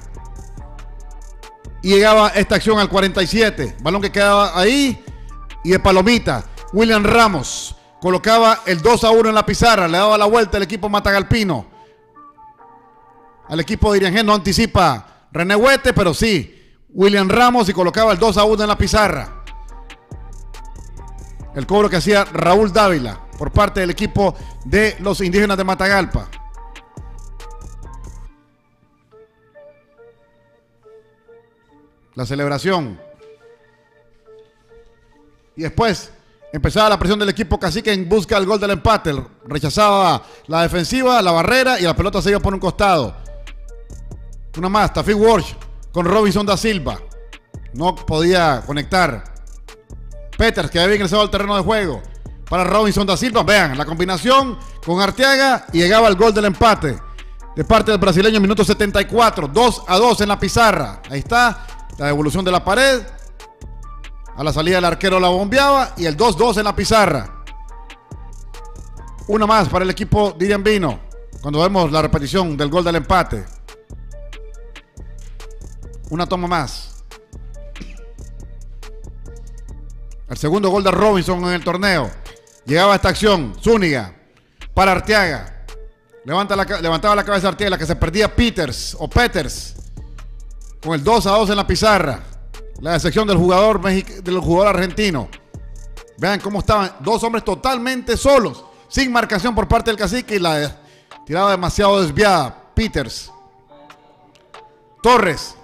Y llegaba esta acción al 47. Balón que quedaba ahí. Y de palomita. William Ramos colocaba el 2-1 en la pizarra. Le daba la vuelta el equipo matagalpino. Al equipo de Iriangén no anticipa René Huete, pero sí William Ramos y colocaba el 2-1 en la pizarra. El cobro que hacía Raúl Dávila por parte del equipo de los indígenas de Matagalpa. La celebración. Y después empezaba la presión del equipo Cacique en busca del gol del empate. Rechazaba la defensiva, la barrera y la pelota se iba por un costado. Una más, Tafik Walsh con Robinson da Silva. No podía conectar. Peters, que había ingresado al terreno de juego. Para Robinson da Silva. Vean, la combinación con Arteaga y llegaba el gol del empate. De parte del brasileño, minuto 74. 2-2 en la pizarra. Ahí está la devolución de la pared. A la salida el arquero la bombeaba y el 2-2 en la pizarra. Una más para el equipo de Iriambino. Cuando vemos la repetición del gol del empate. Una toma más. El segundo gol de Robinson en el torneo. Llegaba esta acción. Zúñiga para Arteaga. Levantaba la cabeza Arteaga, la que se perdía Peters. Con el 2-2 en la pizarra. La decepción del jugador argentino. Vean cómo estaban. Dos hombres totalmente solos. Sin marcación por parte del Cacique. Y la tirada demasiado desviada. Peters. Torres.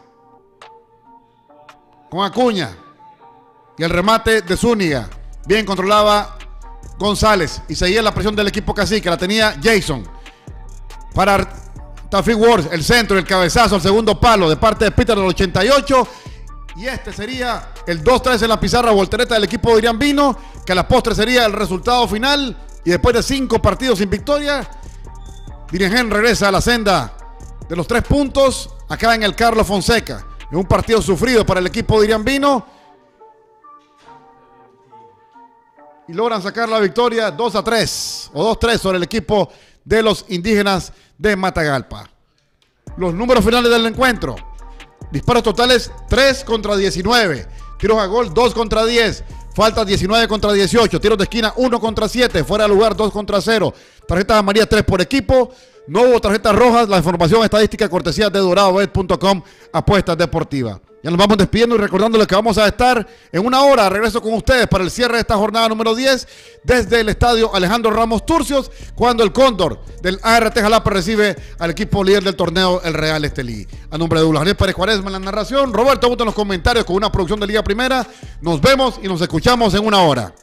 Con Acuña. Y el remate de Zúñiga. Bien controlaba González. Y seguía la presión del equipo Cacique. La tenía Jason. Para Tafik Walsh. El centro, el cabezazo, el segundo palo de parte de Peter del 88. Y este sería el 2-3 en la pizarra. Voltereta del equipo de Iriambino. Que a la postre sería el resultado final. Y después de 5 partidos sin victoria, Iriangén regresa a la senda de los 3 puntos. Acá en el Carlos Fonseca. En un partido sufrido para el equipo de Iriambino. Y logran sacar la victoria 2-3 o 2-3 sobre el equipo de los indígenas de Matagalpa. Los números finales del encuentro. Disparos totales 3 contra 19. Tiros a gol 2 contra 10. Faltas 19 contra 18. Tiros de esquina 1 contra 7. Fuera de lugar 2 contra 0. Tarjetas amarillas 3 por equipo. No hubo tarjetas rojas. La información estadística cortesía de doradobet.com, apuestas deportivas. Ya nos vamos despidiendo y recordándoles que vamos a estar en una hora. Regreso con ustedes para el cierre de esta jornada número 10 desde el estadio Alejandro Ramos Turcios, cuando el Cóndor del ART Jalapa recibe al equipo líder del torneo, el Real Estelí. A nombre de Douglas Daniel Pérez Cuaresma en la narración, Roberto Augusto en los comentarios con una producción de Liga Primera. Nos vemos y nos escuchamos en una hora.